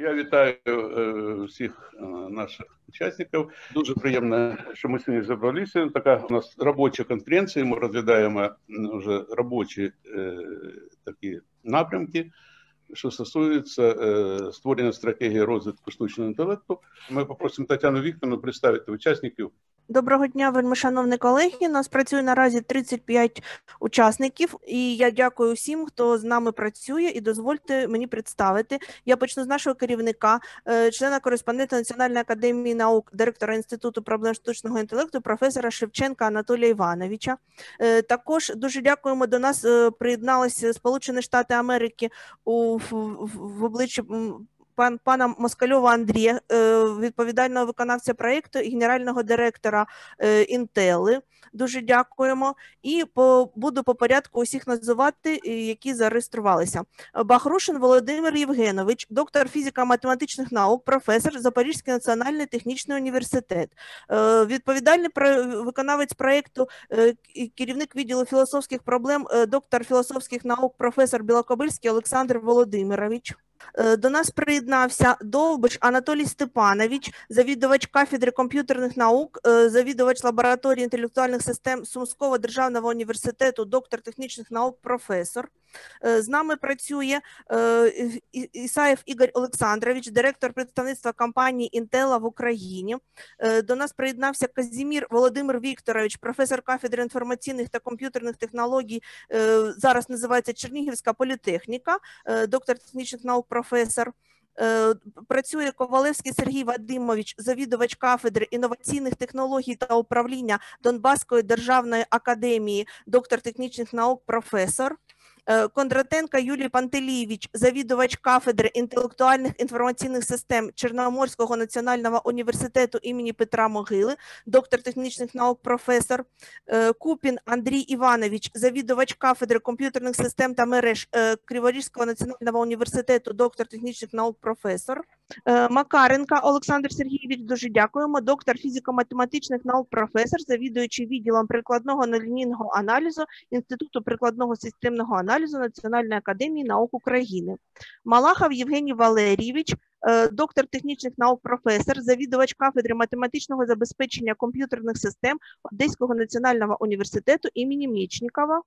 Я вітаю всіх наших учасників. Дуже приємно, що ми сьогодні зібралися. Така у нас робоча конференція, ми розглядаємо вже робочі такі напрямки, що стосується створення стратегії розвитку штучного інтелекту. Ми попросимо Тетяну Вікторівну представити учасників. Доброго дня, вельмишановні колеги. У нас працює наразі 35 учасників, і я дякую всім, хто з нами працює, і дозвольте мені представити. Я почну з нашого керівника, члена-кореспондента Національної академії наук, директора Інституту проблем штучного інтелекту, професора Шевченка Анатолія Івановича. Також дуже дякуємо, до нас приєдналися Сполучені Штати Америки в обличчі пана Москальова Андрія, відповідального виконавця проєкту і генерального директора Інтели. Дуже дякуємо. І буду по порядку усіх називати, які зареєструвалися. Бахрушин Володимир Євгенович, доктор фізико-математичних наук, професор, Запорізький національний технічний університет. Відповідальний виконавець проєкту, керівник відділу філософських проблем, доктор філософських наук, професор Білокобильський Олександр Володимирович. До нас приєднався Довбиш Анатолій Степанович, завідувач кафедри комп'ютерних наук, завідувач лабораторії інтелектуальних систем Сумського державного університету, доктор технічних наук, професор. З нами працює Ісаєв Ігор Олександрович, директор представництва компанії Інтела в Україні. До нас приєднався Казімір Володимир Вікторович, професор кафедри інформаційних та комп'ютерних технологій, зараз називається Чернігівська політехніка, доктор технічних наук, професор. Працює Ковалевський Сергій Вадимович, завідувач кафедри інноваційних технологій та управління Донбаської державної академії, доктор технічних наук, професор. Кондратенко Юлій Пантелійович, завідувач кафедри інтелектуальних інформаційних систем Чорноморського національного університету імені Петра Могили, доктор технічних наук, професор. Купін Андрій Іванович, завідувач кафедри комп'ютерних систем та мереж Криворізького національного університету, доктор технічних наук, професор. Макаренко Олександр Сергійович, дуже дякуємо, доктор фізико-математичних наук, професор, завідуючий відділом прикладного нелінійного аналізу Інституту прикладного системного аналізу Національної академії наук України. Малахов Євгеній Валерійович, доктор технічних наук, професор, завідувач кафедри математичного забезпечення комп'ютерних систем Одеського національного університету імені Мєчнікова.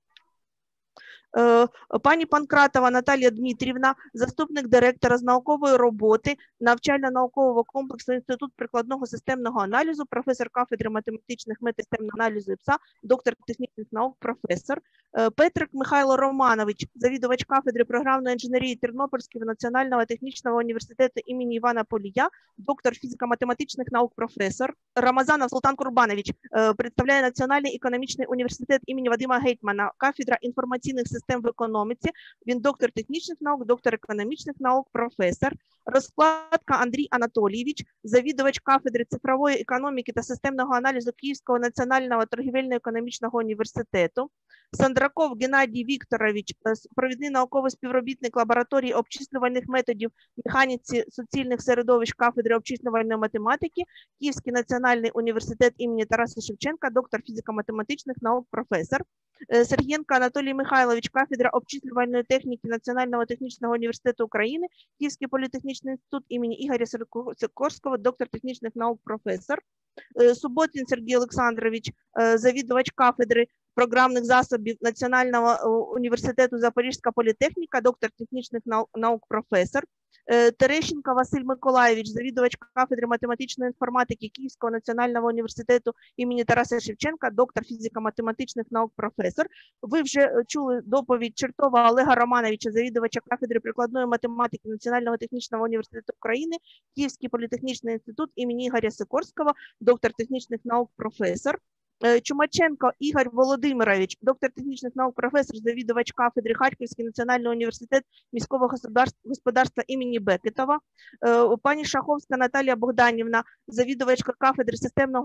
Пані Панкратова Наталія Дмитрівна, заступник директора з наукової роботи навчально-наукового комплексу Інститут прикладного системного аналізу, професор кафедри математичних метасистемного аналізу ІПСА, доктор технічних наук, професор. Петрик Михайло Романович, завідувач кафедри програмної інженерії Тернопільського національного технічного університету імені Івана Полія, доктор фізико-математичних наук, професор. Рамазанов Султан Курбанович представляє Національний економічний університет імені Вадима Гетьмана, кафедра інформаційних систем в економіці, він доктор технічних наук, доктор економічних наук, професор. Розкладка Андрій Анатолійович, завідувач кафедри цифрової економіки та системного аналізу Київського національного торгівельно-економічного університету. Сандраков Геннадій Вікторович, провідний науковий співробітник лабораторії обчислювальних методів механіці суцільних середовищ кафедри обчислювальної математики, Київський національний університет імені Тараса Шевченка, доктор фізико-математичних наук, професор. Сергієнко Анатолій Михайлович, кафедра обчислювальної техніки Національного технічного університету України, Київський політехнічний інститут імені Ігоря Сикорського, доктор технічних наук, професор. Суботін Сергій Олександрович, завідувач кафедри програмних засобів Національного університету Запорізька політехніка, доктор технічних наук, професор. Терещенко Василь Миколайович, завідувач кафедри математичної інформатики Київського національного університету імені Тараса Шевченка, доктор фізико-математичних наук, професор. Ви вже чули доповідь Чертова Олега Романовича, завідувача кафедри прикладної математики Національного технічного університету України, Київський політехнічний інститут імені Ігоря Сикорського, доктор технічних наук, професор. Чумаченко Ігор Володимирович, доктор технічних наук, професор, завідувач кафедри Харківський національний університет міського господарства імені Бекетова. Пані Шаховська Наталія Богданівна, завідувачка кафедри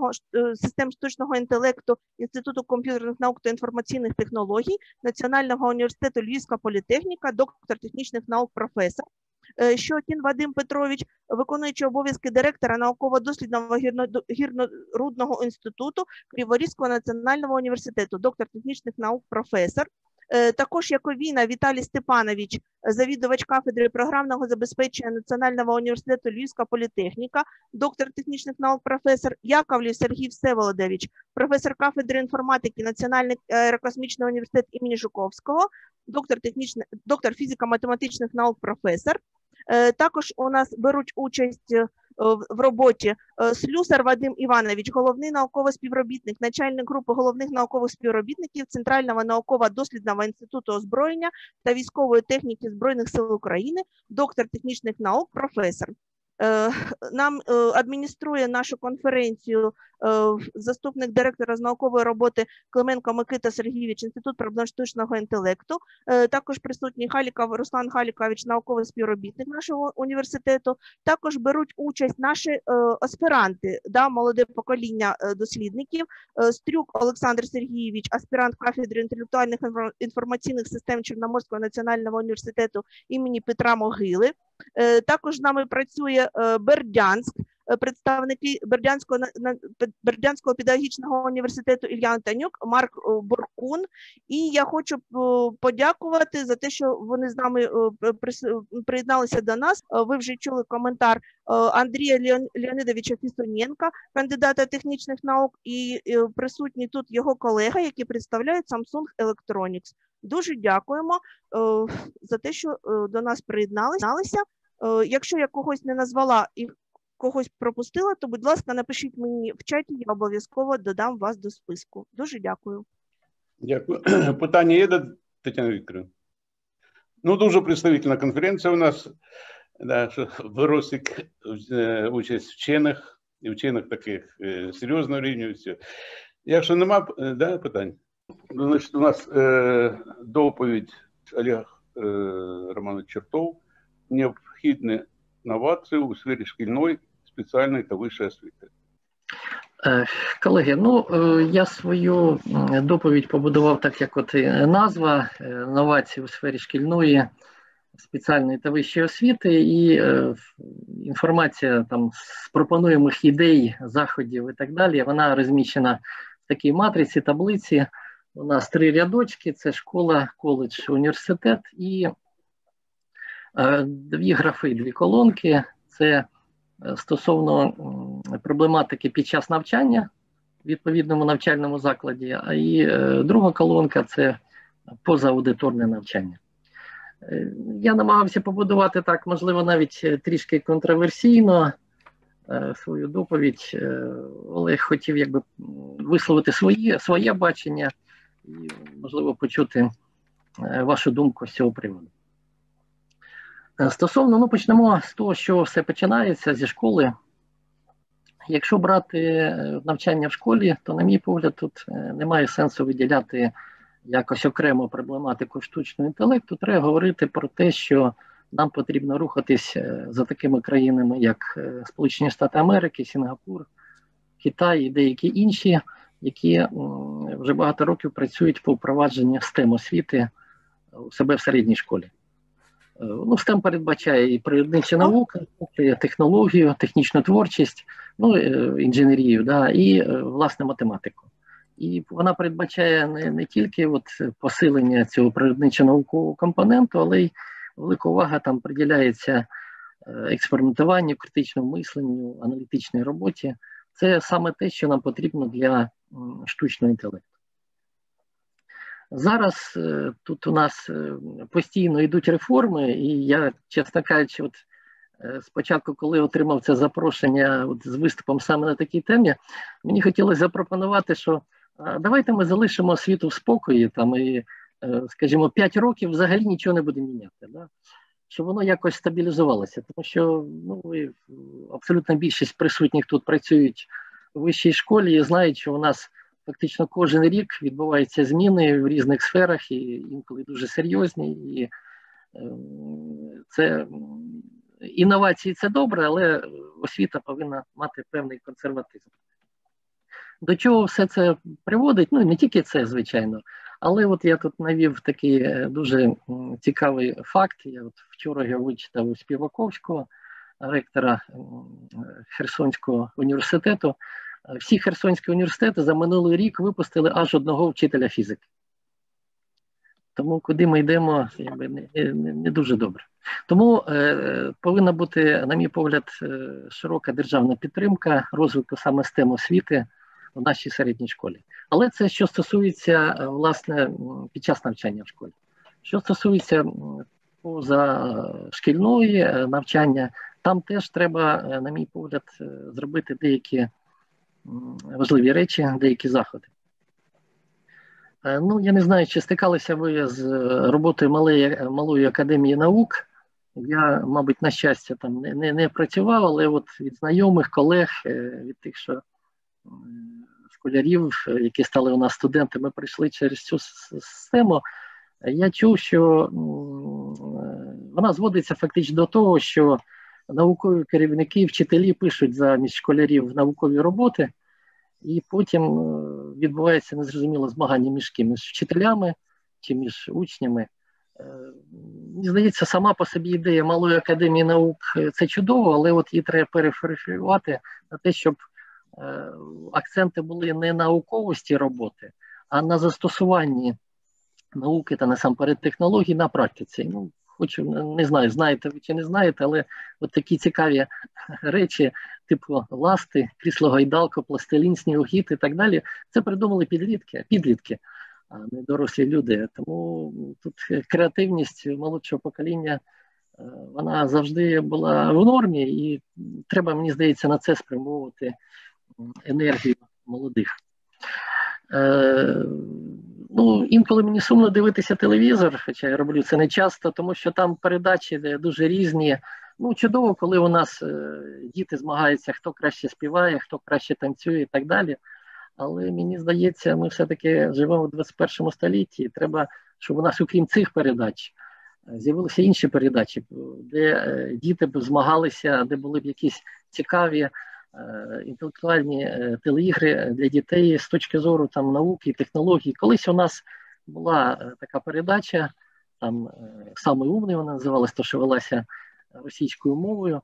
систем штучного інтелекту Інституту комп'ютерних наук та інформаційних технологій Національного університету Львівська політехніка, доктор технічних наук, професор. Щокін Вадим Петрович, виконуючий обов'язки директора науково-дослідного гірно-рудного інституту Криворізького національного університету, доктор технічних наук, професор. Також Яковіна Віталій Степанович, завідувач кафедри програмного забезпечення Національного університету Львівська політехніка, доктор технічних наук, професор. Яковлів Сергій Всеволодович, професор кафедри інформатики Національний аерокосмічний університет імені Жуковського, доктор фізико-математичних наук, професор. Також у нас беруть участь в роботі Слюсар Вадим Іванович, головний науковий співробітник, начальник групи головних наукових співробітників Центрального науково-дослідного інституту озброєння та військової техніки Збройних сил України, доктор технічних наук, професор. Нам адмініструє нашу конференцію заступник директора з наукової роботи Клименко Микита Сергійович, Інститут проблем штучного інтелекту. Також присутній Руслан Халікович, науковий співробітник нашого університету. Також беруть участь наші аспіранти, молоде покоління дослідників. Стрюк Олександр Сергійович, аспірант кафедри інтелектуальних інформаційних систем Чорноморського національного університету імені Петра Могили. Також з нами працює Бердянськ, представники Бердянського педагогічного університету Ілля Антонюк, Марк Буркун. І я хочу подякувати за те, що вони з нами приєдналися до нас. Ви вже чули коментар Андрія Леонидовича Фісоненка, кандидата технічних наук, і присутній тут його колега, які представляють Samsung Electronics. Дуже дякуємо за те, що до нас приєдналися. Якщо я когось не назвала і когось пропустила, то, будь ласка, напишіть мені в чаті, я обов'язково додам вас до списку. Дуже дякую. Дякую. Питання є до Тетяни Вікторівни? Ну, дуже представительна конференція у нас. Да, що виросик участь вчених, і вчених таких серйозного рівня. Якщо нема питань, значить, у нас доповідь Олег Романович Чертов. Необхідні новації у сфері шкільної, спеціальної та вищої освіти. Колеги, я свою доповідь побудував так, як от назва «Новації у сфері шкільної, спеціальної та вищої освіти», і інформація там з пропонуємих ідей, заходів і так далі, вона розміщена в такій матриці, таблиці. У нас 3 рядочки, це школа, коледж, університет, і 2 графи, 2 колонки. Це стосовно проблематики під час навчання в відповідному навчальному закладі, а і друга колонка – це позааудиторне навчання. Я намагався побудувати так, можливо, навіть трішки контроверсійно свою доповідь. Олег хотів висловити своє бачення і, можливо, почути вашу думку з цього приводу. Стосовно, почнемо з того, що все починається зі школи. Якщо брати навчання в школі, то, на мій погляд, тут немає сенсу виділяти якось окремо проблематику штучного інтелекту. Треба говорити про те, що нам потрібно рухатись за такими країнами, як Сполучені Штати Америки, Сінгапур, Китай і деякі інші, які вже багато років працюють по впровадженню STEM-освіти у себе в середній школі. STEM передбачає і природничі науки, технологію, технічну творчість, інженерію, і, власне, математику. І вона передбачає не тільки посилення цього природничо-наукового компоненту, але й велика увага там приділяється експериментуванню, критичному мисленню, аналітичній роботі. Це саме те, що нам потрібно для штучного інтелекту. Зараз тут у нас постійно йдуть реформи, і я, чесно кажучи, спочатку, коли отримав це запрошення з виступом саме на такій темі, мені хотілося запропонувати, що давайте ми залишимо освіту в спокої, і, скажімо, 5 років взагалі нічого не буде міняти, щоб воно якось стабілізувалося. Тому що абсолютна більшість присутніх тут працюють у вищій школі і знають, що у нас фактично кожен рік відбуваються зміни в різних сферах, і інколи дуже серйозні. І це інновації – це добре, але освіта повинна мати певний консерватизм. До чого все це приводить? Не тільки це, звичайно, але я тут навів такий дуже цікавий факт. Я вчора його вичитав у Співаковського, ректора Херсонського університету. Всі Херсонські університети за минулий рік випустили аж 1 вчителя фізики. Тому куди ми йдемо, не дуже добре. Тому повинна бути, на мій погляд, широка державна підтримка розвитку саме STEM освіти в нашій середній школі. Але це що стосується, власне, під час навчання в школі. Що стосується позашкільної навчання, там теж треба, на мій погляд, зробити деякі важливі речі, деякі заходи. Ну, я не знаю, чи стикалися ви з роботою малої академії наук. Я, мабуть, на щастя, там не працював, але от від знайомих, колег, від тих, що школярів, які стали у нас студентами, прийшли через цю систему, я чув, що вона зводиться фактично до того, що наукові керівники, вчителі пишуть замість школярів наукові роботи, і потім відбувається незрозуміле змагання між ким, між вчителями чи між учнями. Мені здається, сама по собі ідея малої академії наук – це чудово, але от її треба перефразувати на те, щоб акценти були не на науковості роботи, а на застосуванні науки та насамперед технологій на практиці. Ну, хочу, не знаю, знаєте ви чи не знаєте, але от такі цікаві речі, типу ласти, крісло-гойдалка, пластилін, снігохід і так далі, це придумали підлітки, а не дорослі люди. Тому тут креативність молодшого покоління, вона завжди була в нормі, і треба, мені здається, на це спрямовувати енергію молодих. Ну, інколи мені сумно дивитися телевізор, хоча я роблю це не часто, тому що там передачі дуже різні. Ну, чудово, коли у нас діти змагаються, хто краще співає, хто краще танцює і так далі. Але мені здається, ми все-таки живемо в 21 столітті, і треба, щоб у нас, окрім цих передач, з'явилися інші передачі, де діти б змагалися, де були б якісь цікаві інтелектуальні телеігри для дітей з точки зору там науки і технологій. Колись у нас була така передача, там «Самий умний» вона називалась, то що велася російською мовою.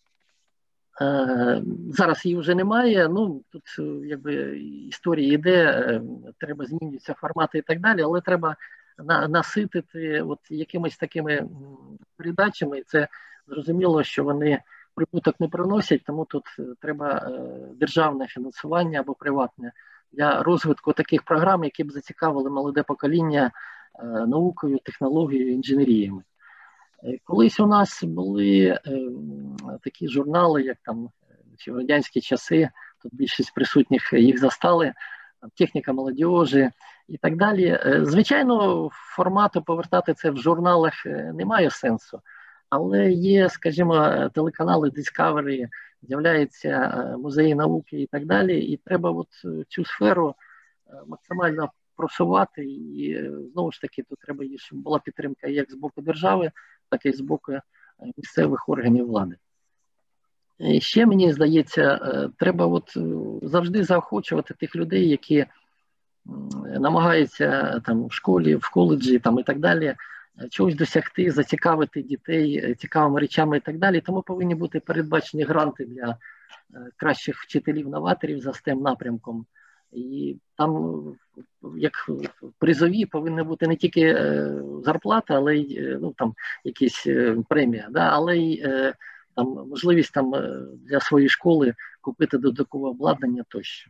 Зараз її вже немає, ну тут якби історія йде, треба змінюватися формати і так далі, але треба наситити от якимись такими передачами, і це зрозуміло, що вони прибуток не приносять, тому тут треба державне фінансування або приватне для розвитку таких програм, які б зацікавили молоде покоління наукою, технологією, інженеріями. Колись у нас були такі журнали, як там в радянські часи, тут більшість присутніх їх застали, «Техніка молодіжі» і так далі. Звичайно, формату повертати це в журналах немає сенсу. Але є, скажімо, телеканали Discovery, з'являються музеї науки і так далі, і треба от цю сферу максимально просувати, і знову ж таки тут треба, щоб була підтримка як з боку держави, так і з боку місцевих органів влади. І ще, мені здається, треба от завжди заохочувати тих людей, які намагаються там в школі, в коледжі там, і так далі, чогось досягти, зацікавити дітей цікавими речами і так далі. Тому повинні бути передбачені гранти для кращих вчителів-новаторів за STEM-напрямком. І там, як призові, повинна бути не тільки зарплата, але й ну, там, якісь премія, да? Але й там, можливість там, для своєї школи купити додаткове обладнання тощо.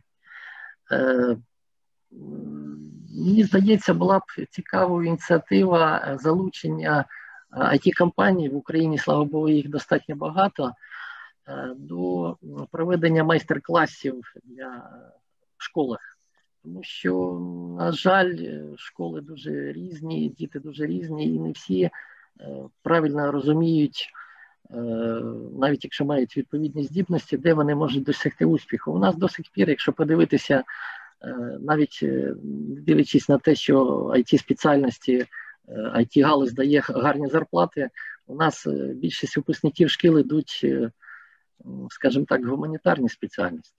Мені здається, була б цікава ініціатива залучення IT-компаній, в Україні, слава Богу, їх достатньо багато, до проведення майстер-класів в школах. Тому що, на жаль, школи дуже різні, діти дуже різні, і не всі правильно розуміють, навіть якщо мають відповідні здібності, де вони можуть досягти успіху. У нас до сих пір, якщо подивитися, навіть дивлячись на те, що IT-спеціальності, IT-галузь дає гарні зарплати, у нас більшість випускників шкіл йдуть, скажімо так, в гуманітарні спеціальності.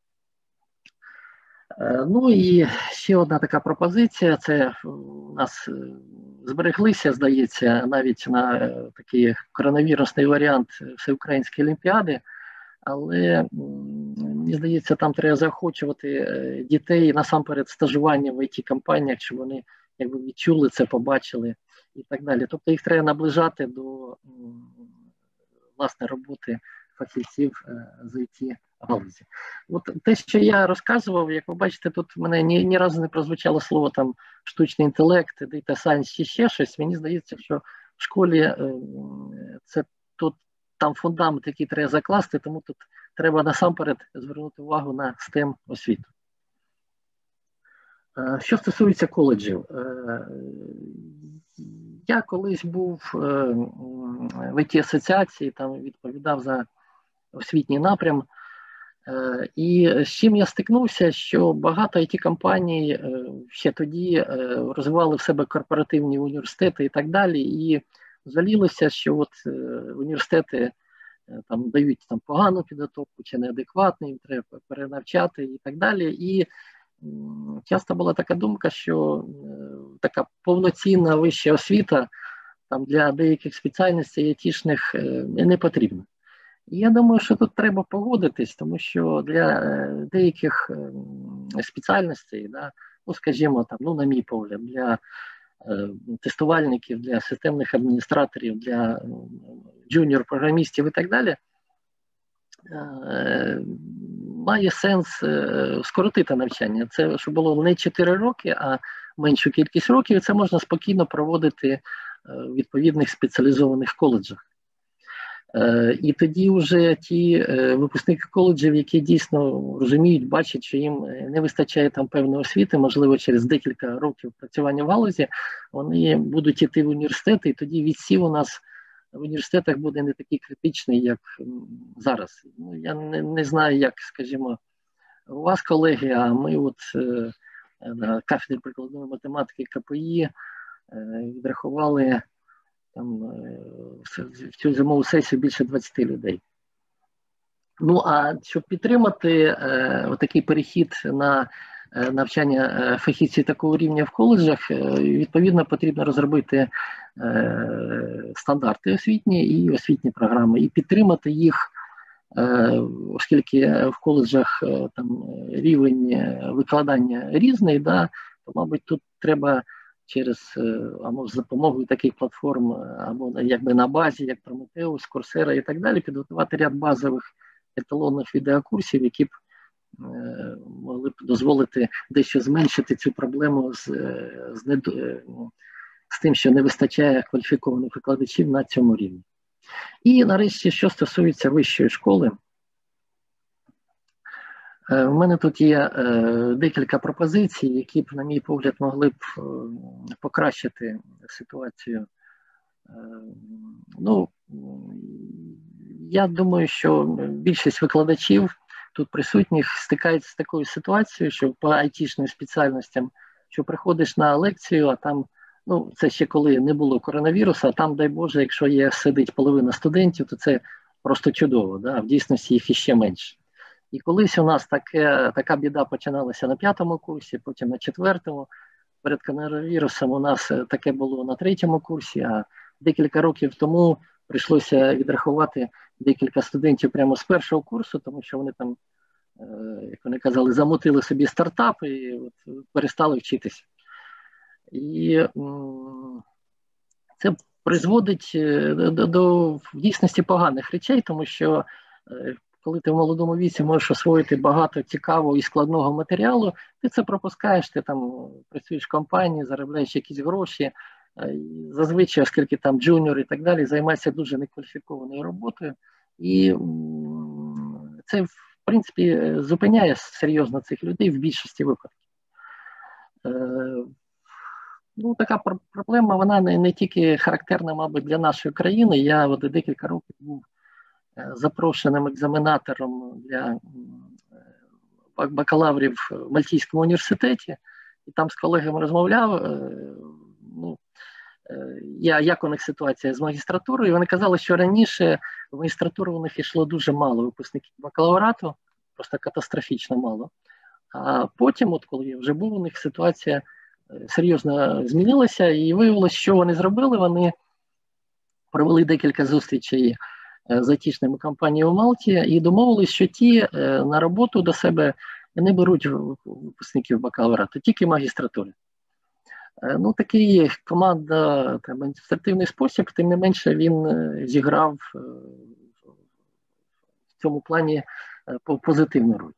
Ну і ще одна така пропозиція, це у нас збереглися, здається, навіть на такий коронавірусний варіант Всеукраїнської олімпіади, але, мені здається, там треба заохочувати дітей насамперед стажування в IT-компаніях, щоб вони якби відчули це, побачили і так далі. Тобто їх треба наближати до власне роботи фахівців з IT-галузі. От те, що я розказував, як ви бачите, тут в мене ні разу не прозвучало слово там штучний інтелект, data science чи ще щось. Мені здається, що в школі це тут там фундамент, який треба закласти, тому тут треба насамперед звернути увагу на STEM освіту. Що стосується коледжів, я колись був в IT-асоціації, там відповідав за освітній напрям, і з чим я стикнувся, що багато IT-компаній ще тоді розвивали в себе корпоративні університети і так далі, і жалілося, що от університети там дають там погану підготовку чи неадекватну, їм треба перенавчати і так далі. І часто була така думка, що така повноцінна вища освіта там для деяких спеціальностей айтішних не потрібна. І я думаю, що тут треба погодитись, тому що для деяких спеціальностей, да, ну, скажімо, там, ну, на мій погляд, для тестувальників, для системних адміністраторів, для джуніор-програмістів і так далі, має сенс скоротити навчання. Це, щоб було не 4 роки, а меншу кількість років, і це можна спокійно проводити в відповідних спеціалізованих коледжах. І тоді вже ті випускники коледжів, які дійсно розуміють, бачать, що їм не вистачає там певної освіти, можливо, через декілька років працювання в галузі, вони будуть йти в університети, і тоді відсів у нас в університетах буде не такий критичний, як зараз. Ну, я не знаю, як, скажімо, у вас, колеги, а ми от на кафедрі прикладної математики КПІ відрахували там в цю зимову сесію більше 20 людей. Ну, а щоб підтримати отакий перехід на навчання фахівців такого рівня в коледжах, відповідно, потрібно розробити стандарти освітні і освітні програми, і підтримати їх, оскільки в коледжах там рівень викладання різний, да, то, мабуть, тут треба через, або з допомогою таких платформ, або якби на базі, як Prometheus, Coursera і так далі, підготувати ряд базових еталонних відеокурсів, які б могли б дозволити дещо зменшити цю проблему з тим, що не вистачає кваліфікованих викладачів на цьому рівні. І нарешті, що стосується вищої школи, у мене тут є декілька пропозицій, які б, на мій погляд, могли б покращити ситуацію. Ну, я думаю, що більшість викладачів тут присутніх стикаються з такою ситуацією, що по айтішним спеціальностям, що приходиш на лекцію, а там, ну, це ще коли не було коронавірусу, а там, дай Боже, якщо сидить половина студентів, то це просто чудово, да? В дійсності їх іще менше. І колись у нас така біда починалася на 5-му курсі, потім на 4-му. Перед коронавірусом у нас таке було на 3-му курсі, а декілька років тому прийшлося відрахувати декілька студентів прямо з 1-го курсу, тому що вони там, як вони казали, замутили собі стартап і от перестали вчитися. І це призводить до в дійсності поганих речей, тому що коли ти в молодому віці можеш освоїти багато цікавого і складного матеріалу, ти це пропускаєш, ти там працюєш в компанії, заробляєш якісь гроші, зазвичай, оскільки там джуніор і так далі, займається дуже некваліфікованою роботою. І це, в принципі, зупиняє серйозно цих людей в більшості випадків. Ну, така проблема, вона не тільки характерна, мабуть, для нашої країни. Я от декілька років був запрошеним екзаменатором для бакалаврів в Мальтійському університеті, і там з колегами розмовляв, ну, як у них ситуація з магістратурою, і вони казали, що раніше в магістратуру у них йшло дуже мало випускників бакалаврату, просто катастрофічно мало. А потім, от коли я вже був, у них ситуація серйозно змінилася, і виявилося, що вони зробили. Вони провели декілька зустрічей з айтішними компаніями у Малті і домовились, що ті на роботу до себе не беруть випускників бакалаврату, тільки магістратури. Ну, такий командно-адміністративний спосіб, тим не менше він зіграв в цьому плані позитивну роль.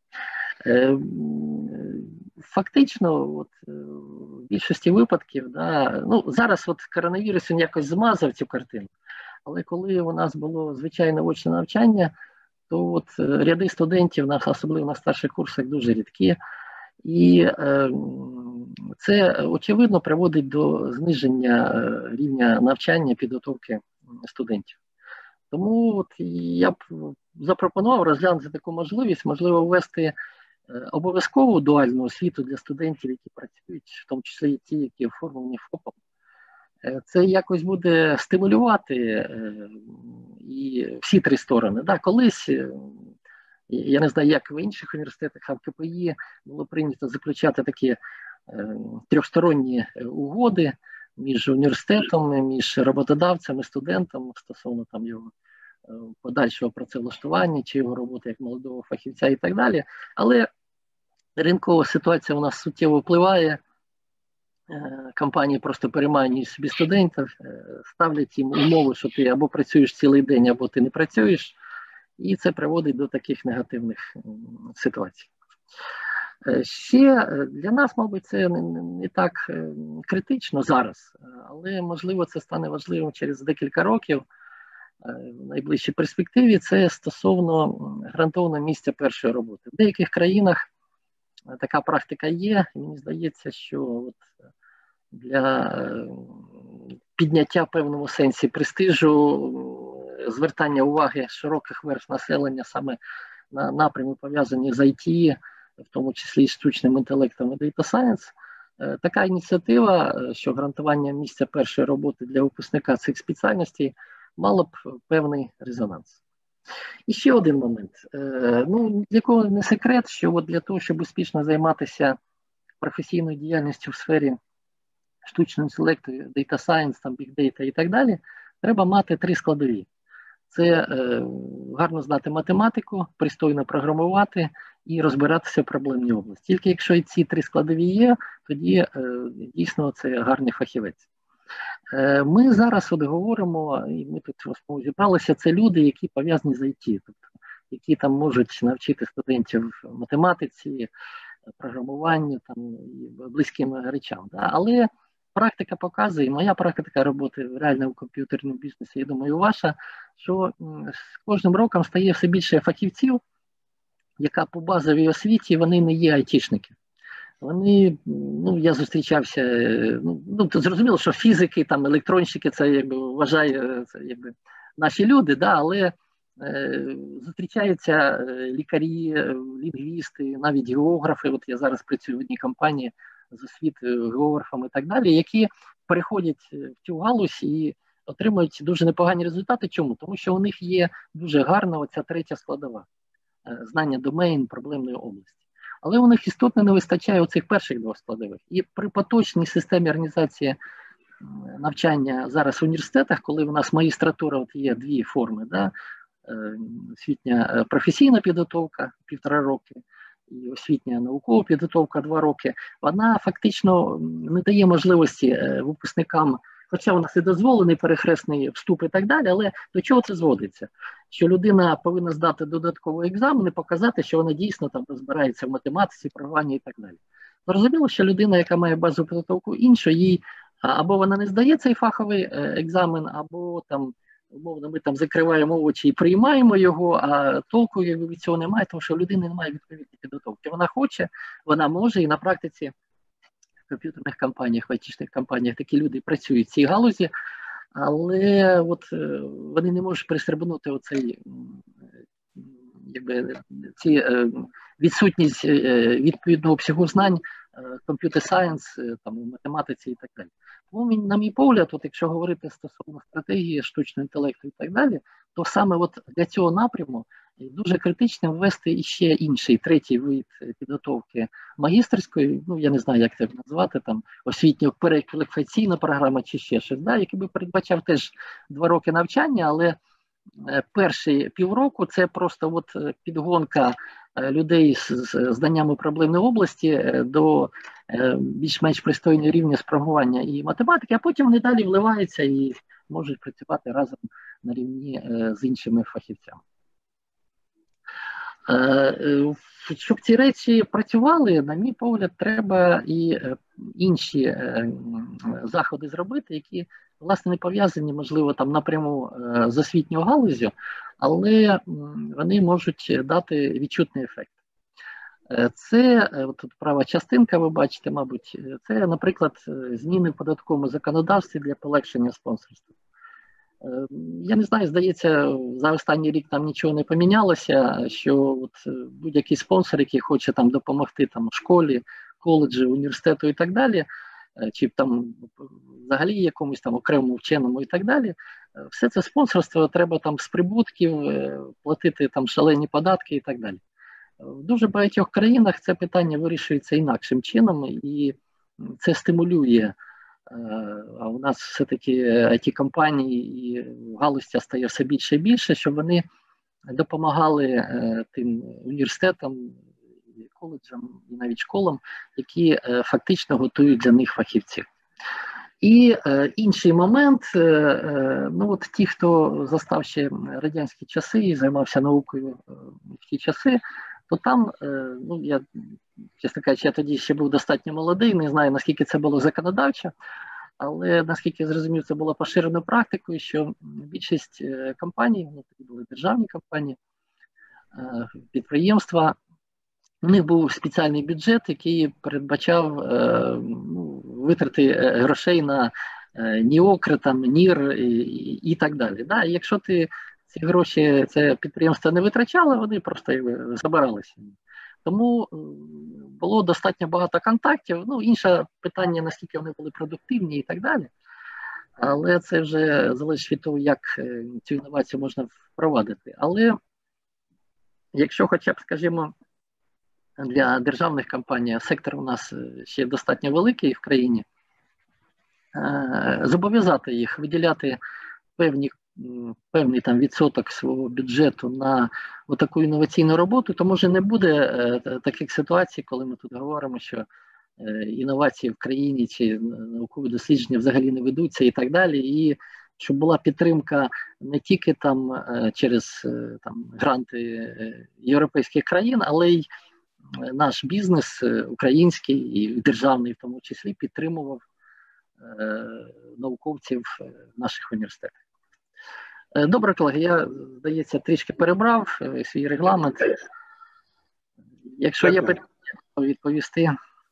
Фактично, от, в більшості випадків, ну, зараз от коронавірус він якось змазав цю картину, але коли у нас було звичайне очне навчання, то от ряди студентів, особливо на старших курсах, дуже рідкі, і це, очевидно, приводить до зниження рівня навчання, підготовки студентів. Тому от я б запропонував розглянути таку можливість, можливо, ввести обов'язкову дуальну освіту для студентів, які працюють, в тому числі і ті, які оформлені ФОПом. Це якось буде стимулювати і всі три сторони. Колись, я не знаю, як в інших університетах, а в КПІ було прийнято заключати такі трьохсторонні угоди між університетом, між роботодавцем і студентом стосовно там його подальшого працевлаштування чи його роботи як молодого фахівця і так далі. Але ринкова ситуація у нас суттєво впливає. Компанії просто переманюють собі студентів, ставлять їм умови, що ти або працюєш цілий день, або ти не працюєш. І це приводить до таких негативних ситуацій. Ще для нас, мабуть, це не так критично зараз, але, можливо, це стане важливим через декілька років. В найближчій перспективі це стосовно гарантованого місця першої роботи. В деяких країнах така практика є. Мені здається, що от для підняття в певному сенсі престижу, звертання уваги широких верств населення саме на напрямі, пов'язані з IT, в тому числі і штучним інтелектом і Data Science, така ініціатива, що гарантування місця першої роботи для випускника цих спеціальностей мало б певний резонанс. І ще один момент. Ну, для кого не секрет, що от для того, щоб успішно займатися професійною діяльністю в сфері штучного інтелекту, Data Science, там, Big Data і так далі, треба мати три складові. Це гарно знати математику, пристойно програмувати і розбиратися в проблемній області. Тільки якщо і ці три складові є, тоді дійсно це гарний фахівець. Ми зараз от говоримо, і ми тут зібралися, це люди, які пов'язані з IT, тобто, які там можуть навчити студентів математиці, програмуванню, там, і близьким речам. Да? Але практика показує, моя практика роботи в реальному комп'ютерному бізнесі, я думаю, ваша, що з кожним роком стає все більше фахівців, яка по базовій освіті, вони не є айтішники. Вони, ну, я зустрічався, ну, зрозуміло, що фізики, там, електронщики, це, якби, вважаю, це, якби, наші люди, да, але зустрічаються лікарі, лінгвісти, навіть географи, от я зараз працюю в одній компанії з освітою, географами і так далі, які переходять в цю галузь і отримують дуже непогані результати. Чому? Тому що у них є дуже гарна оця третя складова, знання домен, проблемної області. Але у них істотно не вистачає оцих перших двох складових. І при поточній системі організації навчання зараз в університетах, коли у нас магістратура от є дві форми, да, освітня професійна підготовка 1,5 роки, і освітня наукова підготовка 2 роки, вона фактично не дає можливості випускникам, хоча у нас і дозволений перехресний вступ і так далі, але до чого це зводиться? Що людина повинна здати додатковий екзамен і показати, що вона дійсно там розбирається в математиці, програмуванні і так далі. Зрозуміло, що людина, яка має базову підготовку іншу, їй або вона не здає цей фаховий екзамен, або там, умовно, ми там закриваємо очі і приймаємо його, а толку від цього немає, тому що у людини немає відповідної підготовки. Вона хоче, вона може, і на практиці в комп'ютерних компаніях, в айтішних компаніях такі люди працюють в цій галузі, але от вони не можуть пристрибнути оцей, якби, ці відсутність відповідного обсягу знань, комп'ютер сайенс, там, математиці і так далі. Тому, на мій погляд, от якщо говорити стосовно стратегії, штучного інтелекту і так далі, то саме от для цього напряму дуже критично ввести іще інший, третій вид підготовки магістерської, ну я не знаю, як це назвати, там освітньо-перекваліфікаційна програма чи ще щось, да, який би передбачав теж 2 роки навчання, але перші півроку це просто от підгонка людей з знаннями проблемної області до більш-менш пристойного рівня спрямування і математики, а потім вони далі вливаються і можуть працювати разом на рівні з іншими фахівцями. Щоб ці речі працювали, на мій погляд, треба і інші заходи зробити, які, власне, не пов'язані, можливо, там напряму з освітньою галуззю, але вони можуть дати відчутний ефект. Це, тут права частинка, ви бачите, мабуть, це, наприклад, зміни в податковому законодавстві для полегшення спонсорства. Я не знаю, здається, за останній рік там нічого не помінялося, що от будь-який спонсор, який хоче там допомогти там, школі, коледжі, університету і так далі, чи там взагалі якомусь там окремому вченому і так далі, все це спонсорство треба там з прибутків, платити там шалені податки і так далі. В дуже багатьох країнах це питання вирішується інакшим чином, і це стимулює. А у нас все-таки IT-компанії і галузь стає все більше і більше, щоб вони допомагали тим університетам, коледжам і навіть школам, які фактично готують для них фахівців. І інший момент, ну от ті, хто застав ще радянські часи і займався наукою в ті часи, то там, ну я, чесно кажучи, я тоді ще був достатньо молодий, не знаю, наскільки це було законодавчо, але наскільки я зрозумів, це було поширеною практикою, що більшість компаній, ну тоді були державні компанії, підприємства, у них був спеціальний бюджет, який передбачав витрати грошей на НІОКР, там, НІР і так далі. Да? І якщо ти ці гроші, це підприємство не витрачало, вони просто забиралися. Тому було достатньо багато контактів. Ну, інше питання, наскільки вони були продуктивні і так далі. Але це вже залежить від того, як цю інновацію можна впровадити. Але якщо хоча б, скажімо, для державних компаній, сектор у нас ще достатньо великий в країні, зобов'язати їх виділяти певний там відсоток свого бюджету на таку інноваційну роботу, то може не буде таких ситуацій, коли ми тут говоримо, що інновації в країні чи наукові дослідження взагалі не ведуться і так далі, і щоб була підтримка не тільки там через там, гранти європейських країн, але й наш бізнес український і державний в тому числі підтримував науковців наших університетів. Добре, колеги, я, здається, трішки перебрав свій регламент. Якщо є питання, то відповісти.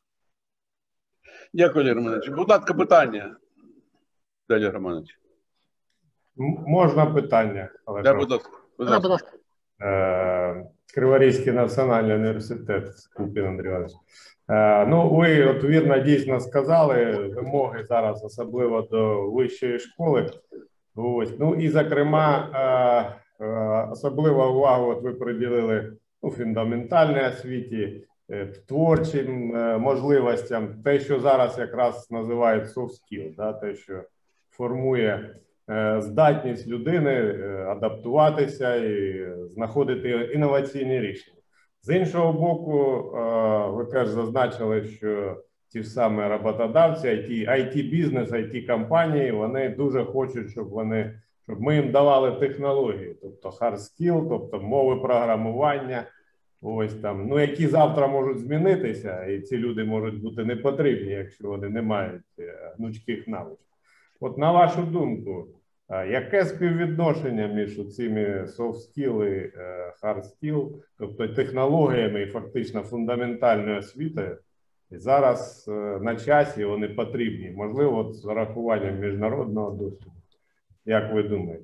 Дякую, Олег Романович. Будь ласка, питання. Олег Романович. Можна питання? Да, будь ласка. Будь ласка. Криворізький національний університет, Скупін Андрій Іванович. Ну, ви от вірно дійсно сказали, вимоги зараз особливо до вищої школи. Ось. Ну і, зокрема, особливу увагу от ви приділили фундаментальній освіті, творчим можливостям, те, що зараз якраз називають soft skill, да, те, що формує здатність людини адаптуватися і знаходити інноваційні рішення. З іншого боку, ви теж зазначили, що ті ж самі роботодавці, IT-бізнес, IT-компанії, вони дуже хочуть, щоб ми їм давали технології, тобто hard skill, тобто мови програмування, ось там, ну, які завтра можуть змінитися, і ці люди можуть бути непотрібні, якщо вони не мають гнучких навичок. От на вашу думку, яке співвідношення між цими soft skill і hard skill, тобто технологіями і фактично фундаментальною освітою, і зараз на часі вони потрібні, можливо, з урахуванням міжнародного досвіду? Як ви думаєте?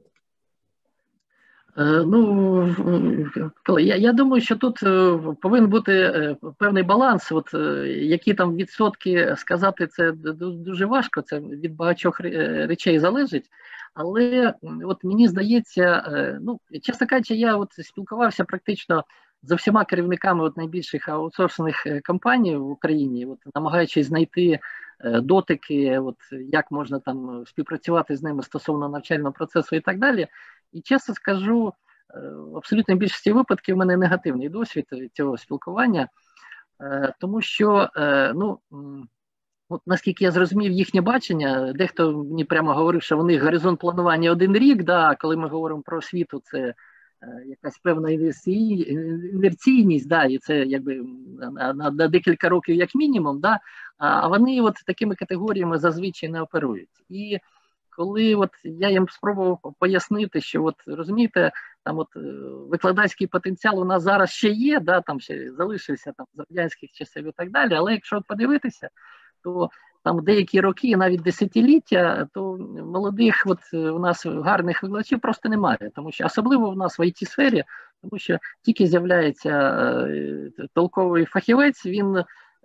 Ну, я думаю, що тут повинен бути певний баланс. От які там відсотки сказати, це дуже важко, це від багатьох речей залежить. Але от мені здається, ну, чесно кажучи, я от спілкувався практично з всіма керівниками от найбільших аутсорсних компаній в Україні, от, намагаючись знайти дотики, от, як можна там співпрацювати з ними стосовно навчального процесу і так далі. І чесно скажу, в абсолютній більшості випадків в мене негативний досвід цього спілкування, тому що, ну, от наскільки я зрозумів їхнє бачення, дехто мені прямо говорив, що у них горизонт планування 1 рік, да, коли ми говоримо про освіту, це якась певна інерційність, да, і це якби на декілька років як мінімум, да, а вони от такими категоріями зазвичай не оперують. І коли от я їм спробував пояснити, що от розумієте, там от викладацький потенціал у нас зараз ще є, да, там ще залишився там з радянських часів і так далі, але якщо подивитися, то там деякі роки, навіть десятиліття, то молодих от у нас гарних викладачів просто немає, тому що особливо в нас в IT-сфері, тому що тільки з'являється толковий фахівець, він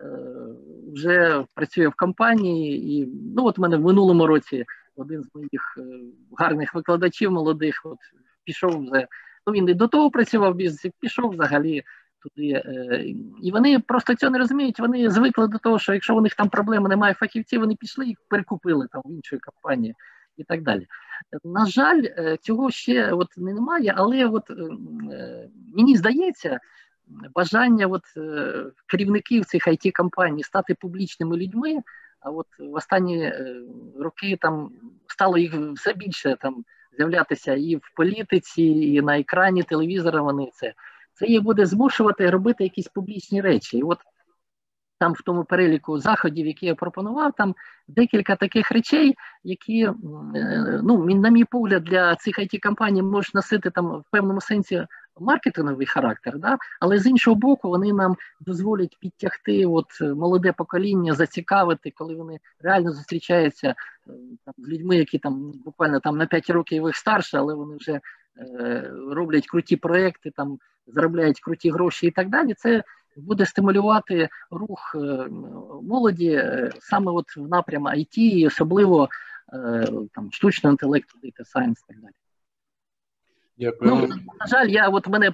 вже працює в компанії, і ну от в мене в минулому році один з моїх гарних викладачів молодих от пішов вже, ну він і до того працював в бізнесі, пішов взагалі туди. І вони просто цього не розуміють, вони звикли до того, що якщо у них там проблеми, немає фахівців, вони пішли і перекупили там в іншої компанії і так далі. На жаль, цього ще от немає, але от мені здається, бажання от керівників цих IT-компаній стати публічними людьми, а от в останні роки там стало їх все більше там з'являтися і в політиці, і на екрані телевізора вони це їх буде змушувати робити якісь публічні речі. І от там в тому переліку заходів, які я пропонував, там декілька таких речей, які, ну, на мій погляд, для цих IT-компаній можуть носити там в певному сенсі маркетинговий характер, да? Але з іншого боку, вони нам дозволять підтягти от молоде покоління, зацікавити, коли вони реально зустрічаються там, з людьми, які там буквально там на 5 років їх старше, але вони вже роблять круті проекти, там заробляють круті гроші і так далі. Це буде стимулювати рух молоді саме от в напряму IT, і особливо там штучного інтелекту, data science і так далі. Дякую. Ну, на жаль, в мене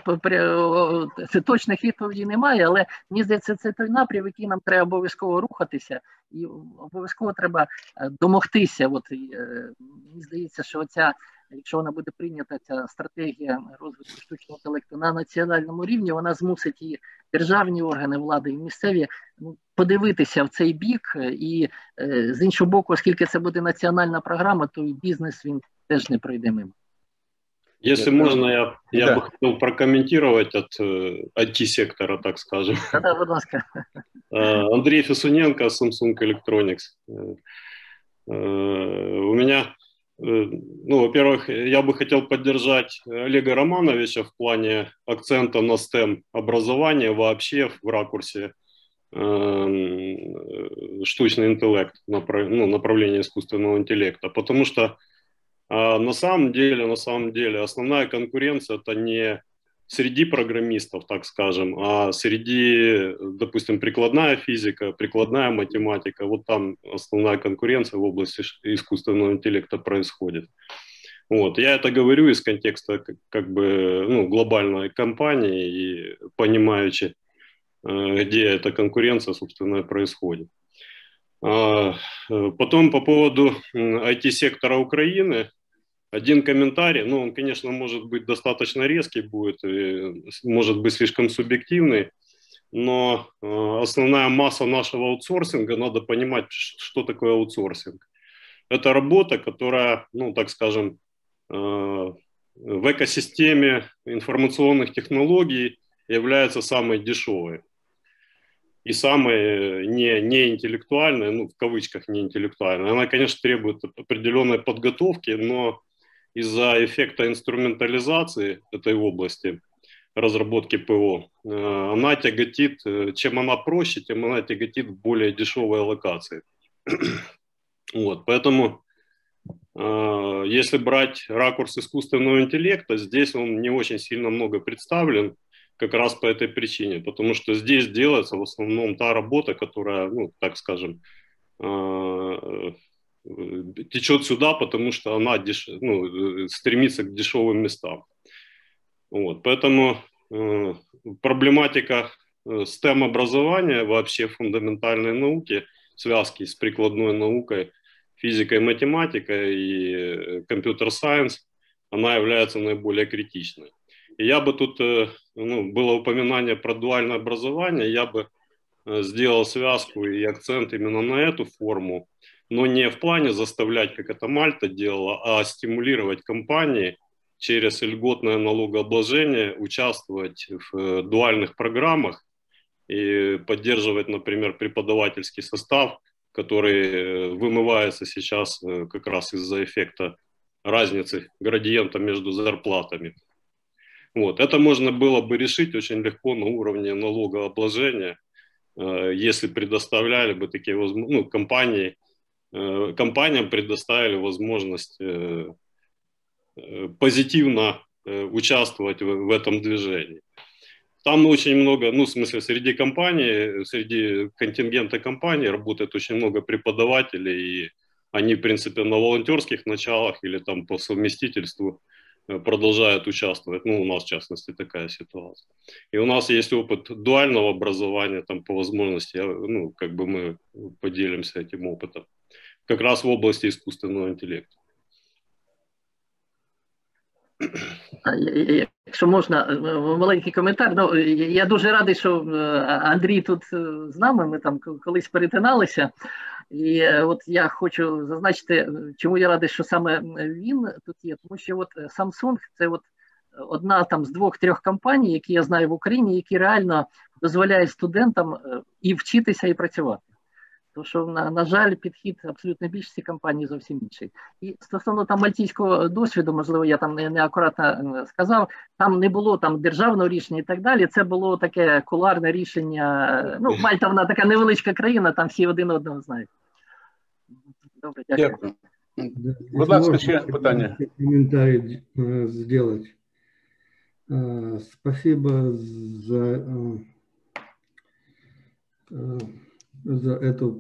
точних відповідей немає, але мені здається, це той напрям, який нам треба обов'язково рухатися, і обов'язково треба домогтися. От, мені здається, що якщо вона буде прийнята, ця стратегія розвитку штучного інтелекту на національному рівні, вона змусить і державні органи влади, і місцеві подивитися в цей бік, і з іншого боку, оскільки це буде національна програма, то і бізнес він теж не пройде мимо. Если можно, я бы хотел прокомментировать от IT-сектора, так скажем. Да, будь ласка. Андрей Фесуненко, Samsung Electronics. У меня, ну, во-первых, я бы хотел поддержать Олега Романовича в плане акцента на STEM образования вообще в ракурсе штучный интеллект, направление искусственного интеллекта, потому что на самом деле основная конкуренция это не среди программистов, так скажем, а среди, допустим, прикладная физика, прикладная математика. Вот там основная конкуренция в области искусственного интеллекта происходит. Вот. Я это говорю из контекста как бы, ну, глобальной компании и понимаючи, где эта конкуренция, собственно, происходит. Потом по поводу IT-сектора Украины. Один комментарий, ну, он, конечно, может быть достаточно резкий будет, может быть слишком субъективный, но основная масса нашего аутсорсинга, надо понимать, что такое аутсорсинг. Это работа, которая, ну, так скажем, в экосистеме информационных технологий является самой дешевой и самой не интеллектуальной, ну, в кавычках не интеллектуальной. Она, конечно, требует определенной подготовки, но из-за эффекта инструментализации этой области, разработки ПО, она тяготит, чем она проще, тем она тяготит в более дешевые локации. Вот, поэтому, если брать ракурс искусственного интеллекта, здесь он не очень сильно много представлен, как раз по этой причине, потому что здесь делается в основном та работа, которая, ну, так скажем, течет сюда, потому что она стремится к дешевым местам. Вот. Поэтому проблематика STEM-образования, вообще фундаментальной науки, связки с прикладной наукой, физикой, математикой и компьютер-сайенс, она является наиболее критичной. И я бы тут, было упоминание про дуальное образование, я бы сделал связку и акцент именно на эту форму, но не в плане заставлять, как это Мальта делала, а стимулировать компании через льготное налогообложение участвовать в дуальных программах и поддерживать, например, преподавательский состав, который вымывается сейчас как раз из-за эффекта разницы градиента между зарплатами. Вот. Это можно было бы решить очень легко на уровне налогообложения, если предоставляли бы такие возможности, компаниям предоставили возможность позитивно участвовать в этом движении. Там очень много, в смысле, среди компаний, среди контингента компаний работает очень много преподавателей, и они, в принципе, на волонтерских началах или там по совместительству продолжают участвовать. У нас, в частности, такая ситуация. И у нас есть опыт дуального образования, там по возможности, мы поделимся этим опытом. Как раз в области искусственного интеллекта. Якщо можна, маленький коментар. Я дуже радий, що Андрій тут з нами, ми там колись перетиналися. І от я хочу зазначити, чому я радий, що саме він тут є, тому що от Samsung – це от одна там з 2-3 компаній, які я знаю в Україні, які реально дозволяють студентам і вчитися, і працювати. Тому що, на жаль, підхід абсолютно більшості компаній зовсім інший. І стосовно там мальтійського досвіду, можливо, я там неакуратно сказав, там не було там державного рішення і так далі, це було таке кулуарне рішення. Мальта, вона така невеличка країна, там всі один одного знають. Добре, дякую. Будь ласка, ще питання. Комментарий сделать. Спасибо за эту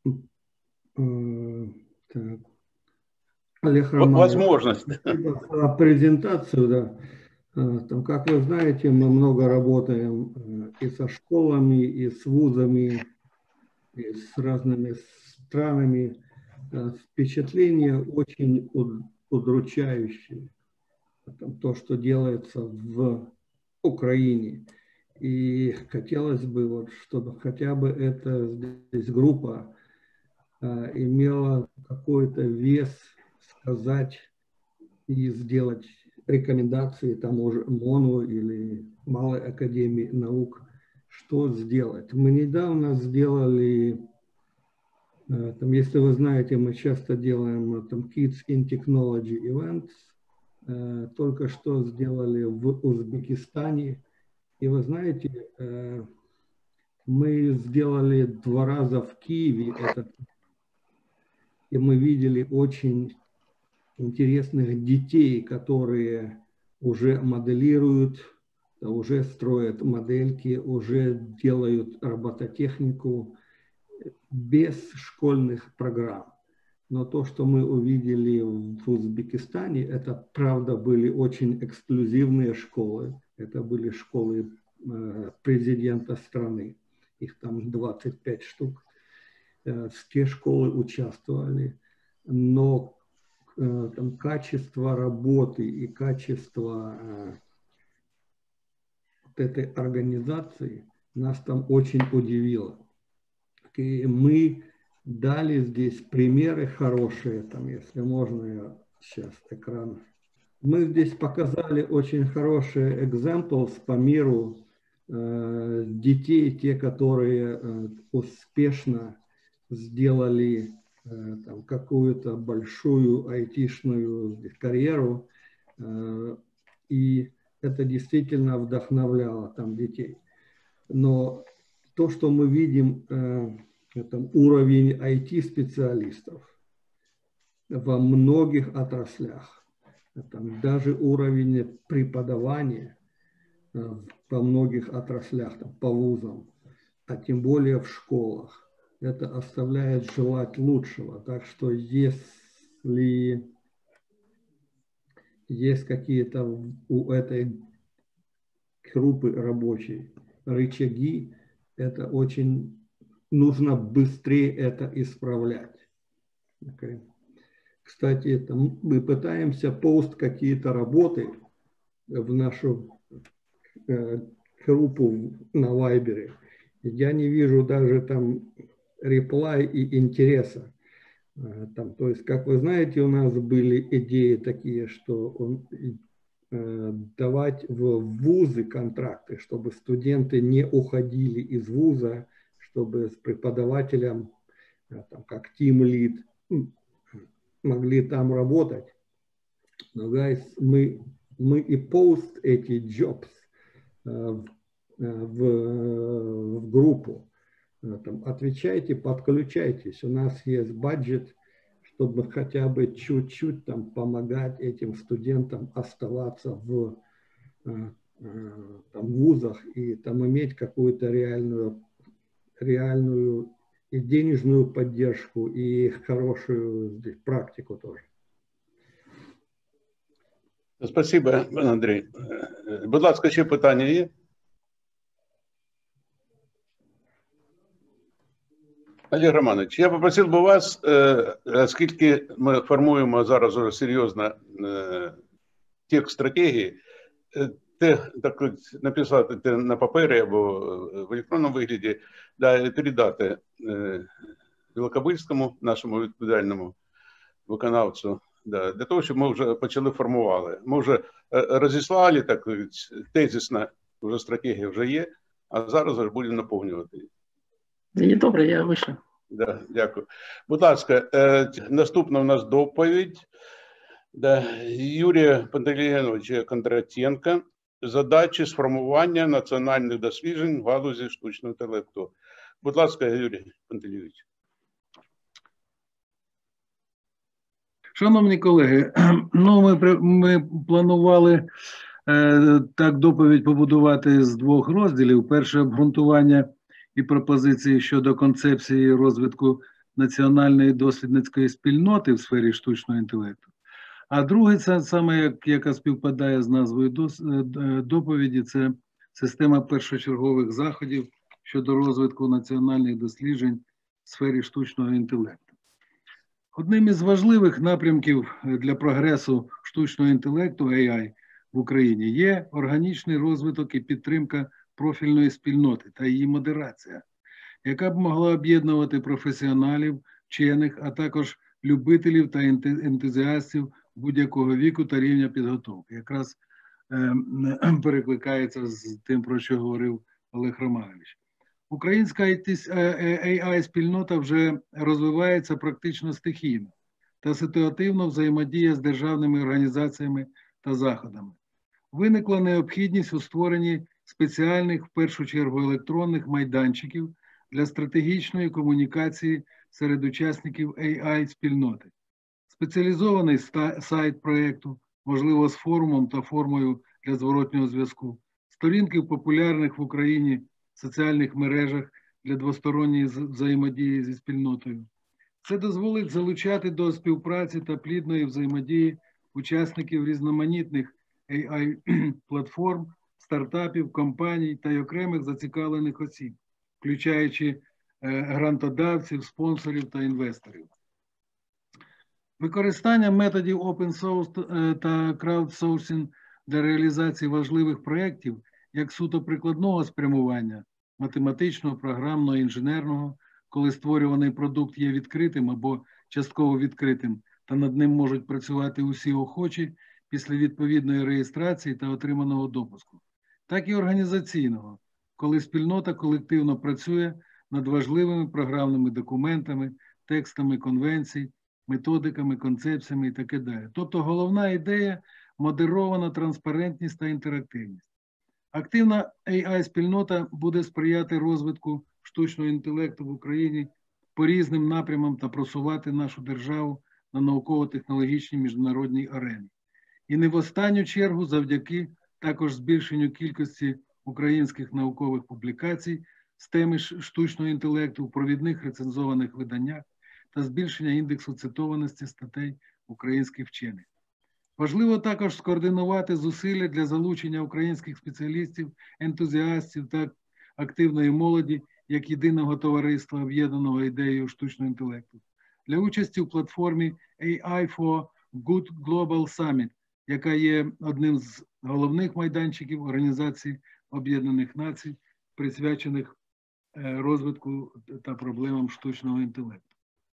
Олег Романович, возможность. Спасибо за презентацию. Да. Там, как вы знаете, мы много работаем и со школами, и с вузами, и с разными странами. Впечатление очень удручающее. То, что делается в Украине. И хотелось бы, чтобы хотя бы эта здесь группа имела какой-то вес сказать и сделать рекомендации тому же МОНу или Малой академии наук, что сделать. Мы недавно сделали, там, если вы знаете, мы часто делаем там Kids in Technology Events, только что сделали в Узбекистане. И вы знаете, мы сделали 2 раза в Киеве и мы видели очень интересных детей, которые уже моделируют, уже строят модельки, уже делают робототехнику без школьных программ. Но то, что мы увидели в Узбекистане, это, правда, были очень эксклюзивные школы. Это были школы президента страны. Их там 25 штук. Те школы участвовали. Но там качество работы и качество этой организации нас там очень удивило. И мы дали здесь примеры хорошие, там, если можно, я сейчас экран. Мы здесь показали очень хорошие examples по миру детей, те, которые успешно сделали там какую-то большую айтишную карьеру, и это действительно вдохновляло там детей. Но то, что мы видим, там, уровень IT-специалистов во многих отраслях, там, даже уровень преподавания во многих отраслях, там, по вузам, а тем более в школах, это оставляет желать лучшего. Так что если есть какие-то у этой группы рабочей рычаги, это очень нужно быстрее это исправлять. Okay. Кстати, там мы пытаемся пост какие-то работы в нашу группу на Вайбере. Я не вижу даже там реплай и интереса. Там, то есть, как вы знаете, у нас были идеи такие, что давать в вузы контракты, чтобы студенты не уходили из вуза, чтобы с преподавателем, там, как team lead, могли там работать. Но, guys, мы и пост эти jobs в группу. Там, отвечайте, подключайтесь. У нас есть бюджет, чтобы хотя бы чуть-чуть там помогать этим студентам оставаться в там, вузах и там иметь какую-то реальную и денежную поддержку, и хорошую здесь практику тоже. Спасибо, Андрій. Будь ласка, ще питання є? Олег Романович, я попросив би вас, оскільки ми формуємо зараз уже серйозно текст стратегії, так написати на папері або в електронному вигляді, да, передати Великобильському, нашому відповідальному виконавцю, да, для того, щоб ми вже почали формувати. Ми вже розіслали, так тезисно, вже стратегія вже є, а зараз вже будемо наповнювати її. Добре, я вийшов. Да, дякую. Будь ласка, наступна у нас доповідь. Да, Юрія Пантелеймоновича Кондратенка. Задачі сформування національних досліджень в галузі штучного інтелекту. Будь ласка, Юрій Пантелеймонович. Шановні колеги, ну, ми планували так доповідь побудувати з двох розділів. Перше – обґрунтування і пропозиції щодо концепції розвитку національної дослідницької спільноти в сфері штучного інтелекту. А друге, це саме, яка співпадає з назвою доповіді, це система першочергових заходів щодо розвитку національних досліджень в сфері штучного інтелекту. Одним із важливих напрямків для прогресу штучного інтелекту AI в Україні є органічний розвиток і підтримка профільної спільноти та її модерація, яка б могла об'єднувати професіоналів, вчених, а також любителів та ентузіастів будь-якого віку та рівня підготовки. Якраз перекликається з тим, про що говорив Олег Романович. Українська AI-спільнота вже розвивається практично стихійно та ситуативно взаємодіє з державними організаціями та заходами. Виникла необхідність у створенні спеціальних, в першу чергу, електронних майданчиків для стратегічної комунікації серед учасників AI-спільноти. Спеціалізований сайт проєкту, можливо, з форумом та формою для зворотнього зв'язку, сторінки в популярних в Україні соціальних мережах для двосторонньої взаємодії зі спільнотою. Це дозволить залучати до співпраці та плідної взаємодії учасників різноманітних AI-платформ, стартапів, компаній та й окремих зацікавлених осіб, включаючи грантодавців, спонсорів та інвесторів. Використання методів open source та краудсорсинг для реалізації важливих проєктів як суто прикладного спрямування, математичного, програмного, інженерного, коли створюваний продукт є відкритим або частково відкритим, та над ним можуть працювати усі охочі після відповідної реєстрації та отриманого допуску, так і організаційного, коли спільнота колективно працює над важливими програмними документами, текстами конвенцій, методиками, концепціями і таке далі. Тобто головна ідея – модерована транспарентність та інтерактивність. Активна AI-спільнота буде сприяти розвитку штучного інтелекту в Україні по різним напрямам та просувати нашу державу на науково-технологічній міжнародній арені. І не в останню чергу завдяки також збільшенню кількості українських наукових публікацій з теми штучного інтелекту в провідних рецензованих виданнях та збільшення індексу цитованості статей українських вчених. Важливо також скоординувати зусилля для залучення українських спеціалістів, ентузіастів та активної молоді як єдиного товариства, об'єднаного ідеєю штучного інтелекту, для участі у платформі AI for Good Global Summit, яка є одним з головних майданчиків Організації Об'єднаних Націй, присвячених розвитку та проблемам штучного інтелекту.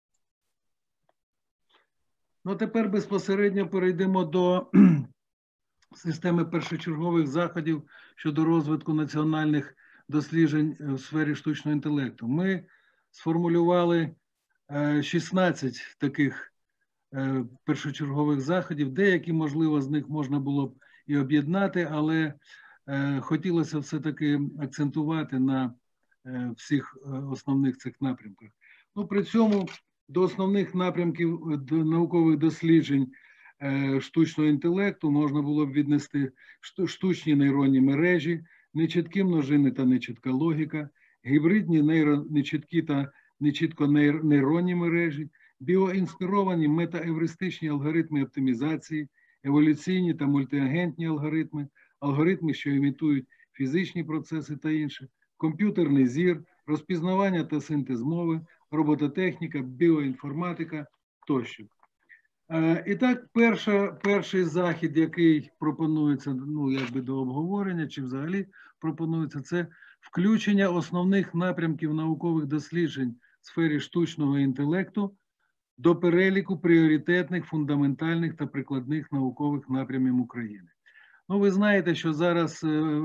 Ну, тепер безпосередньо перейдемо до системи першочергових заходів щодо розвитку національних досліджень у сфері штучного інтелекту. Ми сформулювали 16 таких першочергових заходів. Деякі, можливо, з них можна було б і об'єднати, але хотілося все-таки акцентувати на всіх основних цих напрямках. Ну, при цьому до основних напрямків наукових досліджень штучного інтелекту можна було б віднести штучні нейронні мережі, нечіткі множини та нечітка логіка, гібридні нечіткі та нечітконейронні мережі, біоінспіровані метаевристичні алгоритми оптимізації, еволюційні та мультиагентні алгоритми, алгоритми, що імітують фізичні процеси та інше, комп'ютерний зір, розпізнавання та синтез мови, робототехніка, біоінформатика тощо. І так, перший захід, який пропонується, ну, якби до обговорення, чи взагалі пропонується, це включення основних напрямків наукових досліджень в сфері штучного інтелекту до переліку пріоритетних, фундаментальних та прикладних наукових напрямів України. Ну, ви знаєте, що зараз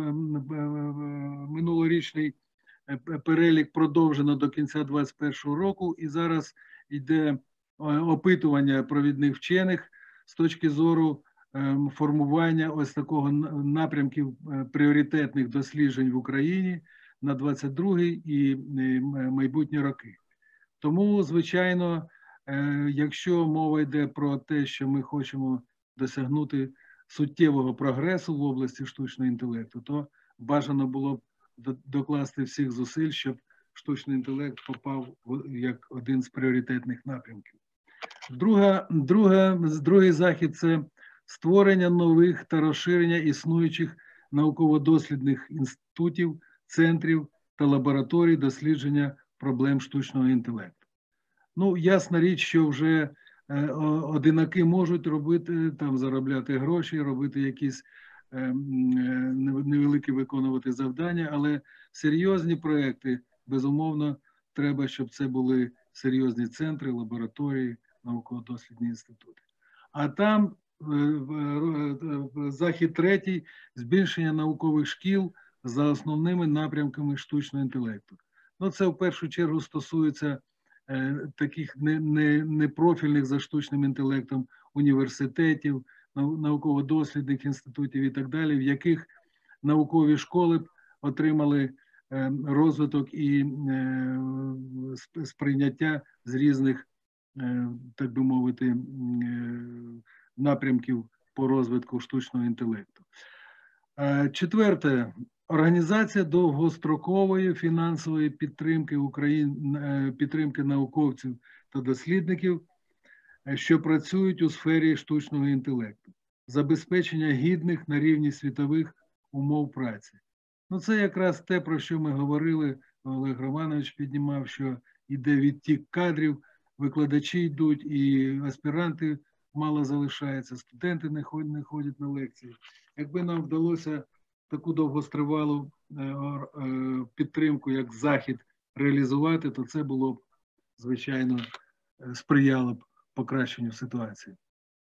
минулорічний перелік продовжено до кінця 2021 року, і зараз йде опитування провідних вчених з точки зору формування ось такого напрямків пріоритетних досліджень в Україні на 22-й і майбутні роки. Тому, звичайно, якщо мова йде про те, що ми хочемо досягнути суттєвого прогресу в області штучного інтелекту, то бажано було б докласти всіх зусиль, щоб штучний інтелект попав як один з пріоритетних напрямків. Другий захід – це створення нових та розширення існуючих науково-дослідних інститутів, центрів та лабораторій дослідження проблем штучного інтелекту. Ну, ясна річ, що вже одинаки можуть робити, там заробляти гроші, робити якісь невеликі виконувати завдання, але серйозні проекти, безумовно, треба, щоб це були серйозні центри, лабораторії, науково-дослідні інститути. А там захід третій – збільшення наукових шкіл за основними напрямками штучного інтелекту. Ну, це в першу чергу стосується таких непрофільних за штучним інтелектом університетів, науково-дослідних інститутів і так далі, в яких наукові школи отримали розвиток і сприйняття з різних, так би мовити, напрямків по розвитку штучного інтелекту. Четверте. Організація довгострокової фінансової підтримки підтримки науковців та дослідників, що працюють у сфері штучного інтелекту, забезпечення гідних на рівні світових умов праці. Ну, це якраз те, про що ми говорили, Олег Романович піднімав, що йде відтік кадрів, викладачі йдуть і аспіранти мало залишаються, студенти не ходять на лекції. Якби нам вдалося таку довгостривалу підтримку, як захід, реалізувати, то це було б, звичайно, сприяло б покращенню ситуації.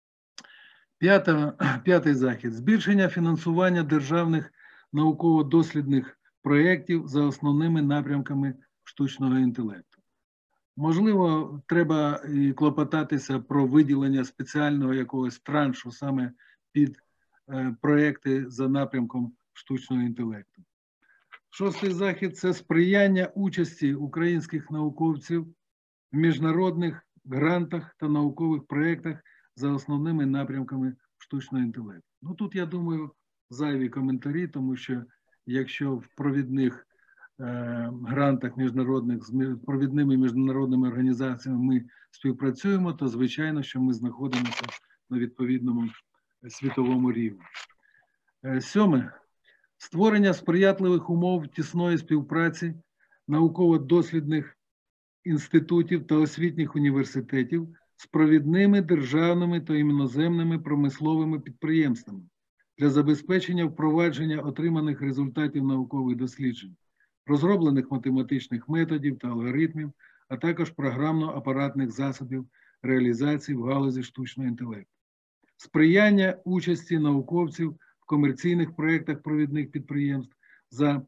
П'ятий захід. Збільшення фінансування державних науково-дослідних проєктів за основними напрямками штучного інтелекту. Можливо, треба і клопотатися про виділення спеціального якогось траншу саме під проєкти за напрямком штучного інтелекту. Шостий захід – це сприяння участі українських науковців в міжнародних грантах та наукових проєктах за основними напрямками штучного інтелекту. Ну, тут, я думаю, зайві коментарі, тому що якщо в провідних грантах міжнародних з провідними міжнародними організаціями ми співпрацюємо, то звичайно, що ми знаходимося на відповідному світовому рівні. Сьоме. Створення сприятливих умов тісної співпраці науково-дослідних інститутів та освітніх університетів з провідними державними та іноземними промисловими підприємствами для забезпечення впровадження отриманих результатів наукових досліджень, розроблених математичних методів та алгоритмів, а також програмно-апаратних засобів реалізації в галузі штучного інтелекту. Сприяння участі науковців в комерційних проєктах провідних підприємств за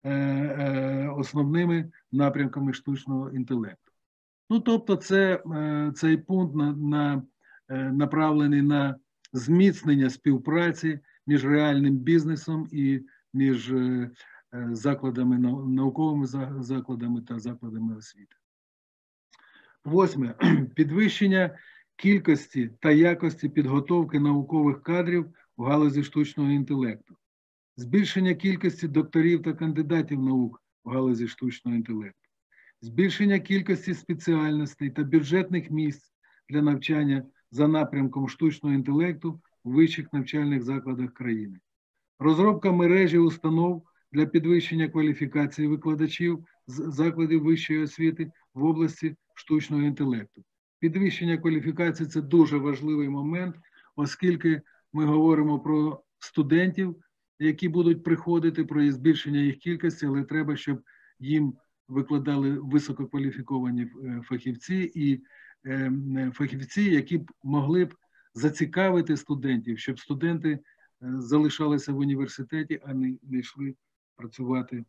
основними напрямками штучного інтелекту. Ну, тобто цей пункт направлений на зміцнення співпраці між реальним бізнесом і між закладами, науковими закладами та закладами освіти. 8. Підвищення кількості та якості підготовки наукових кадрів в галузі штучного інтелекту. Збільшення кількості докторів та кандидатів наук в галузі штучного інтелекту. Збільшення кількості спеціальностей та бюджетних місць для навчання за напрямком штучного інтелекту у вищих навчальних закладах країни. Розробка мережі установ для підвищення кваліфікації викладачів з закладів вищої освіти в області штучного інтелекту. Підвищення кваліфікації – це дуже важливий момент, оскільки ми говоримо про студентів, які будуть приходити, про збільшення їх кількості, але треба, щоб їм викладали висококваліфіковані фахівці і фахівці, які б могли б зацікавити студентів, щоб студенти залишалися в університеті, а не йшли працювати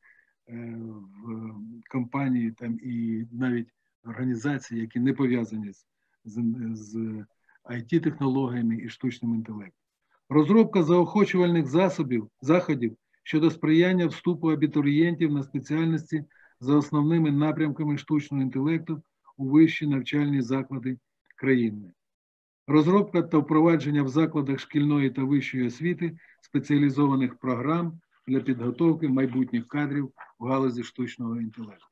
в компанії там, і навіть організації, які не пов'язані з IT-технологіями і штучним інтелектом. Розробка заохочувальних заходів щодо сприяння вступу абітурієнтів на спеціальності за основними напрямками штучного інтелекту у вищі навчальні заклади країни. Розробка та впровадження в закладах шкільної та вищої освіти спеціалізованих програм для підготовки майбутніх кадрів в галузі штучного інтелекту.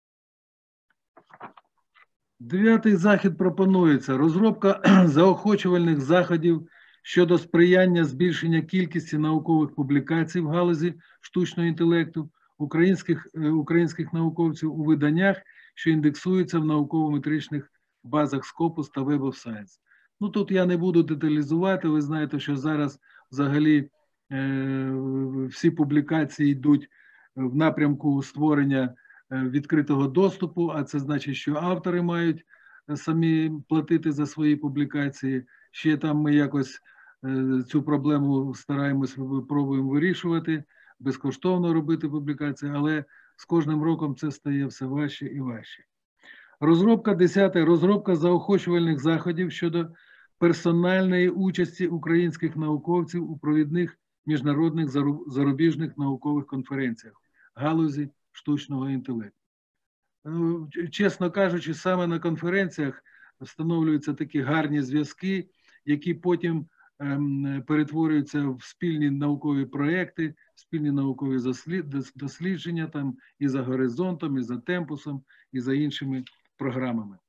9-й захід пропонується розробка заохочувальних заходів щодо сприяння збільшення кількості наукових публікацій в галузі штучного інтелекту українських науковців у виданнях, що індексуються в науково-метричних базах Scopus та Web of Science. Ну, тут я не буду деталізувати, ви знаєте, що зараз взагалі всі публікації йдуть в напрямку створення відкритого доступу, а це значить, що автори мають самі платити за свої публікації. Ще там ми якось цю проблему стараємось, пробуємо вирішувати, безкоштовно робити публікації, але з кожним роком це стає все важче і важче. Розробка 10. Розробка заохочувальних заходів щодо персональної участі українських науковців у провідних міжнародних зарубіжних наукових конференціях галузі штучного інтелекту. Чесно кажучи, саме на конференціях встановлюються такі гарні зв'язки, які потім перетворюються в спільні наукові проекти, спільні наукові дослідження там і за горизонтом, і за темпусом, і за іншими програмами.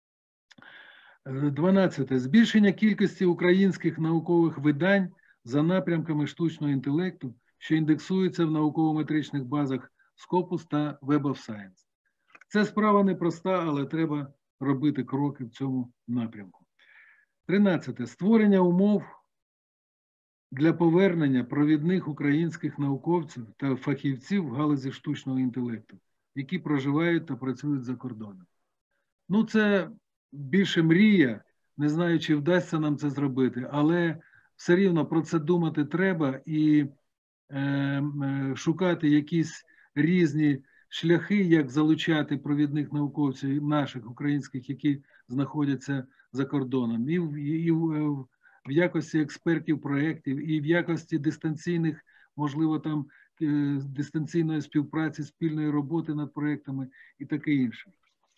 12. Збільшення кількості українських наукових видань за напрямками штучного інтелекту, що індексуються в науково-метричних базах Scopus та Web of Science. Це справа непроста, але треба робити кроки в цьому напрямку. 13. Створення умов для повернення провідних українських науковців та фахівців в галузі штучного інтелекту, які проживають та працюють за кордоном. Ну, це більше мрія, не знаю, чи вдасться нам це зробити, але все рівно про це думати треба і шукати якісь різні шляхи, як залучати провідних науковців наших українських, які знаходяться за кордоном, і в якості експертів проєктів, і в якості дистанційних, можливо, там дистанційної співпраці, спільної роботи над проєктами і таке інше.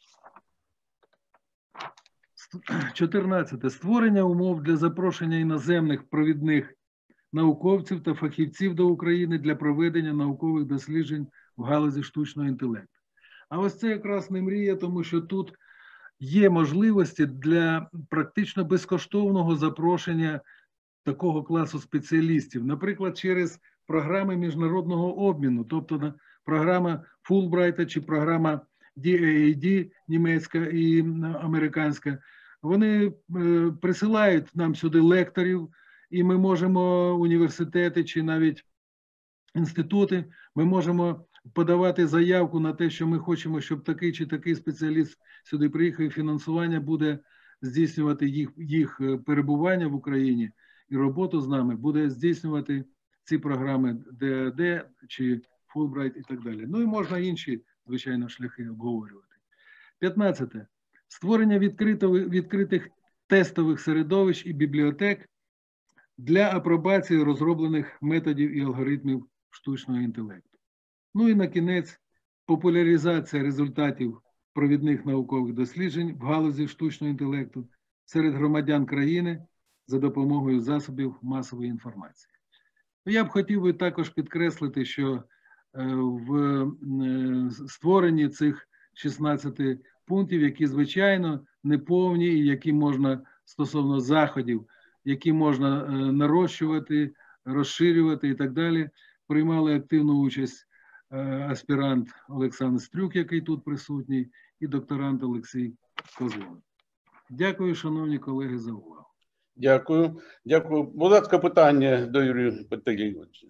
14. Створення умов для запрошення іноземних провідних науковців та фахівців до України для проведення наукових досліджень в галузі штучного інтелекту. А ось це якраз не мрія, тому що тут є можливості для практично безкоштовного запрошення такого класу спеціалістів, наприклад, через програми міжнародного обміну, тобто програма Фулбрайта чи програма DAAD, німецька і американська, вони присилають нам сюди лекторів, і ми можемо, університети чи навіть інститути, ми можемо подавати заявку на те, що ми хочемо, щоб такий чи такий спеціаліст сюди приїхав, і фінансування буде здійснювати їх перебування в Україні, і роботу з нами буде здійснювати ці програми ДАД чи Fulbright і так далі. Ну і можна інші, звичайно, шляхи обговорювати. 15. Створення відкритих тестових середовищ і бібліотек для апробації розроблених методів і алгоритмів штучного інтелекту. Ну і на кінець популяризація результатів провідних наукових досліджень в галузі штучного інтелекту серед громадян країни за допомогою засобів масової інформації. Я б хотів би також підкреслити, що в створенні цих 16 пунктів, які, звичайно, неповні і які можна стосовно заходів, які можна нарощувати, розширювати і так далі, приймали активну участь аспірант Олександр Стрюк, який тут присутній, і докторант Олексій Козлов. Дякую, шановні колеги, за увагу. Дякую. Дякую. Будь ласка, питання до Юрія Пантелійовича.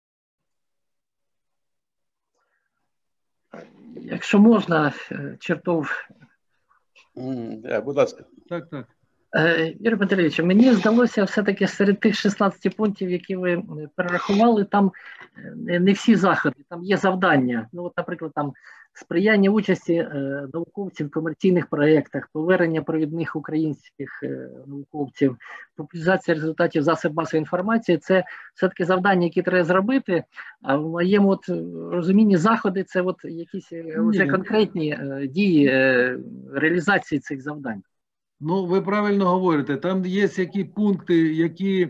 Якщо можна, Чертов. Будь ласка. Так. Юрій Пантелійович, мені здалося все-таки серед тих 16 пунктів, які ви перерахували, там не всі заходи, там є завдання. Ну, от, наприклад, там сприяння участі науковців в комерційних проєктах, повернення провідних українських науковців, популяризація результатів засобів масової інформації – це все-таки завдання, які треба зробити, а в моєму розумінні заходи – це от якісь вже конкретні дії реалізації цих завдань. Ну, ви правильно говорите, там є які пункти, які,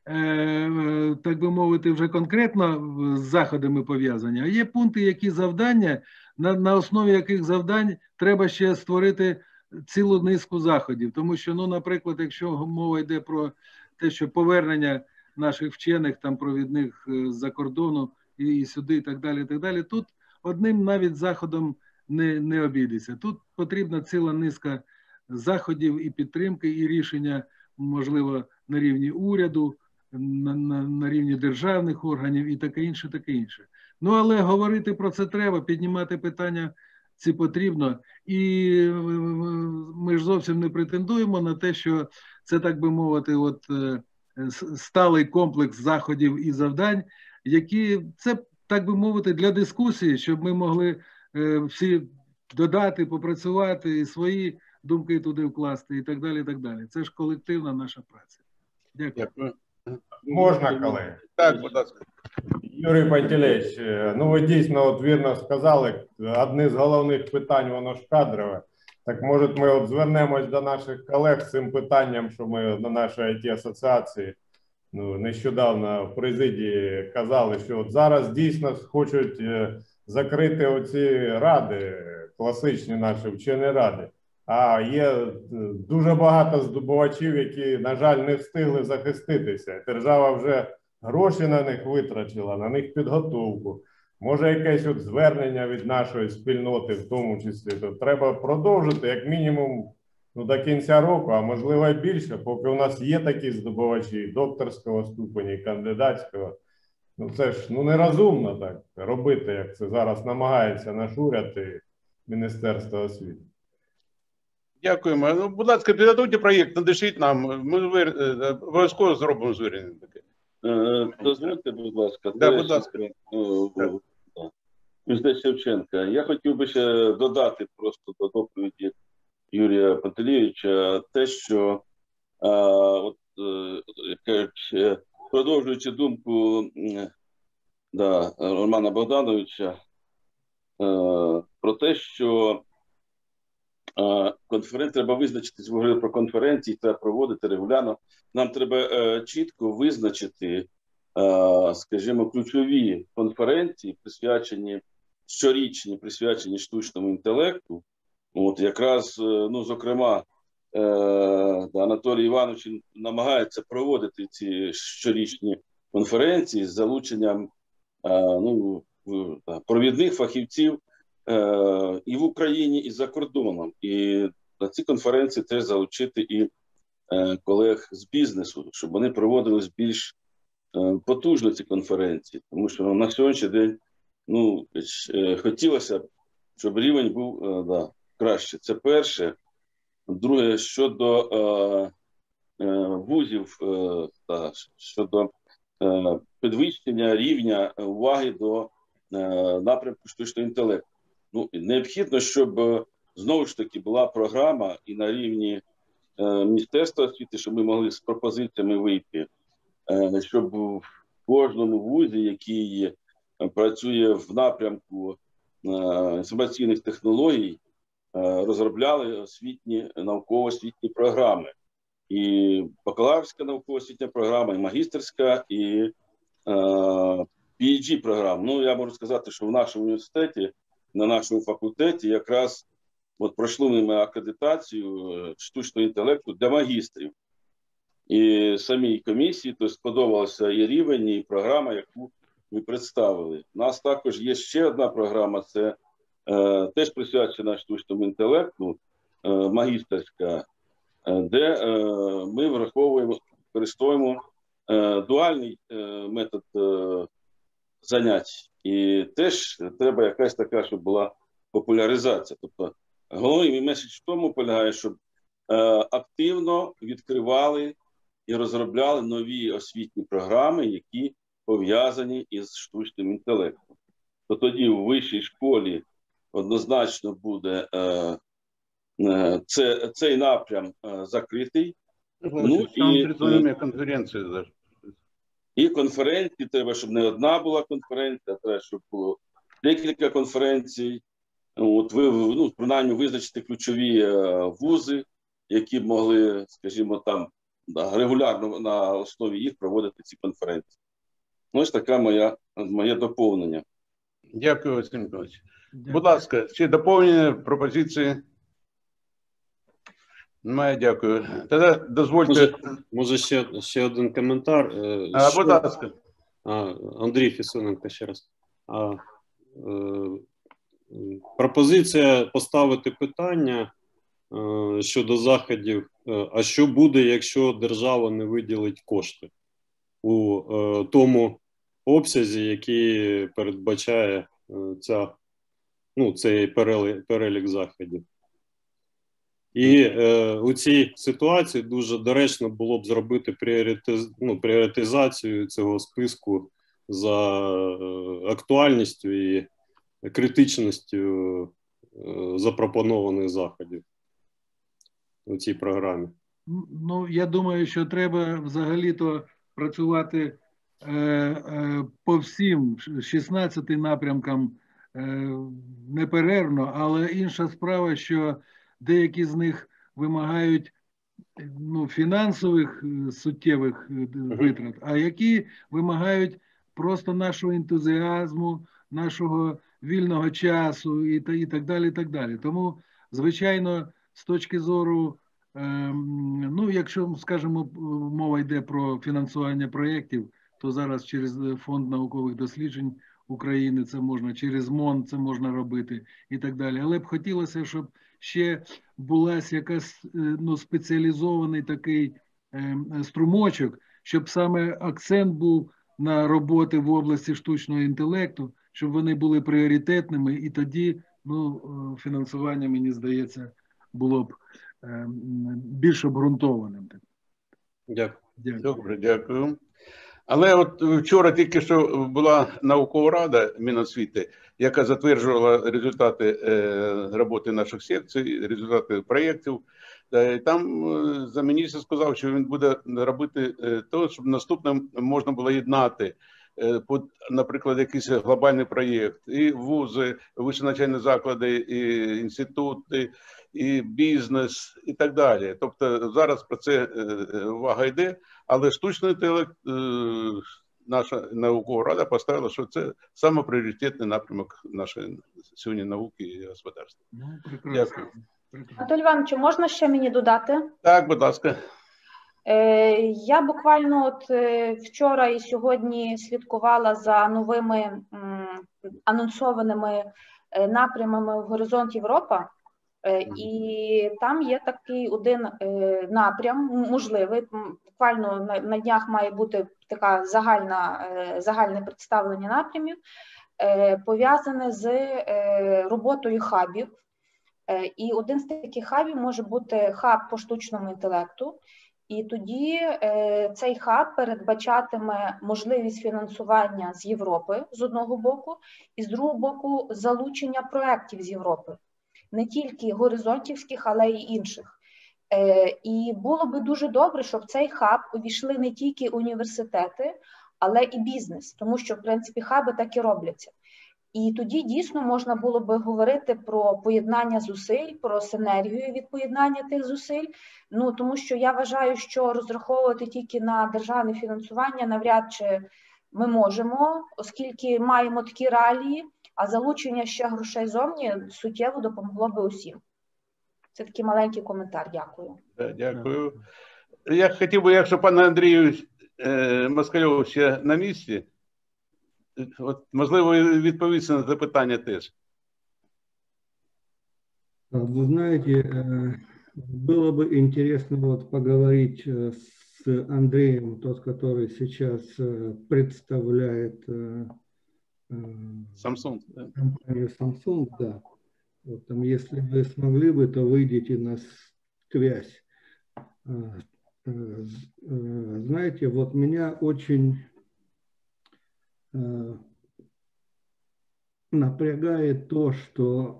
так би мовити, вже конкретно з заходами пов'язані, а є пункти, які завдання, на основі яких завдань треба ще створити цілу низку заходів. Тому що, ну, наприклад, якщо мова йде про те, що повернення наших вчених, там, провідних з-за кордону і сюди, і так далі, тут одним навіть заходом не обійдеться. Тут потрібна ціла низка заходів і підтримки, і рішення, можливо, на рівні уряду, на рівні державних органів і таке інше, таке інше. Ну, але говорити про це треба, піднімати питання ці потрібно. І ми ж зовсім не претендуємо на те, що це, так би мовити, от сталий комплекс заходів і завдань, які, це, так би мовити, для дискусії, щоб ми могли всі додати, попрацювати і свої думки туди вкласти і так далі, і так далі. Це ж колективна наша праця. Дякую. Можна, колеги? Так, будь ласка. Юрій Пантелійович, ну ви дійсно от вірно сказали, одне з головних питань, воно ж кадрове. Так може ми от звернемось до наших колег з цим питанням, що ми на нашій IT-асоціації нещодавно в президії казали, що от зараз дійсно хочуть закрити оці ради, класичні наші вчені ради. А є дуже багато здобувачів, які, на жаль, не встигли захиститися. Держава вже гроші на них витратила, на них підготовку. Може, якесь от звернення від нашої спільноти, в тому числі, то треба продовжити, як мінімум, до кінця року, а можливо і більше, поки у нас є такі здобувачі докторського ступеня, і кандидатського. Ну це ж нерозумно так робити, як це зараз намагається наш уряд і Міністерство освіти. Дякуємо. Ну, будь ласка, підготуйте проєкт, надишіть нам. Ми обов'язково зробимо звернення таке. Дозвольте, будь ласка. Да, будь ласка. Між Шевченка. Я хотів би ще додати просто до доповіді Юрія Пантелійовича те, що продовжуючи думку Романа Богдановича про те, що треба визначитись, ви говорили про конференції, треба проводити регулярно. Нам треба чітко визначити, скажімо, ключові конференції, щорічні, присвячені штучному інтелекту. От якраз, зокрема, Анатолій Іванович намагається проводити ці щорічні конференції з залученням провідних фахівців і в Україні, і за кордоном. І на ці конференції теж залучити і колег з бізнесу, щоб вони проводились більш потужно ці конференції. Тому що на сьогоднішній день хотілося б, щоб рівень був краще. Це перше. Друге, щодо вузів, щодо підвищення рівня уваги до напрямку штучного інтелекту. Необхідно, щоб знову ж таки була програма і на рівні Міністерства освіти, щоб ми могли з пропозиціями вийти, щоб в кожному вузі, який працює в напрямку інформаційних технологій, розробляли науково-освітні програми. І бакалаврська науково-освітня програма, і магістерська, і PhD-програма. Я можу сказати, що в нашому університеті, на нашому факультеті якраз пройшли ми акредитацію штучного інтелекту для магістрів. І самій комісії сподобався і рівень, і програма, яку ми представили. У нас також є ще одна програма, це теж присвячена штучному інтелекту, магістерська, де ми використовуємо дуальний метод занять. І теж треба якась така, щоб була популяризація. Тобто головний меседж в тому полягає, щоб активно відкривали і розробляли нові освітні програми, які пов'язані із штучним інтелектом. То тоді у вищій школі однозначно буде цей напрям закритий. І конференції треба, щоб не одна була конференція, треба, щоб було декілька конференцій. Принаймні визначити ключові вузи, які б могли, скажімо, там регулярно на основі їх проводити ці конференції. Ось таке моє доповнення. Дякую, Василь Миколаївич. Будь ласка, чи доповнення, пропозиції? Немає, дякую. Тоді дозвольте... Може ще один коментар? Будь ласка. Андрій Фісуненко ще раз. Пропозиція поставити питання щодо заходів, а що буде, якщо держава не виділить кошти у тому обсязі, який передбачає цей перелік заходів. І у цій ситуації дуже доречно було б зробити пріоритизацію цього списку за актуальністю і критичністю запропонованих заходів у цій програмі. Я думаю, що треба взагалі-то працювати по всім 16 напрямкам неперервно, але інша справа, що деякі з них вимагають фінансових суттєвих витрат, а які вимагають просто нашого ентузіазму, нашого вільного часу і так далі, і так далі. Тому, звичайно, з точки зору, якщо, скажімо, мова йде про фінансування проєктів, то зараз через Фонд наукових досліджень України це можна, через МОН це можна робити і так далі. Але б хотілося, щоб ще була якась спеціалізований такий струмочок, щоб саме акцент був на роботи в області штучного інтелекту, щоб вони були пріоритетними, і тоді фінансування, мені здається, було б більш обґрунтованим. Дякую. Добре, дякую. Але от вчора тільки що була наукова рада Міносвіти, яка затверджувала результати роботи наших секцій, результати проєктів. Там замміністр сказав, що він буде робити те, щоб наступним можна було єднати, наприклад, якийсь глобальний проєкт, і вузи, вищі навчальні заклади, і інститути, і бізнес, і так далі. Тобто зараз про це увага йде, але штучний інтелект, наша наукова рада поставила, що це саме пріоритетний напрямок нашої сьогодні науки і господарства. Дякую. Анатолій Іванович, можна ще мені додати? Так, будь ласка. Я буквально вчора і сьогодні слідкувала за новими анонсованими напрямами в Горизонт Європа. І там є такий один напрям, можливий, буквально на днях має бути така загальне представлення напрямів, пов'язане з роботою хабів. І один з таких хабів може бути хаб по штучному інтелекту. І тоді цей хаб передбачатиме можливість фінансування з Європи, з одного боку, і з другого боку залучення проєктів з Європи. Не тільки горизонтівських, але й інших. І було би дуже добре, щоб в цей хаб увійшли не тільки університети, але і бізнес, тому що, в принципі, хаби так і робляться. І тоді дійсно можна було би говорити про поєднання зусиль, про синергію від поєднання тих зусиль. Ну, тому що я вважаю, що розраховувати тільки на державне фінансування навряд чи ми можемо, оскільки маємо такі реалії, а залучення ще грошей зовні суттєво допомогло би усім. Це такий маленький коментар. Дякую. Дякую. Я хотів би, якщо пане Андрію Москальову ще на місці, от, можливо, відповісти на це питання теж. Вы знаете, было бы интересно вот поговорить с Андреем, тот, который сейчас представляет Samsung, да? компанию Samsung, да. Вот, там, если вы смогли бы, то выйдите на связь. Знаете, вот меня очень напрягает то, что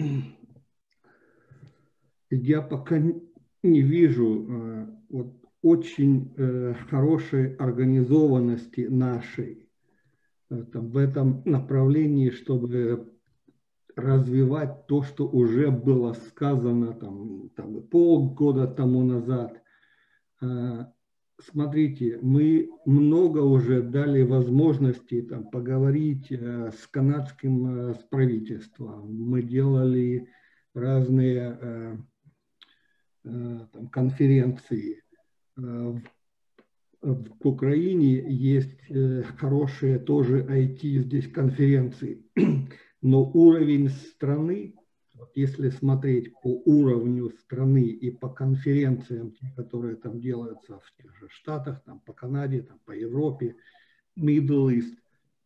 я пока не вижу вот, очень хорошей организованности нашей там, в этом направлении, чтобы развивать то, что уже было сказано там полгода тому назад. Смотрите, мы много уже дали возможности там, поговорить с канадским правительством. Мы делали разные там, конференции. В Украине есть хорошие тоже IT здесь конференции, но уровень страны, если смотреть по уровню страны и по конференциям, которые там делаются в тех же Штатах, там, по Канаде, там, по Европе, Middle East,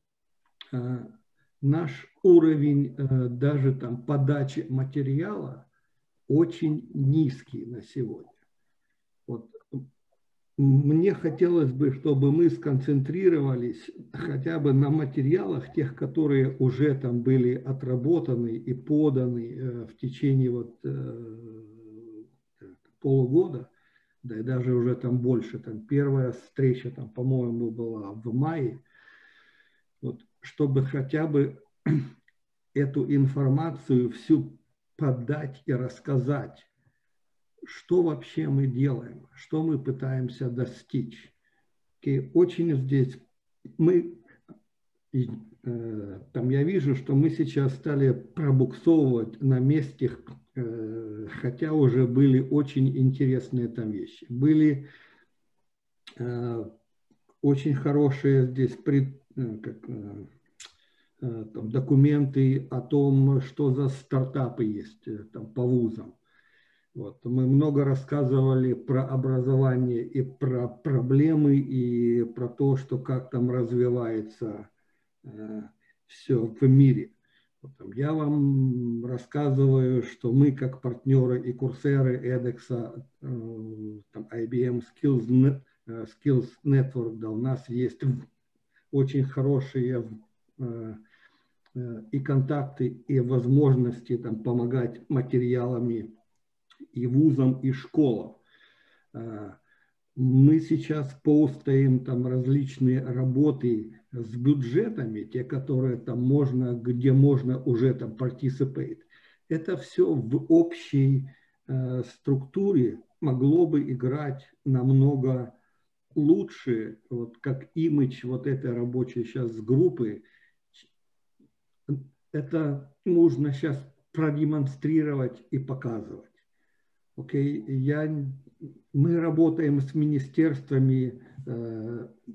наш уровень даже там, подачи материала очень низкий на сегодня. Вот. Мне хотелось бы, чтобы мы сконцентрировались хотя бы на материалах, тех, которые уже там были отработаны и поданы в течение вот, полугода, да и даже уже там больше. Там первая встреча, там, по-моему, была в мае. Вот, чтобы хотя бы эту информацию всю подать и рассказать, что вообще мы делаем, что мы пытаемся достичь. И очень здесь мы, там я вижу, что мы сейчас стали пробуксовывать на месте, хотя уже были очень интересные там вещи. Были очень хорошие здесь там, документы о том, что за стартапы есть там, по вузам. Вот. Мы много рассказывали про образование и про проблемы, и про то, что как там развивается все в мире. Вот, я вам рассказываю, что мы как партнеры и курсеры edX, там, IBM Skills Network, да, у нас есть очень хорошие и контакты, и возможности там, помогать материалами и вузам, и школам. Мы сейчас постаем там различные работы с бюджетами, те, которые там можно, где можно уже там participate. Это все в общей структуре могло бы играть намного лучше, вот как имидж вот этой рабочей сейчас группы. Это нужно сейчас продемонстрировать и показывать. Окей, мы работаем с министерствами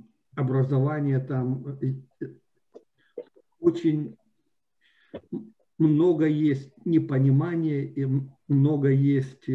образования там очень много есть непонимания и много есть...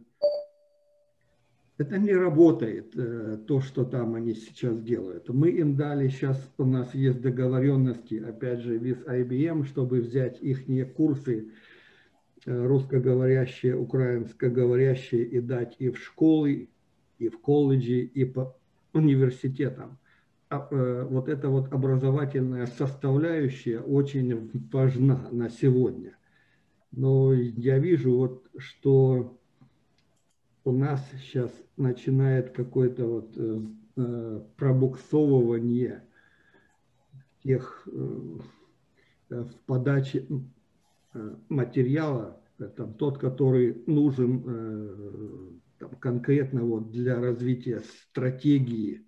Это не работает, то, что там они сейчас делают. Мы им дали, сейчас у нас есть договоренности, опять же, с IBM, чтобы взять их курсы русскоговорящие, украинскоговорящие и дать и в школы, и в колледжи, и по университетам. Вот эта вот образовательная составляющая очень важна на сегодня. Но я вижу, вот, что у нас сейчас начинает какое-то вот пробуксовывание тех в подаче материала, там, тот, который нужен там, конкретно вот для развития стратегии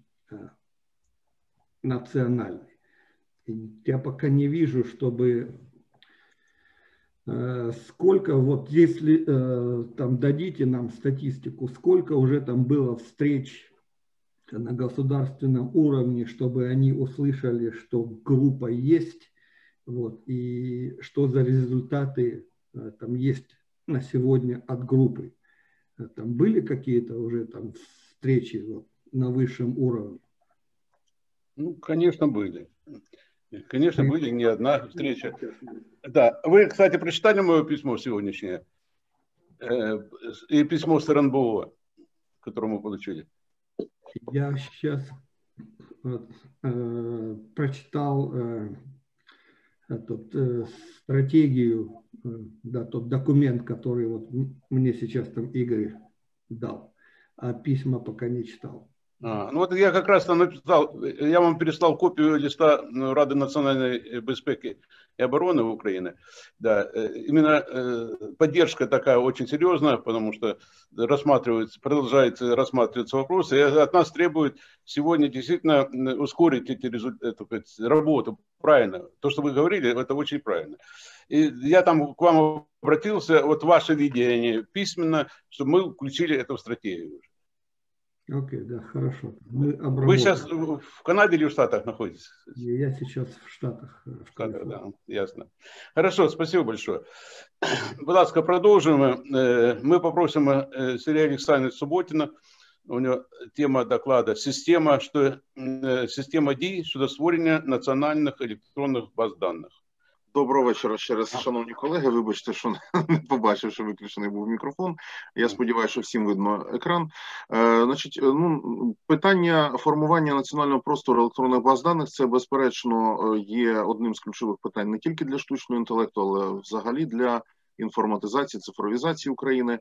национальной. Я пока не вижу, чтобы сколько, вот если там дадите нам статистику, сколько уже там было встреч на государственном уровне, чтобы они услышали, что группа есть, вот, и что за результаты там есть на сегодня от группы. Там были какие-то уже там встречи вот, на высшем уровне? Ну, конечно, были. Конечно, были не одна встреча. Да, вы, кстати, прочитали мое письмо сегодняшнее? И письмо с РНБО, которое мы получили? Я сейчас прочитал стратегию, да, тот документ, который вот мне сейчас там Игорь дал, а письма пока не читал. Ну вот я как раз там написал, я вам переслал копию листа Рады национальной безпеки и обороны Украины. Да, именно поддержка такая очень серьезная, потому что продолжается рассматриваться вопрос, и от нас требует сегодня действительно ускорить эти результаты, работу. Правильно. То, что вы говорили, это очень правильно. И я там к вам обратился, вот ваше видение письменно, чтобы мы включили это в стратегию. Окей, да, хорошо. Вы сейчас в Канаде или в Штатах находитесь? Я сейчас в Штатах. В Штатах, да, ясно. Хорошо, спасибо большое. Будь ласка, продовжуємо. Ми попросимо Сергія Олександровича Суботіна. У нього тема докладу «Система дій щодо створення національних електронних баз даних». Доброго вечора ще раз, шановні колеги. Вибачте, що не побачив, що виключений був мікрофон. Я сподіваюся, що всім видно екран. Значить, питання формування національного простору електронних баз даних – це, безперечно, є одним з ключових питань не тільки для штучного інтелекту, але взагалі для інформатизації, цифровізації України.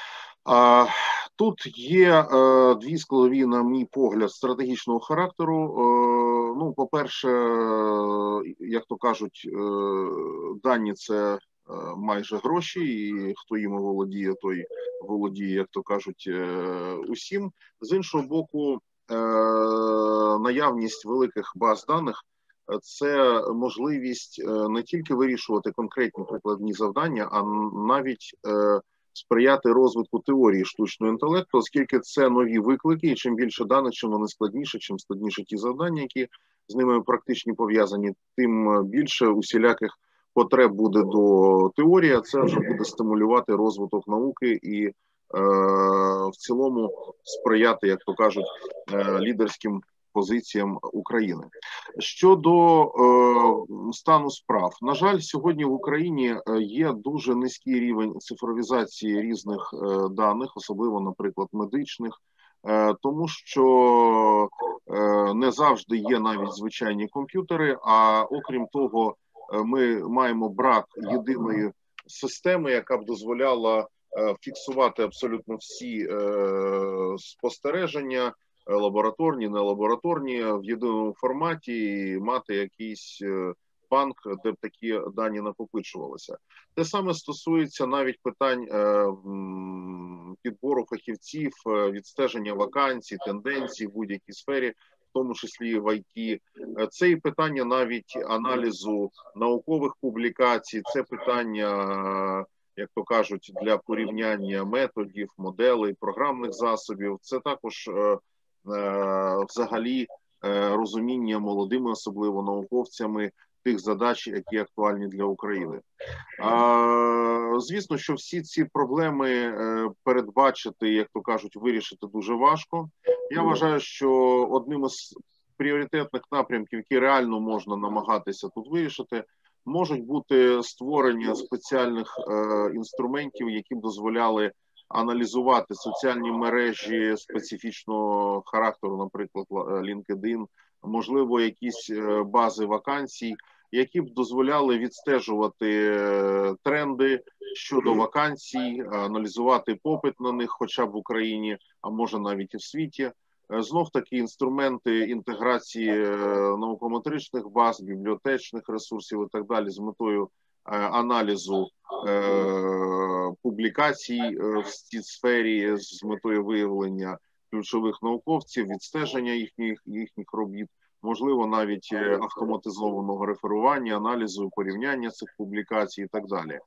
Тут є дві складові, на мій погляд, стратегічного характеру. Ну, по-перше, як то кажуть, дані – це майже гроші, і хто їм володіє, той володіє, як то кажуть, усім. З іншого боку, наявність великих баз даних – це можливість не тільки вирішувати конкретні прикладні завдання, а навіть сприяти розвитку теорії штучного інтелекту, оскільки це нові виклики, і чим більше даних, чим вони складніше, чим складніше ті завдання, які з ними практично пов'язані, тим більше усіляких потреб буде до теорії, а це вже буде стимулювати розвиток науки і в цілому сприяти, як то кажуть, лідерським позиціям України. Щодо стану справ, на жаль, сьогодні в Україні є дуже низький рівень цифровізації різних даних, особливо, наприклад, медичних, тому що не завжди є навіть звичайні комп'ютери, а окрім того, ми маємо брак єдиної системи, яка б дозволяла фіксувати абсолютно всі спостереження, лабораторні, нелабораторні, в єдиному форматі, і мати якийсь банк, де б такі дані накопичувалися. Те саме стосується навіть питань підбору фахівців, відстеження вакансій, тенденцій в будь-якій сфері, в тому числі в ІТ. Це і питання навіть аналізу наукових публікацій, це питання, як то кажуть, для порівняння методів, моделей, програмних засобів. Це також взагалі розуміння молодими, особливо науковцями, тих задач, які актуальні для України. Звісно, що всі ці проблеми передбачити, як то кажуть, вирішити дуже важко. Я вважаю, що одним із пріоритетних напрямків, які реально можна намагатися тут вирішити, можуть бути створення спеціальних інструментів, які б дозволяли аналізувати соціальні мережі специфічного характеру, наприклад, LinkedIn, можливо, якісь бази вакансій, які б дозволяли відстежувати тренди щодо вакансій, аналізувати попит на них хоча б в Україні, а може навіть і в світі. Знов таки інструменти інтеграції науково-метричних баз, бібліотечних ресурсів і так далі з метою аналізу публікацій в цій сфері, з метою виявлення ключових науковців, відстеження їхніх робіт, можливо, навіть автоматизованого реферування, аналізу, порівняння цих публікацій і так далі.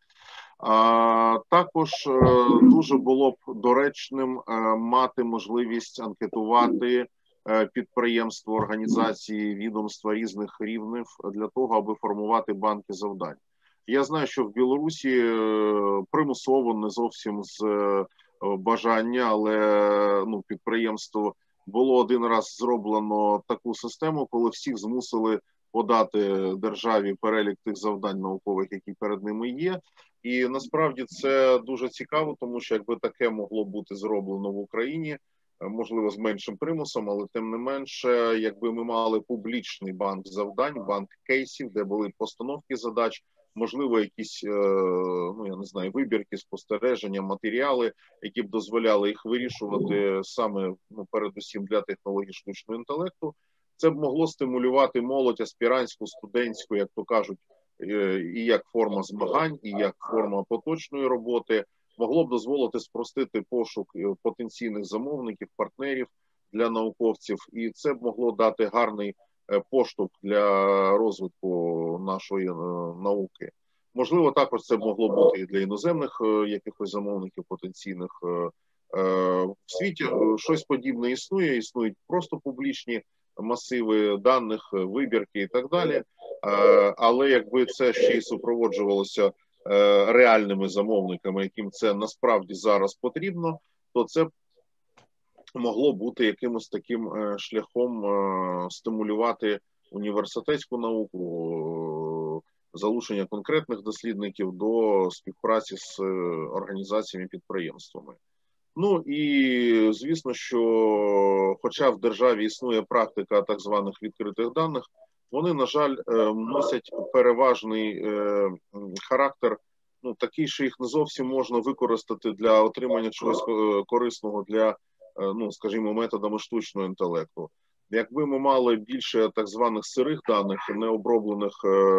Також дуже було б доречним мати можливість анкетувати підприємства, організації, відомства різних рівнів для того, аби формувати банки завдань. Я знаю, що в Білорусі примусово, не зовсім з бажання, але підприємство було один раз зроблено таку систему, коли всіх змусили подати державі перелік тих завдань наукових, які перед ними є. І насправді це дуже цікаво, тому що якби таке могло бути зроблено в Україні, можливо, з меншим примусом, але тим не менше, якби ми мали публічний банк завдань, банк кейсів, де були постановки задач, можливо, якісь, я не знаю, вибірки, спостереження, матеріали, які б дозволяли їх вирішувати саме, передусім для технологій штучного інтелекту, це б могло стимулювати молодь аспірантську, студентську, як то кажуть, і як форма змагань, і як форма поточної роботи, могло б дозволити спростити пошук потенційних замовників, партнерів для науковців, і це б могло дати гарний поштовх для розвитку нашої науки. Можливо, також це б могло бути і для іноземних якихось замовників потенційних. В світі щось подібне існує, існують просто публічні масиви даних, вибірки і так далі, але якби це ще й супроводжувалося реальними замовниками, яким це насправді зараз потрібно, то це могло бути якимось таким шляхом стимулювати університетську науку, залучення конкретних дослідників до співпраці з організаціями, підприємствами. Ну і звісно, що хоча в державі існує практика так званих відкритих даних, вони, на жаль, носять переважний характер, такий, що їх не зовсім можна використати для отримання чогось корисного для, скажімо, методами штучного інтелекту. Якби ми мали більше так званих сирих даних, необроблених,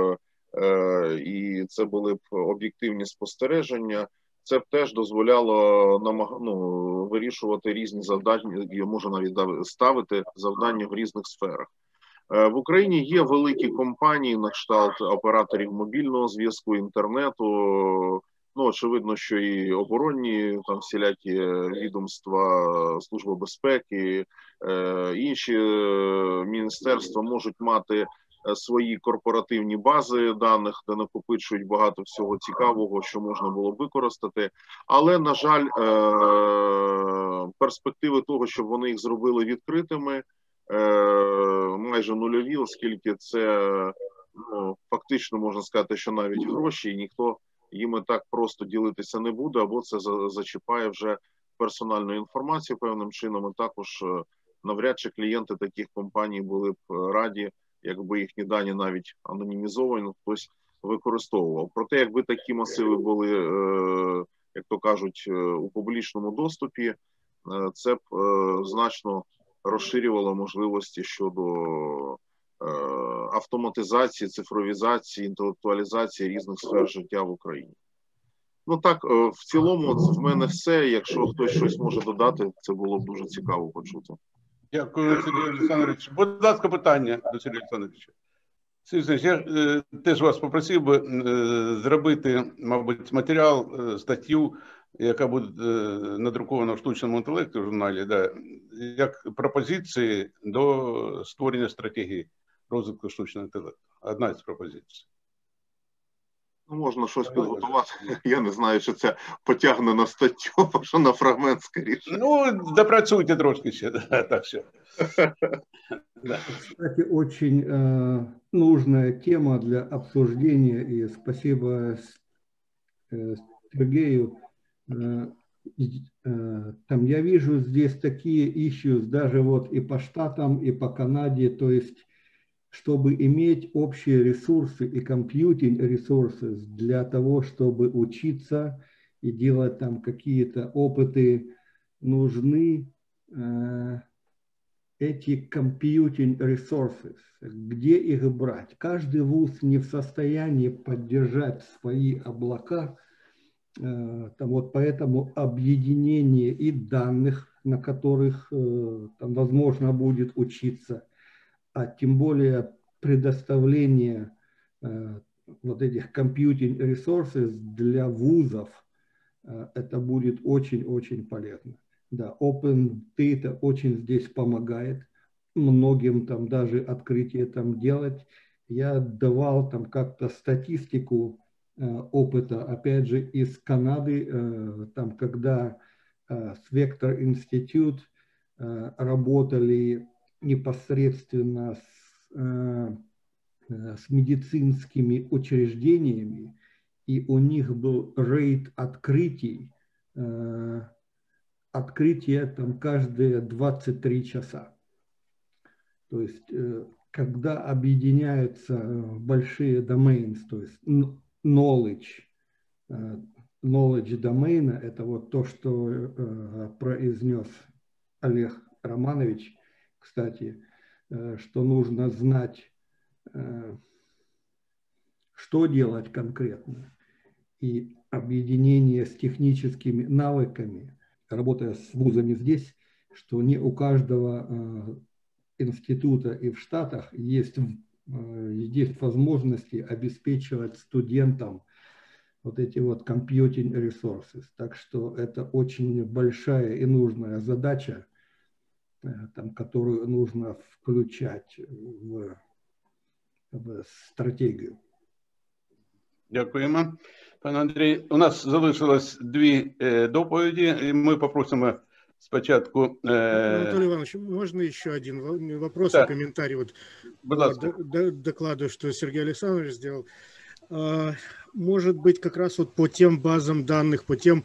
і це були б об'єктивні спостереження, це б теж дозволяло вирішувати різні завдання, і може навіть ставити завдання в різних сферах. В Україні є великі компанії на кшталт операторів мобільного зв'язку, інтернету. Очевидно, що і оборонні, там всілякі відомства, Служба безпеки, інші міністерства можуть мати свої корпоративні бази даних, де накопичують багато всього цікавого, що можна було б використати. Але, на жаль, перспективи того, щоб вони їх зробили відкритими, майже нульові, оскільки це фактично можна сказати, що навіть гроші, і ніхто їми так просто ділитися не буде, або це зачіпає вже персональну інформацію певним чином, і також навряд чи клієнти таких компаній були б раді, якби їхні дані навіть анонімізовані, хтось використовував. Проте, якби такі масиви були, як то кажуть, у публічному доступі, це б значно розширювало можливості щодо автоматизації, цифровізації, інтелектуалізації різних сфер життя в Україні. Так, в цілому в мене все. Якщо хтось щось може додати, це було б дуже цікаво почути. Дякую, Сергій Олександрович. Будь ласка, питання до Сергія Олександровича. Сергій Олександрович, я теж вас попросив би зробити, мабуть, матеріал, статтю, яка буде надрукована в штучному інтелекті в журналі, як пропозиції до створення стратегії розвитку штучного інтелекту. одна із пропозицій. Можна щось підготувати. Я не знаю, чи це потягне на статтю, бо що на фрагмент скоріше. Ну, допрацюйте трошки ще, так все. Кстати, очень нужная тема для обсуждения, и спасибо Сергею. Там я вижу здесь такие issues даже вот и по Штатам, и по Канаде, то есть чтобы иметь общие ресурсы и компьютинг ресурсы для того, чтобы учиться и делать там какие-то опыты, нужны эти computing resources. Где их брать? Каждый вуз не в состоянии поддержать свои облака. Там вот поэтому объединение и данных, на которых там возможно будет учиться, а тем более предоставление вот этих computing resources для вузов, это будет очень-очень полезно. Да, Open Data очень здесь помогает многим там даже открытие там делать. Я давал там как-то статистику опыта, опять же, из Канады, там, когда с Vector Institute работали непосредственно с медицинскими учреждениями, и у них был рейд открытий, открытие там каждые 23 часа. То есть, когда объединяются большие domains, то есть knowledge домена, это вот то, что произнес Олег Романович, кстати, что нужно знать, что делать конкретно. И объединение с техническими навыками, работая с вузами здесь, что не у каждого института и в Штатах есть возможности обеспечивать студентам вот эти вот computing resources. Так что это очень большая и нужная задача, там, которую нужно включать в стратегію. Дякуємо, пане Андрій. У нас залишилось дві доповіді, і ми попросимо спочатку... Анатолий Иванович, можно еще один вопрос, да, и комментарий вот по докладу, что Сергей Александрович сделал? Может быть, как раз вот по тем базам данных, по тем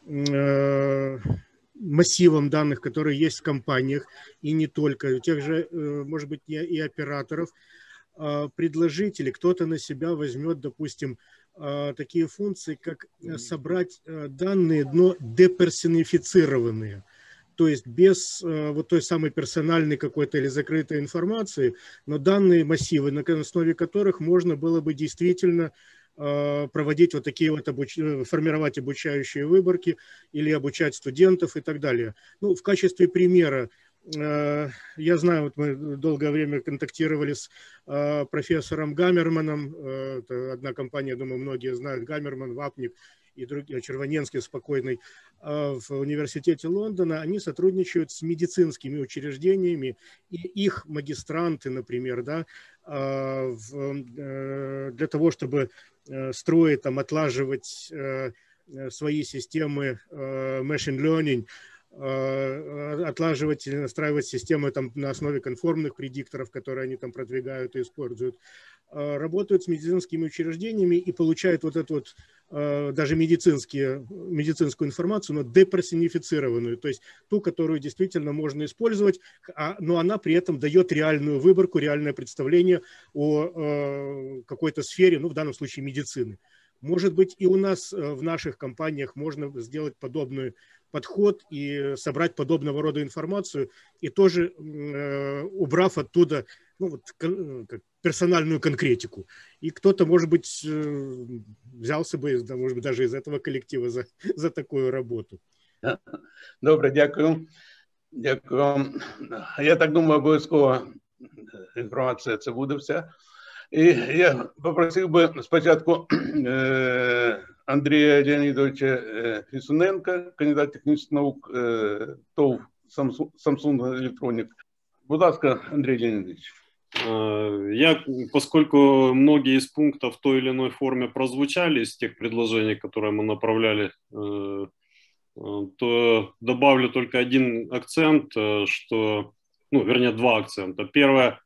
массивам данных, которые есть в компаниях, и не только, у тех же, может быть, и операторов, предложить, или кто-то на себя возьмет, допустим, такие функции, как собрать данные, но деперсонифицированные, то есть без вот той самой персональной какой-то или закрытой информации, но данные массивы, на основе которых можно было бы действительно проводить вот такие вот формировать обучающие выборки или обучать студентов и так далее. Ну, в качестве примера, я знаю, вот мы долгое время контактировали с профессором Гаммерманом, это одна компания, думаю, многие знают, Гаммерман, Вапник и другие, Червоненский спокойный, в университете Лондона. Они сотрудничают с медицинскими учреждениями, и их магистранты, например, да, для того, чтобы строить, там, отлаживать свои системы machine learning, отлаживать или настраивать системы там на основе конформных предикторов, которые они там продвигают и используют, работают с медицинскими учреждениями и получают вот эту вот даже медицинскую информацию, но деперсонифицированную, то есть ту, которую действительно можно использовать, но она при этом дает реальную выборку, реальное представление о какой-то сфере, ну в данном случае медицины. Может быть, и у нас в наших компаниях можно сделать подобный подход и собрать подобного рода информацию, и тоже убрав оттуда, ну, вот, персональную конкретику. И кто-то, может быть, взялся бы, может быть, даже из этого коллектива за такую работу. Добре, дякую. Дякую вам. Я так думаю, обов'язково інформація це буде вся. І я попросив би спочатку Андрія Леонідовича Фісуненка, кандидат технічних наук, ТОВ Samsung Electronics. Будь ласка, Андрій Леонідович. Поскольку многие из пунктов в той или иной форме прозвучали из тех предложений, которые мы направляли, то добавлю только один акцент, что, ну, вернее, два акцента. Первое,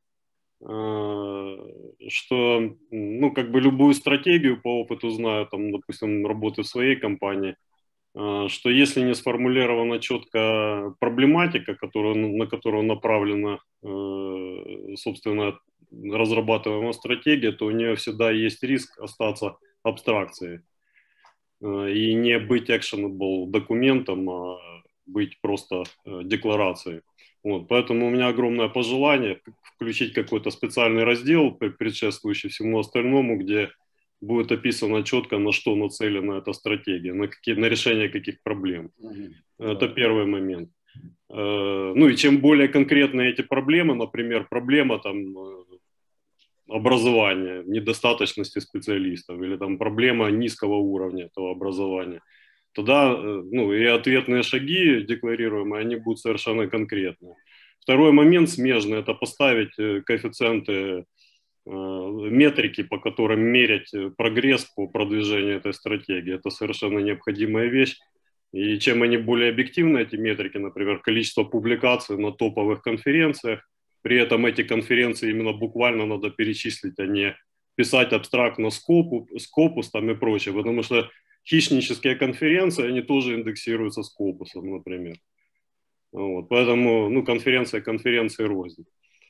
что, ну, как бы любую стратегию по опыту знаю, там, допустим, работы в своей компании, что если не сформулирована четко проблематика, на которую направлена, собственно, разрабатываемая стратегия, то у нее всегда есть риск остаться абстракцией и не быть actionable документом, а быть просто декларацией. Вот, поэтому у меня огромное пожелание включить какой-то специальный раздел, предшествующий всему остальному, где будет описано четко, на что нацелена эта стратегия, на решение каких проблем. Это первый момент. Ну и чем более конкретны эти проблемы, например, проблема там образования, недостаточности специалистов, или там проблема низкого уровня этого образования, тогда, ну, и ответные шаги декларируемые, они будут совершенно конкретные. Второй момент смежный – это поставить коэффициенты, метрики, по которым мерять прогресс по продвижению этой стратегии. Это совершенно необходимая вещь. И чем они более объективны, эти метрики, например, количество публикаций на топовых конференциях, при этом эти конференции именно буквально надо перечислить, а не писать абстрактно Scopus там и прочее, потому что хищнические конференции, они тоже индексируются Scopus'ом, например. Вот, поэтому, ну, конференции рознь.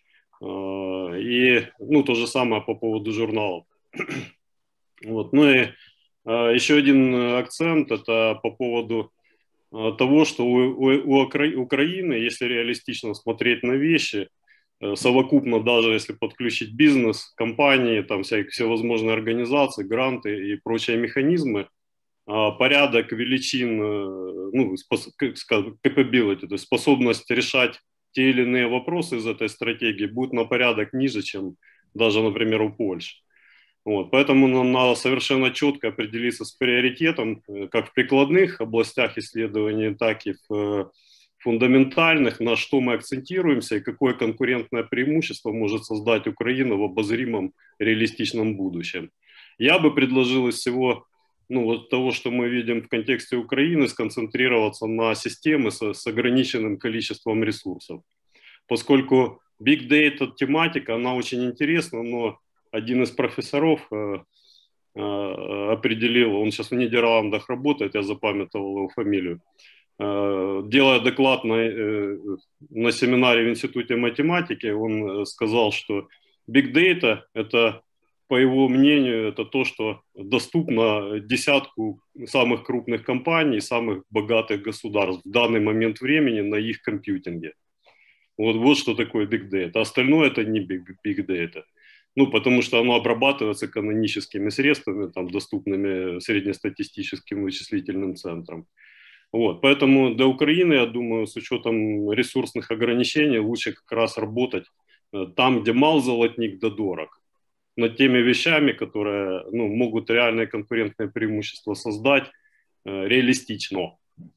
И, ну, то же самое по поводу журналов. Вот. Ну и еще один акцент, это по поводу того, что у Украины, если реалистично смотреть на вещи, совокупно, даже если подключить бизнес, компании, там всевозможные организации, гранты и прочие механизмы, порядок величин, ну, capability, то есть способность решать те или иные вопросы из этой стратегии будет на порядок ниже, чем даже, например, у Польши. Вот, поэтому нам надо совершенно четко определиться с приоритетом, как в прикладных областях исследований, так и в фундаментальных, на что мы акцентируемся и какое конкурентное преимущество может создать Украина в обозримом реалистичном будущем. Я бы предложил из всего, ну, вот того, что мы видим в контексте Украины, сконцентрироваться на системе с ограниченным количеством ресурсов. Поскольку Big Data тематика, она очень интересна, но один из профессоров определил, он сейчас в Нидерландах работает, я запамятовал его фамилию, делая доклад на семинаре в Институте математики, он сказал, что Big Data – это, по его мнению, это то, что доступно десятку самых крупных компаний, самых богатых государств в данный момент времени на их компьютинге. Вот что такое Big Data. Остальное – это не Big Data. Ну, потому что оно обрабатывается каноническими средствами, там, доступными среднестатистическим вычислительным центрам. Вот, поэтому для Украины, я думаю, с учетом ресурсных ограничений лучше как раз работать там, где мал золотник да дорог, над теми вещами, которые, ну, могут реальное конкурентное преимущество создать реалистично,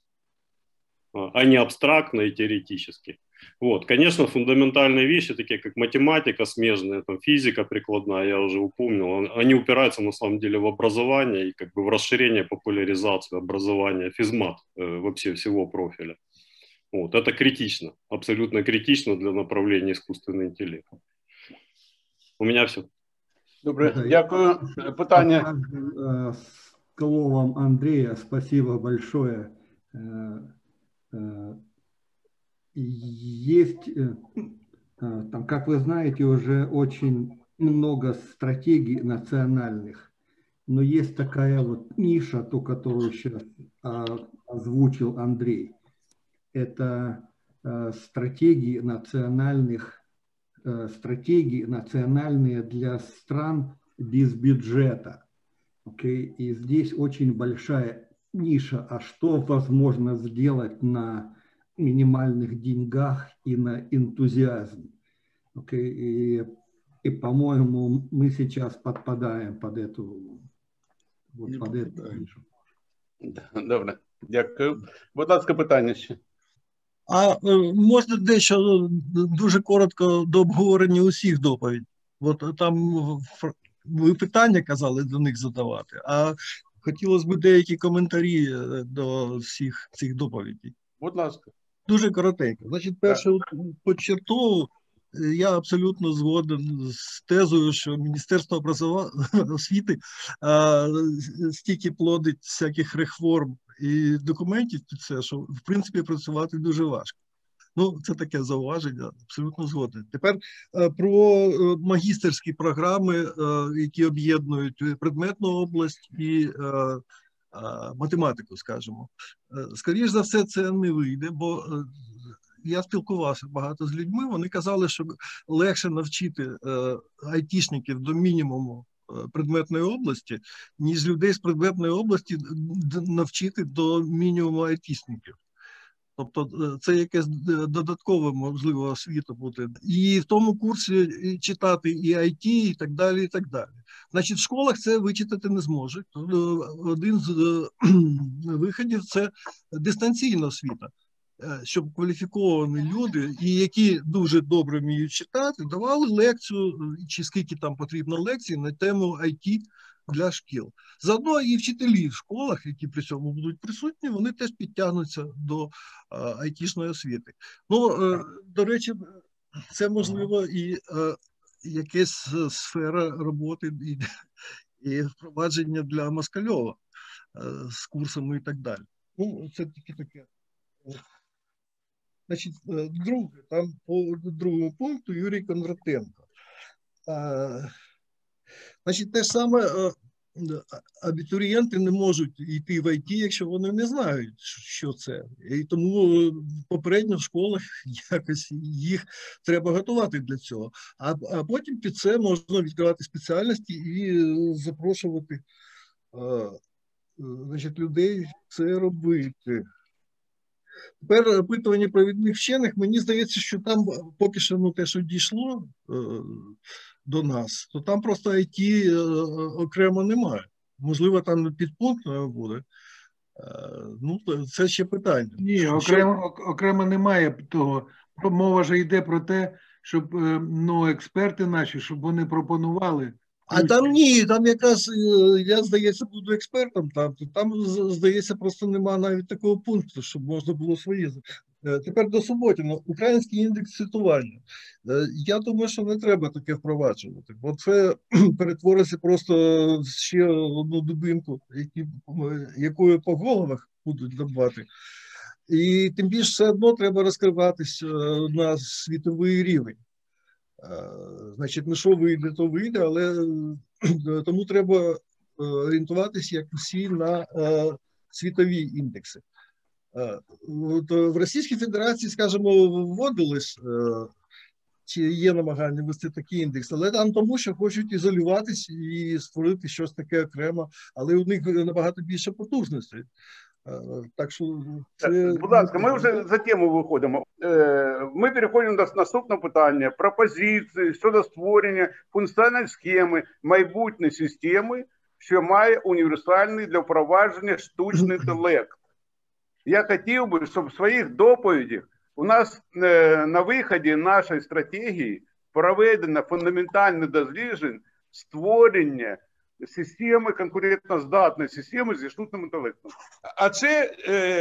а не абстрактно и теоретически. Вот, конечно, фундаментальные вещи, такие как математика смежная, там, физика прикладная, я уже упомнил, они упираются на самом деле в образование и как бы в расширение, популяризацию образования, физмат вообще всего профиля. Вот, это критично, абсолютно критично для направления искусственный интеллект. У меня все. Добре, дякую. Питання. Словом Андрея, спасибо большое. Есть, там, как вы знаете, уже очень много стратегий национальных, но есть такая вот ниша, ту, которую сейчас озвучил Андрей. Это стратегии национальные для стран без бюджета. Okay? И здесь очень большая ниша, а что возможно сделать на минимальных деньгах и на энтузиазме. Okay? И по-моему, мы сейчас подпадаем под эту нишу. Добре, дякую. Будь ласка, питання ще. А можна дещо дуже коротко до обговорення усіх доповідей? От там ви питання казали до них задавати, а хотілося б деякі коментарі до всіх цих доповідей. Будь ласка. Дуже коротенько. Значить, перше, почергово, я абсолютно згоден з тезою, що Міністерство освіти стільки плодить всяких реформ і документів під це, що, в принципі, працювати дуже важко. Ну, це таке зауваження, абсолютно згоден. Тепер про магістерські програми, які об'єднують предметну область і математику, скажімо. Скоріше за все, це не вийде, бо я спілкувався багато з людьми, вони казали, що легше навчити айтішників до мінімуму предметної області, ніж людей з предметної області навчити до мінімуму айтішників. Тобто це якесь додаткове, можливо, освіта буде. І в тому курсі читати і IT, і так далі, і так далі. Значить, в школах це вичитати не зможуть. Один з виходів – це дистанційна освіта. Щоб кваліфіковані люди, і які дуже добре вміють читати, давали лекцію, чи скільки там потрібно лекцій на тему IT для шкіл. Заодно і вчителі в школах, які при цьому будуть присутні, вони теж підтягнуться до айтішної освіти. Ну, до речі, це можливо і якась сфера роботи і впровадження для Москальова з курсами і так далі. Ну, це тільки таке. Значить, друге, там по другому пункту Юрій Кондратенко. Значить, те ж саме, абітурієнти не можуть йти в ІТ, якщо вони не знають, що це. І тому попередньо в школах якось їх треба готувати для цього. А потім під це можна відкривати спеціальності і запрошувати значить, людей це робити. Тепер опитування провідних вчених, мені здається, що там поки що те, що дійшло до нас, то там просто IT окремо немає. Можливо, там підпункт буде. Ну, це ще питання. Ні, окремо немає того. Мова ж йде про те, щоб експерти наші, щоб вони пропонували. А там ні, там якраз, я, здається, буду експертом, там, здається, просто немає навіть такого пункту, щоб можна було свої. Тепер до Суботіна, український індекс цитування. Я думаю, що не треба таке впроваджувати, бо це перетвориться просто ще одну дубинку, якою по головах будуть давати. І тим більше все одно треба розкриватись на світовий рівень. Значить, не що вийде, то вийде, але тому треба орієнтуватися, як всі, на світові індекси. От в Російській Федерації, скажімо, вводились, чи є намагання ввести такий індекс, але там тому, що хочуть ізолюватись і створити щось таке окремо, але у них набагато більше потужностей. Так що це... Будь ласка, ми вже за тему виходимо. Ми переходимо до наступного питання. Пропозиції щодо створення функціональної схеми майбутньої системи, що має універсальний для впровадження штучний інтелект. Я хотів би, щоб в своїх доповідях у нас на виході нашої стратегії проведено фундаментальне дослідження створення системи, конкурентоздатної системи зі штучним інтелектом. А це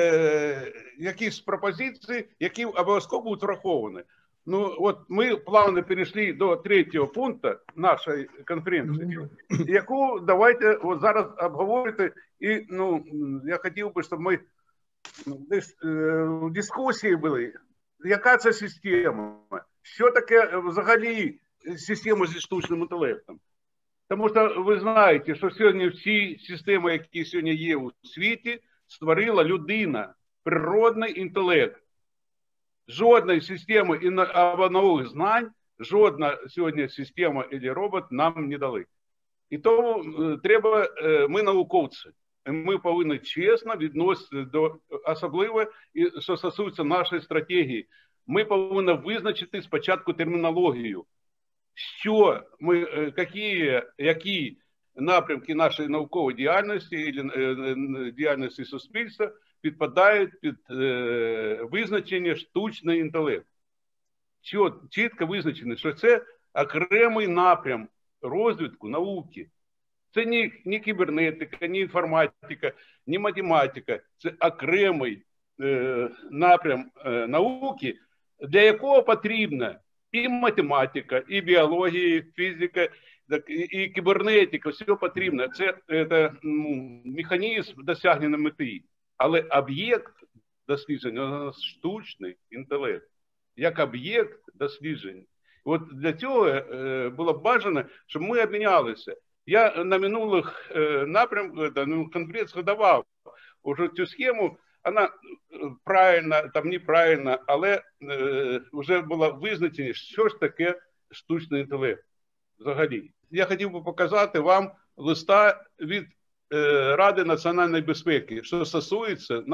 якісь пропозиції, які обов'язково будуть враховані. Ну, от ми плавно перейшли до третього пункту нашої конференції, яку давайте от зараз обговорити. І я хотів би, щоб ми десь в дискусії були. Яка це система? Що таке взагалі система зі штучним інтелектом? Тому що ви знаєте, що сьогодні всі системи, які сьогодні є у світі, створила людина, природний інтелект. Жодної системи або нових знань, жодна сьогодні система або робот нам не дали. І тому треба, ми науковці, ми повинні чесно відноситися до особливо, що стосується нашої стратегії. Ми повинні визначити спочатку термінологію. Що ми, які напрямки нашої наукової діяльності і діяльності суспільства підпадають під визначення штучний інтелект. Чітко визначено, що це окремий напрям розвитку науки. Це не кібернетика, не інформатика, не математика. Це окремий напрям науки, для якого потрібна і математика, і біологія, і фізика, і кібернетика. Все потрібно. Це механізм досягнення мети. Але об'єкт дослідження – штучний інтелект. Як об'єкт дослідження. От для цього було б бажано, щоб ми обмінялися. Я на минулих напрямках конкретно давав уже цю схему, вона правильна, там неправильна, але вже було визначено, що ж таке штучний інтелект взагалі. Я хотів би показати вам листа від Ради національної безпеки, що стосується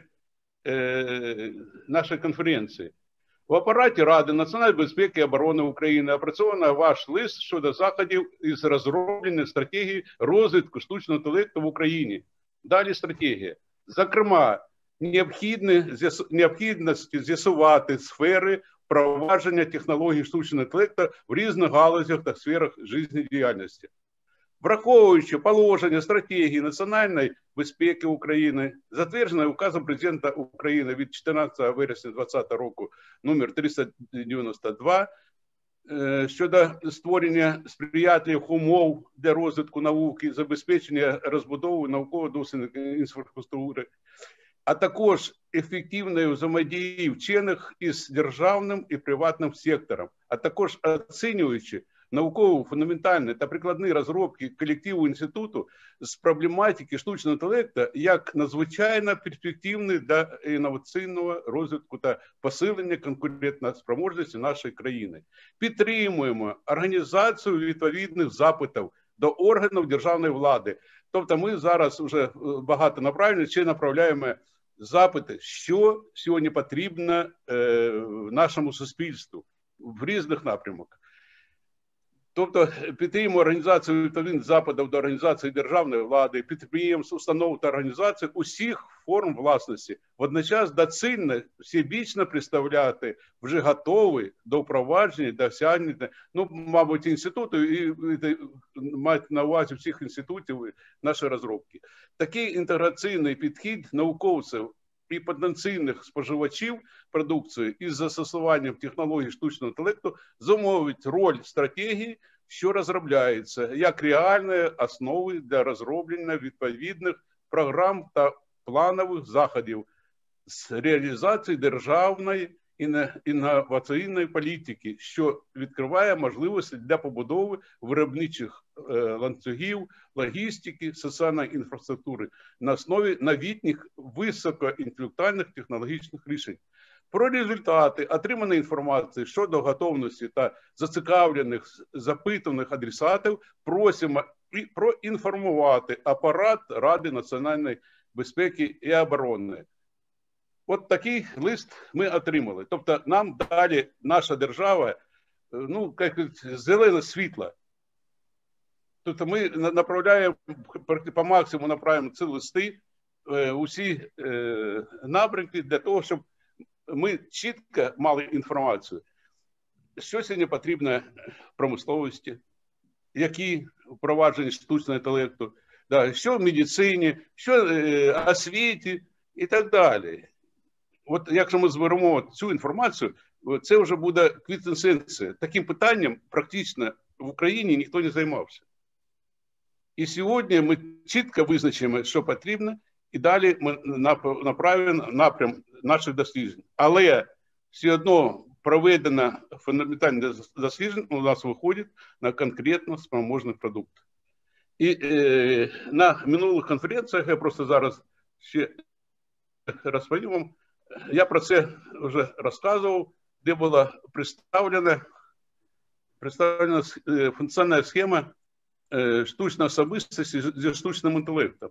нашої конференції. В апараті Ради національної безпеки і оборони України опрацьовано ваш лист щодо заходів із розроблення стратегії розвитку штучного інтелекту в Україні. Далі стратегія. Зокрема, необхідності з'ясувати сфери впровадження технологій штучного інтелекту в різних галузях та сферах життєдіяльності. Враховуючи положення стратегії національної безпеки України, затвердженої указом президента України від 14 вересня 2020 року номер 392 щодо створення сприятливих умов для розвитку науки, забезпечення розбудови науково-дослідної інфраструктури, а також ефективної взаємодії вчених із державним і приватним сектором, а також оцінюючи науково-фундаментальні та прикладні розробки колективу інституту з проблематики штучного інтелекту як надзвичайно перспективні для інноваційного розвитку та посилення конкурентоспроможності нашої країни. Підтримуємо організацію відповідних запитів до органів державної влади. Тобто ми зараз вже багато направлено, ще направляємо запити, що сьогодні потрібно нашому суспільству в різних напрямках. Тобто підтримуємо організацію відповідних запитів до організації державної влади, підприємств, установ та організацій усіх форм власності. Водночас доцільно всебічно представляти вже готові до впровадження, досягнення, мабуть, інституту і мати на увазі всіх інститутів нашої розробки. Такий інтеграційний підхід науковців і потенційних споживачів продукції із застосуванням технологій штучного інтелекту зумовить роль стратегії, що розробляється, як реальної основи для розроблення відповідних програм та планових заходів з реалізації державної інноваційної політики, що відкриває можливості для побудови виробничих ланцюгів, логістики, соціальної інфраструктури на основі новітніх високоінтелектуальних технологічних рішень. Про результати отриманої інформації щодо готовності та зацікавлених запитаних адресатів просимо проінформувати апарат Ради національної безпеки і оборони. От такий лист ми отримали. Тобто нам далі наша держава, як зелене світло. Тобто ми направляємо, по максимуму направляємо ці листи, усі напрямки для того, щоб ми чітко мали інформацію, що сьогодні потрібно промисловості, які впровадження штучного інтелекту, що в медицині, що в освіті і так далі. От якщо ми зберемо цю інформацію, це вже буде квінтесенція. Таким питанням практично в Україні ніхто не займався. І сьогодні ми чітко визначимо, що потрібно, і далі ми направимо напрям наших досліджень. Але все одно проведено фундаментальне дослідження у нас виходить на конкретно спроможний продукт. І на минулих конференціях, я просто зараз ще розповім вам, я про це вже розказував, де була представлена функціональна схема штучної особистості зі штучним інтелектом.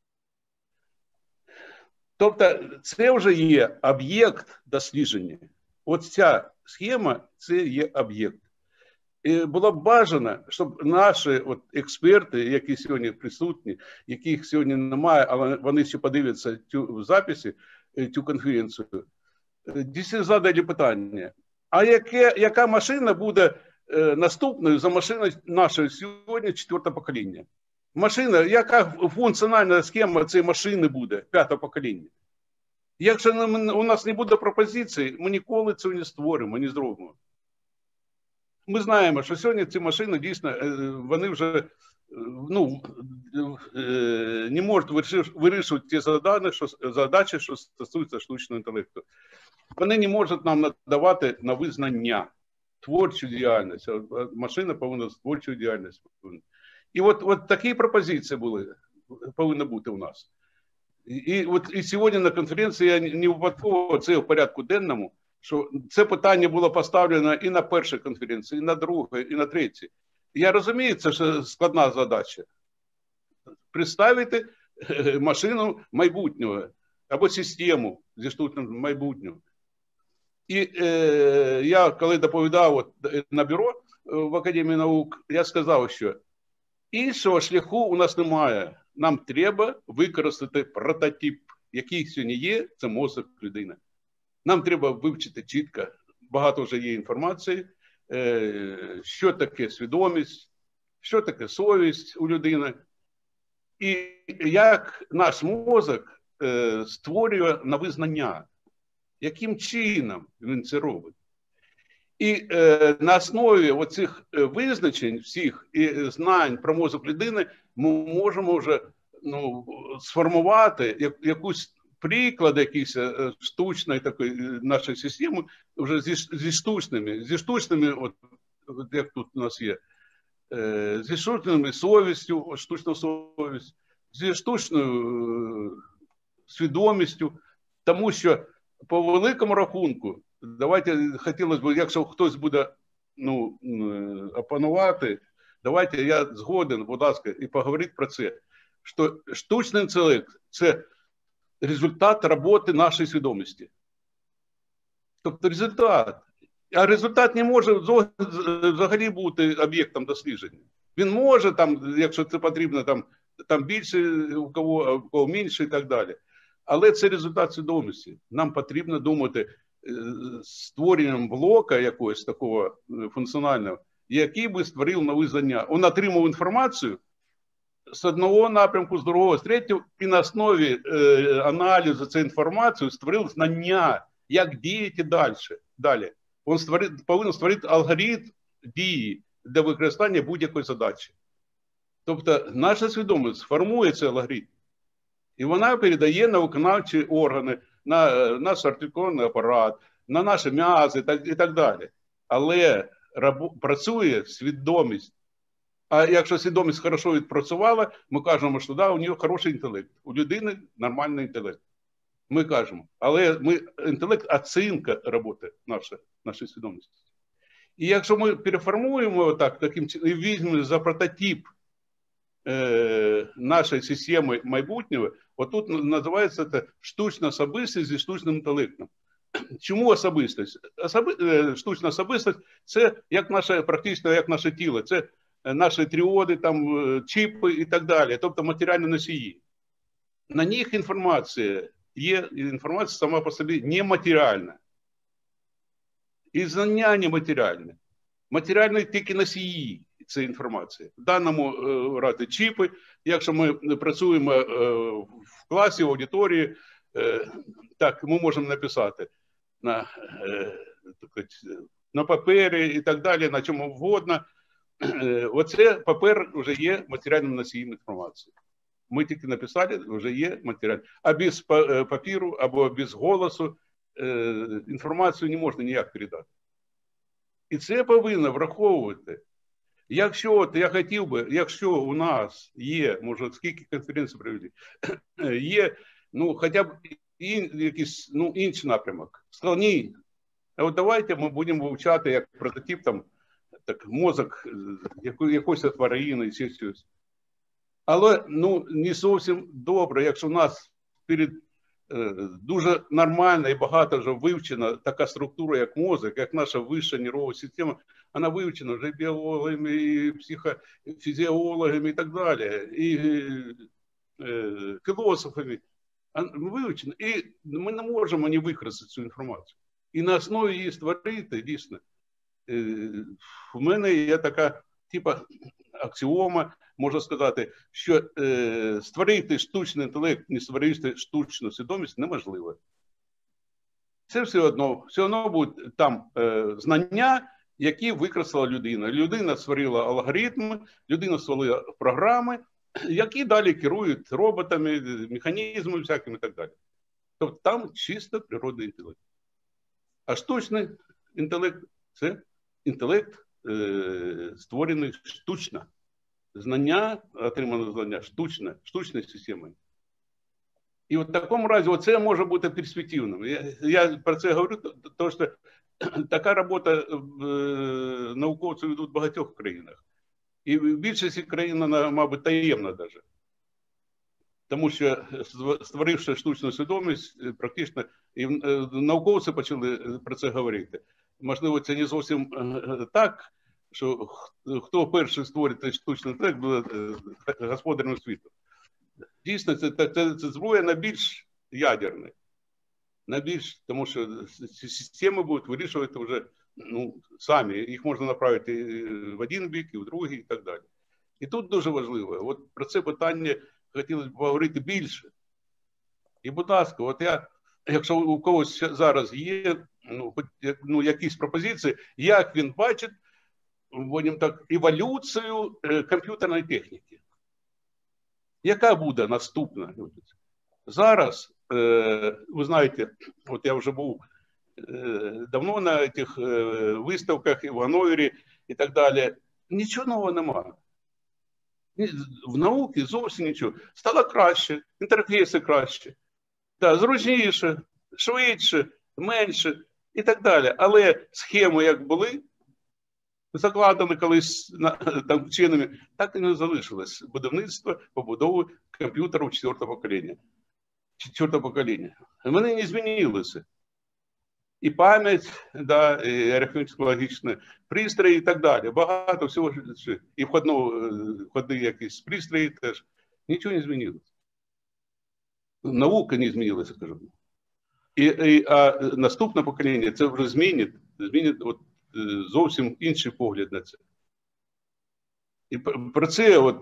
Тобто це вже є об'єкт дослідження. От ця схема – це є об'єкт. І було б бажано, щоб наші експерти, які сьогодні присутні, яких сьогодні немає, але вони ще подивляться в записі, цю конференцію, дійсно задали питання, а яка машина буде наступною за машиною нашої сьогодні 4-го покоління? Машина, яка функціональна схема цієї машини буде 5-го покоління? Якщо у нас не буде пропозицій, ми ніколи цього не створимо, не зробимо. Ми знаємо, що сьогодні ці машини дійсно, вони вже не можуть вирішувати ті задачі, що стосуються штучного інтелекту. Вони не можуть нам надавати нові знання, творчу діяльність. Машина повинна з творчою діяльністю. І от такі пропозиції повинні бути у нас. І сьогодні на конференції я не випадково, це в порядку денному, що це питання було поставлено і на першій конференції, і на другій, і на третій. Я розумію, це ж складна задача. Представити машину майбутнього або систему зі штучним майбутнього. І я, коли доповідав на бюро в Академії наук, я сказав, що іншого шляху у нас немає. Нам треба використати прототип, який сьогодні є, це мозок людини. Нам треба вивчити чітко, багато вже є інформації, що таке свідомість, що таке совість у людини. І як наш мозок створює нові знання, яким чином він це робить. І на основі оцих визначень всіх і знань про мозок людини ми можемо вже сформувати якусь приклад якийсь штучної такої нашої системи вже зі штучними, от як тут у нас є, зі штучною совістю, штучну совість, зі штучною свідомістю, тому що по великому рахунку, давайте, хотілося б, якщо хтось буде опанувати, давайте, я згоден, будь ласка, і поговорити про це, що штучний інтелект – це результат роботи нашої свідомості. Тобто результат. А результат не може взагалі бути об'єктом дослідження. Він може, там, якщо це потрібно, там більше, у кого менше і так далі. Але це результат свідомості. Нам потрібно думати створенням блока якогось такого функціонального, який би створив нові знання. Він отримав інформацію з одного напрямку, з другого, з третього, і на основі аналізу цієї інформації створив знання, як діяти далі. Він повинен створити алгоритм дії для використання будь-якої задачі. Тобто наша свідомість формує цей алгоритм. І вона передає на виконавчі органи, на наш артикульний апарат, на наші м'язи і так далі. Але працює свідомість. А якщо свідомість хорошо відпрацювала, ми кажемо, що да, у нього хороший інтелект, у людини нормальний інтелект. Ми кажемо, але інтелект – оцінка роботи нашої свідомості. І якщо ми переформуємо таким чином, і візьмемо за прототип нашої системи майбутнього, отут називається це штучна особистість зі штучним інтелектом. Чому особистість? Штучна особистість – це практично як наше тіло, це наші тріоди, чіпи і так далі, тобто матеріальні носії. На них інформація є, інформація сама по собі нематеріальна. І знання нематеріальне. Матеріальні тільки носії цієї інформації. В даному разі чіпи, якщо ми працюємо в класі, в аудиторії, так, ми можемо написати на папері і так далі, на чому вгодно. Оце папер вже є матеріальним носієм інформації. Ми тільки написали, вже є матеріал. А без папіру або без голосу інформацію не можна ніяк передати. І це повинно враховувати. Якщо, я хотів би, якщо у нас є, може, скільки конференцій провели, є, хоча б якийсь, інший напрямок, складний. А от давайте ми будемо вивчати як прототип, мозок якоїсь тварини, чи щось. Але, не зовсім добре, якщо у нас перед дуже нормальна і багато вже вивчена така структура, як мозок, як наша вища нервова система, вона вивчена вже біологами, і психофізіологами і так далі, і філософами. Вивчена. І ми не можемо не використати цю інформацію. І на основі її створити, дійсно, в мене є така, типа, аксіома, можна сказати, що створити штучний інтелект, не створити штучну свідомість неможливо. Це все одно будуть там знання, які використала людина. Людина створила алгоритми, людина створила програми, які далі керують роботами, механізмами всякими і так далі. Тобто там чисто природний інтелект. А штучний інтелект – це інтелект, створений штучно. Знання, отримане знання штучною системою. І в такому разі це може бути перспективним. Я про це говорю, тому що така робота науковців ведуть в багатьох країнах. І в більшості країн вона, мабуть, таємна навіть. Тому що, створивши штучну свідомість, практично, і науковці почали про це говорити. Можливо, це не зовсім так, що хто перший створить штучний інтелект, буде господарем світу. Дійсно, це зброя на більш ядерна. На більш, тому що системи будуть вирішувати вже самі. Їх можна направити в один бік, і в другий, і так далі. І тут дуже важливо, от про це питання хотілося б поговорити більше. І, будь ласка, якщо у когось зараз є якісь пропозиції, як він бачить, будемо так, еволюцію комп'ютерної техніки. Яка буде наступна? Зараз, ви знаєте, от я вже був давно на цих виставках і в Ганновері і так далі. Нічого нового немає. В науці зовсім нічого. Стало краще, інтерфейси краще, зручніше, швидше, менше і так далі. Але схеми, як були, закладені колись там вченими, так і не залишилось. Будівництво, побудови комп'ютерів 4-го покоління. Вони не змінилися. І пам'ять, і арифметично-логічні пристрої і так далі. Багато всього. І входні якісь пристрої теж. Нічого не змінилося. Наука не змінилася, кажу. А наступне покоління це вже змінить зовсім інший погляд на це. І про це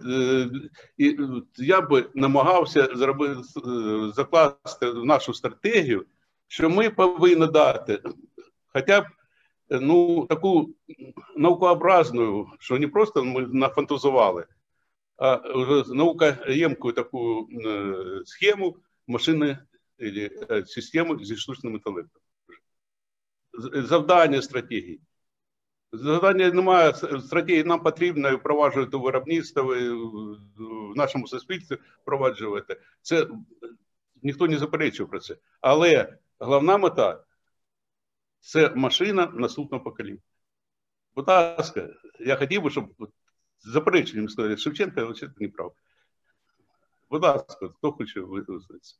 я би намагався закласти в нашу стратегію, що ми повинні дати хоча б таку наукообразну, що не просто ми нафантазували, а вже наукоємку таку схему машини або систему зі штучним інтелектом. Завдання стратегії. Завдання немає, стратегії нам потрібно впроваджувати у виробництво, в нашому суспільстві впроваджувати. Це ніхто не заперечує про це. Але головна мета – це машина наступного покоління. Будь ласка, я хотів би, щоб запереченням сказати, Шевченка, але це не прав. Будь ласка, хто хоче висловитися?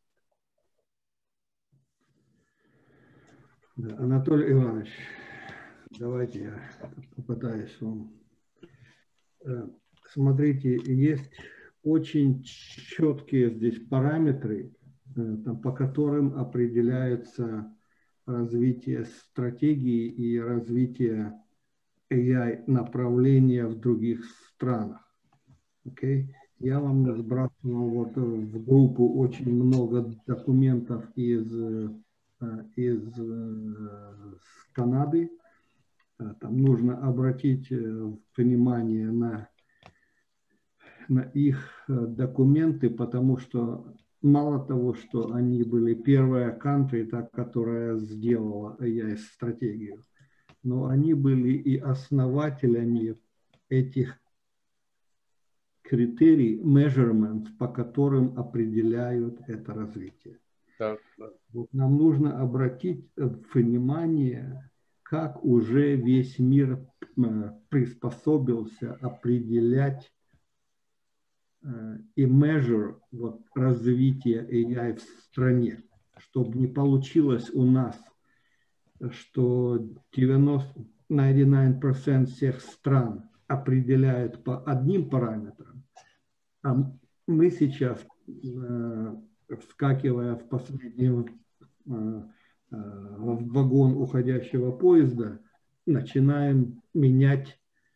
Анатолий Иванович, давайте я попытаюсь вам. Смотрите, есть очень четкие здесь параметры, по которым определяется развитие стратегии и развитие AI направления в других странах. Okay? Я вам сбрасывал в группу очень много документов из Канады. Там нужно обратить внимание на их документы, потому что мало того, что они были первая country, которая сделала AI-стратегию, но они были и основателями этих критерий, measurements, по которым определяют это развитие. Вот нам нужно обратить внимание, как уже весь мир приспособился определять и measure развитие AI в стране. чтобы не получилось у нас, что 99% всех стран определяют по одним параметрам, а мы сейчас, вскакивая в последний вагон уходящего поезда, начинаем менять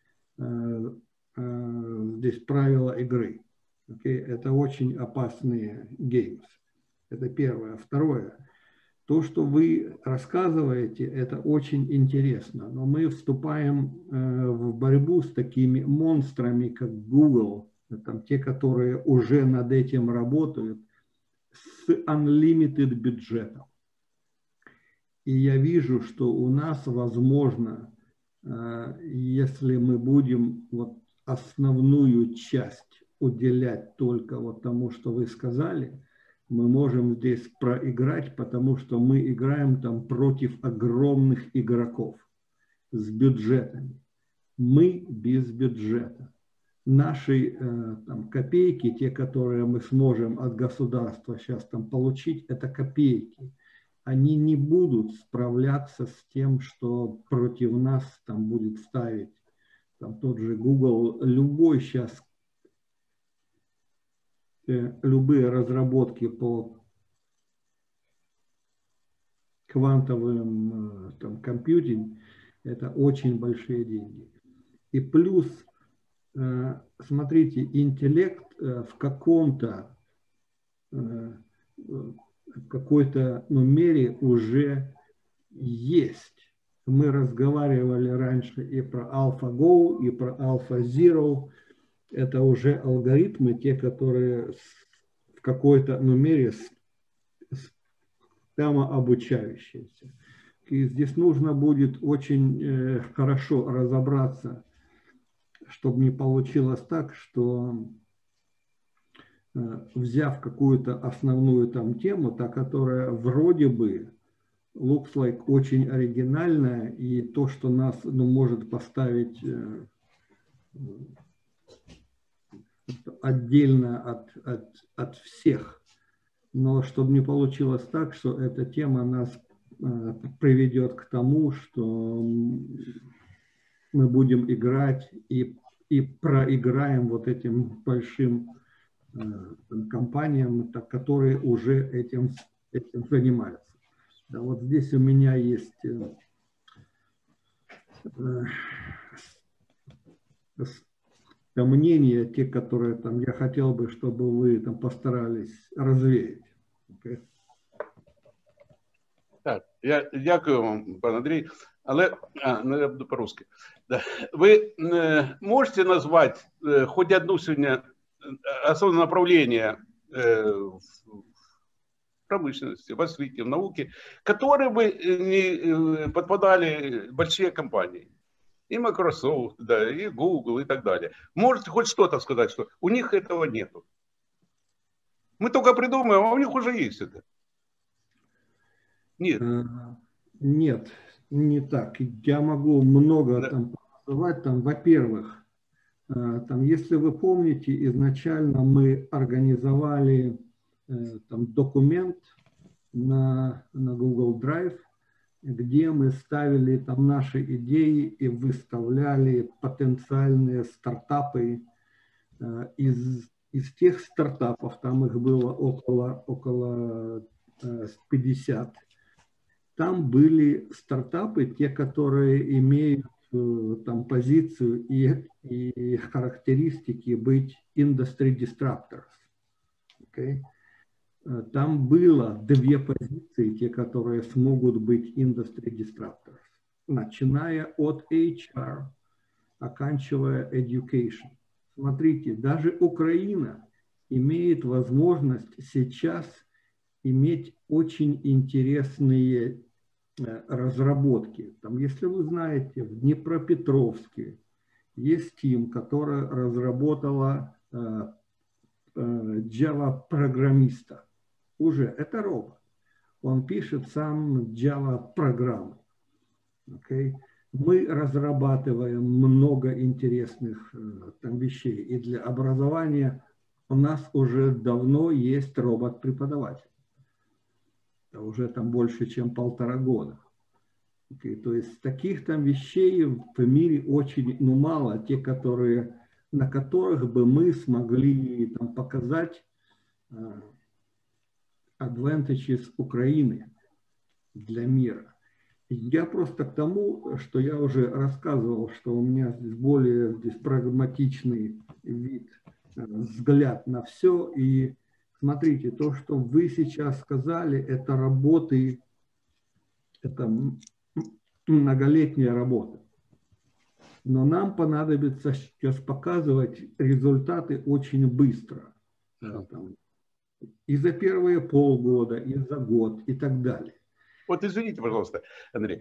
здесь правила игры. Это очень опасные геймс. Это первое. Второе. То, что вы рассказываете, это очень интересно, но мы вступаем в борьбу с такими монстрами, как Google, там, те, которые уже над этим работают, с unlimited бюджетом. И я вижу, что у нас, возможно, если мы будем вот основную часть уделять только вот тому, что вы сказали, мы можем здесь проиграть, потому что мы играем там против огромных игроков с бюджетами. Мы без бюджета. Наши там, копейки, те, которые мы сможем от государства сейчас там получить, это копейки. Они не будут справляться с тем, что против нас там будет ставить там, тот же Google. Любой сейчас, любые разработки по квантовым там, компьютингу, это очень большие деньги. И плюс, смотрите, интеллект в какой-то мере уже есть. Мы разговаривали раньше и про AlphaGo, и про AlphaZero. Это уже алгоритмы, те, которые в какой-то мере самообучающиеся. И здесь нужно будет очень хорошо разобраться, чтобы не получилось так, что взяв какую-то основную там тему, та, которая вроде бы looks like очень оригинальная, и то, что нас может поставить отдельно от всех. Но чтобы не получилось так, что эта тема нас приведет к тому, что мы будем играть и проиграем вот этим большим компаниям, которые уже этим занимаются. Да, вот здесь у меня есть мнения, те, которые там, я хотел бы, чтобы вы там постарались развеять. Okay? Так, я дякую вам, пан Андрій, але я буду по-русски. Да. Ви можете назвати хоч одну сьогодні основное направление в промышленности, в освите, в науке, которые бы не подпадали большие компании. И Microsoft, да, и Google, и так далее. Можете хоть что-то сказать, что у них этого нету? Мы только придумаем, а у них уже есть это. Нет. Нет, не так. Я могу много там называть. Там, во-первых, там, если вы помните, изначально мы организовали там, документ на Google Drive, где мы ставили там наши идеи и выставляли потенциальные стартапы. Из тех стартапов, там их было около 50, там были стартапы, те, которые имеют там позицию и характеристики быть industry disruptors. Okay? Там было две позиции, те, которые смогут быть industry disruptors, начиная от HR, оканчивая education. Смотрите, даже Украина имеет возможность сейчас иметь очень интересные разработки. Там, если вы знаете, в Днепропетровске есть team, которая разработала Java-программиста. Уже это робот. Он пишет сам Java-программы. Okay? Мы разрабатываем много интересных там вещей. И для образования у нас уже давно есть робот-преподаватель. Это уже там больше, чем 1,5 года. То есть таких там вещей в мире очень мало, те, на которых бы мы смогли там показать advantages Украины для мира. Я просто к тому, что я уже рассказывал, что у меня здесь более прагматичный взгляд на все. И смотрите, то, что вы сейчас сказали, это работы, это многолетняя работа. Но нам понадобится сейчас показывать результаты очень быстро. И за первые полгода, и за год, и так далее. Вот извините, пожалуйста, Андрей.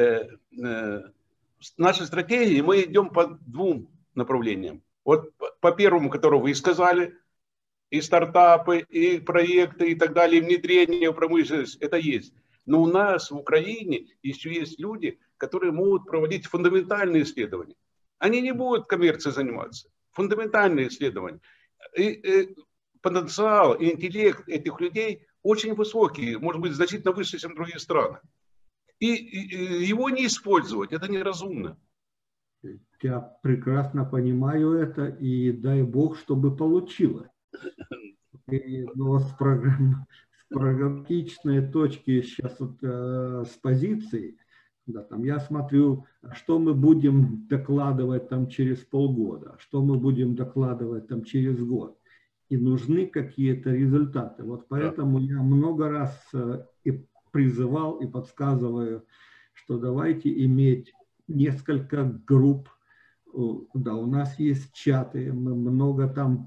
Нашей стратегии мы идем по 2 направлениям. Вот по первому, которого вы и сказали, и стартапы, и проекты, и так далее, и внедрение в промышленность, это есть. Но у нас в Украине еще есть люди, которые могут проводить фундаментальные исследования. Они не будут коммерцией заниматься. Фундаментальные исследования. И потенциал и интеллект этих людей очень высокий, может быть, значительно выше, чем другие страны. И его не использовать, это неразумно. Я прекрасно понимаю это, и дай Бог, чтобы получилось. Но с прагматичной точки сейчас вот, с позиции, да, там я смотрю, что мы будем докладывать там через полгода, что мы будем докладывать там через год. И нужны какие-то результаты. Вот поэтому я много раз и призывал, и подсказываю, что давайте иметь несколько групп. Да, у нас есть чаты, мы много там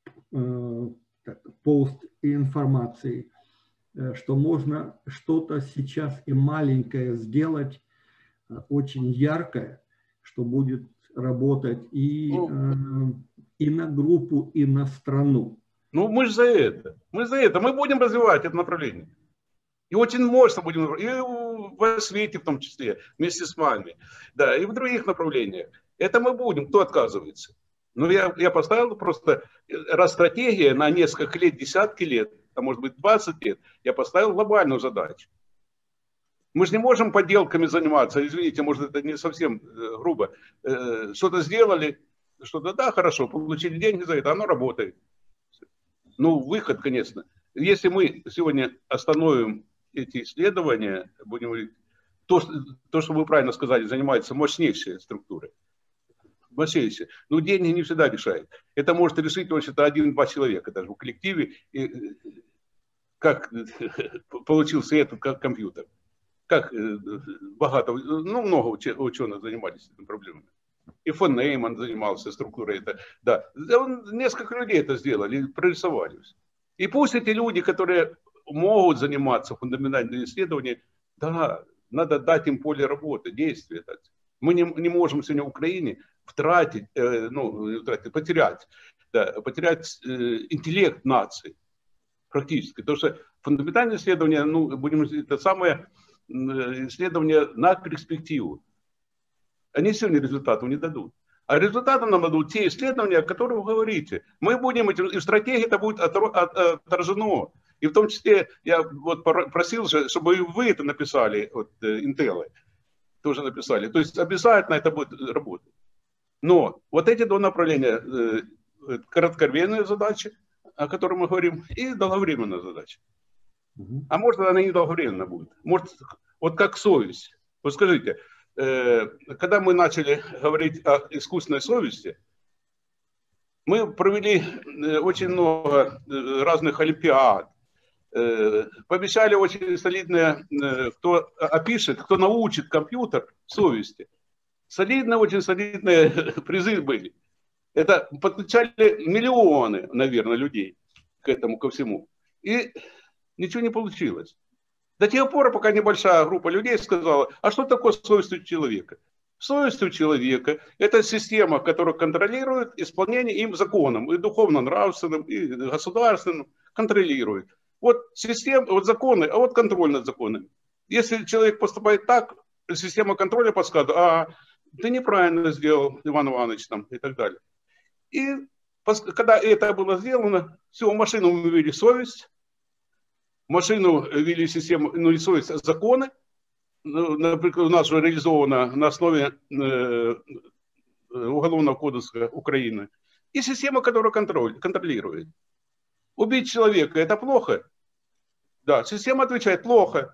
пост и информации, что можно что-то сейчас и маленькое сделать, очень яркое, что будет работать и на группу, и на страну. Ну, мы же за это. Мы будем развивать это направление. И очень мощно будем, и в освете в том числе, вместе с вами. Да, и в других направлениях. Это мы будем, кто отказывается. Но я поставил просто, раз стратегия на несколько лет, десятки лет, а может быть 20 лет, я поставил глобальную задачу. Мы же не можем поделками заниматься, извините, может это не совсем грубо. Что-то сделали, что-то, да, хорошо, получили деньги за это, оно работает. Ну, выход, конечно. Если мы сегодня остановим эти исследования, будем говорить, то, что вы правильно сказали, занимается мощнейшая структура. Мощнейшая. Но деньги не всегда решают. Это может решить вообще-то 1-2 человека даже в коллективе. И как получился этот компьютер. Как богато, ну, много ученых занимались этими проблемами. И фон Нейман занимался структурой. Это, да. Несколько людей это сделали, прорисовали. И пусть эти люди, которые могут заниматься фундаментальными исследованиями, да, надо дать им поле работы, действия. Мы не можем сегодня в Украине потерять интеллект нации практически. Потому что фундаментальные исследования, ну, будем это самое исследования на перспективу. Они сегодня результатов не дадут. А результаты нам дадут те исследования, о которых вы говорите. Мы будем, и в стратегии это будет отражено. И в том числе я вот просил, чтобы и вы это написали, вот, Intel тоже написали. То есть обязательно это будет работать. Но вот эти 2 направления, кратковременные задачи, о которых мы говорим, и долговременная задача. А может, она не долговременная будет. Может, вот как совесть. Вот скажите, когда мы начали говорить о искусственной совести, мы провели очень много разных олимпиад, пообещали очень солидные, кто опишет, кто научит компьютер совести. Очень солидные призы были. Это подключали миллионы, наверное, людей к этому, ко всему. И ничего не получилось. До тех пор, пока небольшая группа людей сказала, а что такое совесть у человека? Совесть у человека – это система, которая контролирует исполнение им законом, и духовно-нравственным, и государственным, контролирует. Вот система, вот законы, а вот контроль над законами. Если человек поступает так, система контроля подсказывает, а ты неправильно сделал, Иван Иванович, там, и так далее. И когда это было сделано, все, машину мы ввели совесть, машину ввели в систему, ну, рисуются законы, например, у нас же реализовано на основе Уголовного кодекса Украины, и система, которая контролирует. Убить человека – это плохо? Да, система отвечает – плохо.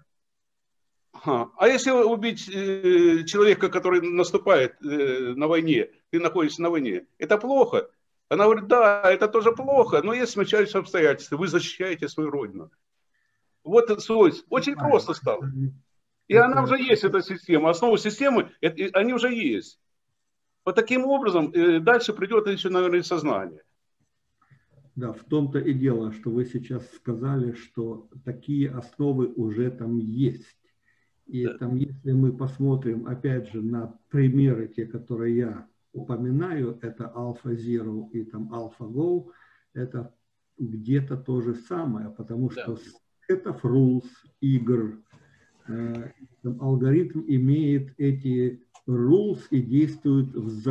А если убить человека, который наступает на войне, ты находишься на войне, это плохо? Она говорит, да, это тоже плохо, но есть смягчающие обстоятельства, вы защищаете свою родину. Вот это очень просто стало. И она уже есть, эта система, основа системы, они уже есть. Вот таким образом дальше придет еще, наверное, сознание. Да, в том-то и дело, что вы сейчас сказали, что такие основы уже там есть. И там, если мы посмотрим, опять же, на примеры, те, которые я упоминаю, это AlphaZero и там AlphaGo, это где-то то же самое, потому что это rules игр, алгоритм имеет эти rules и действует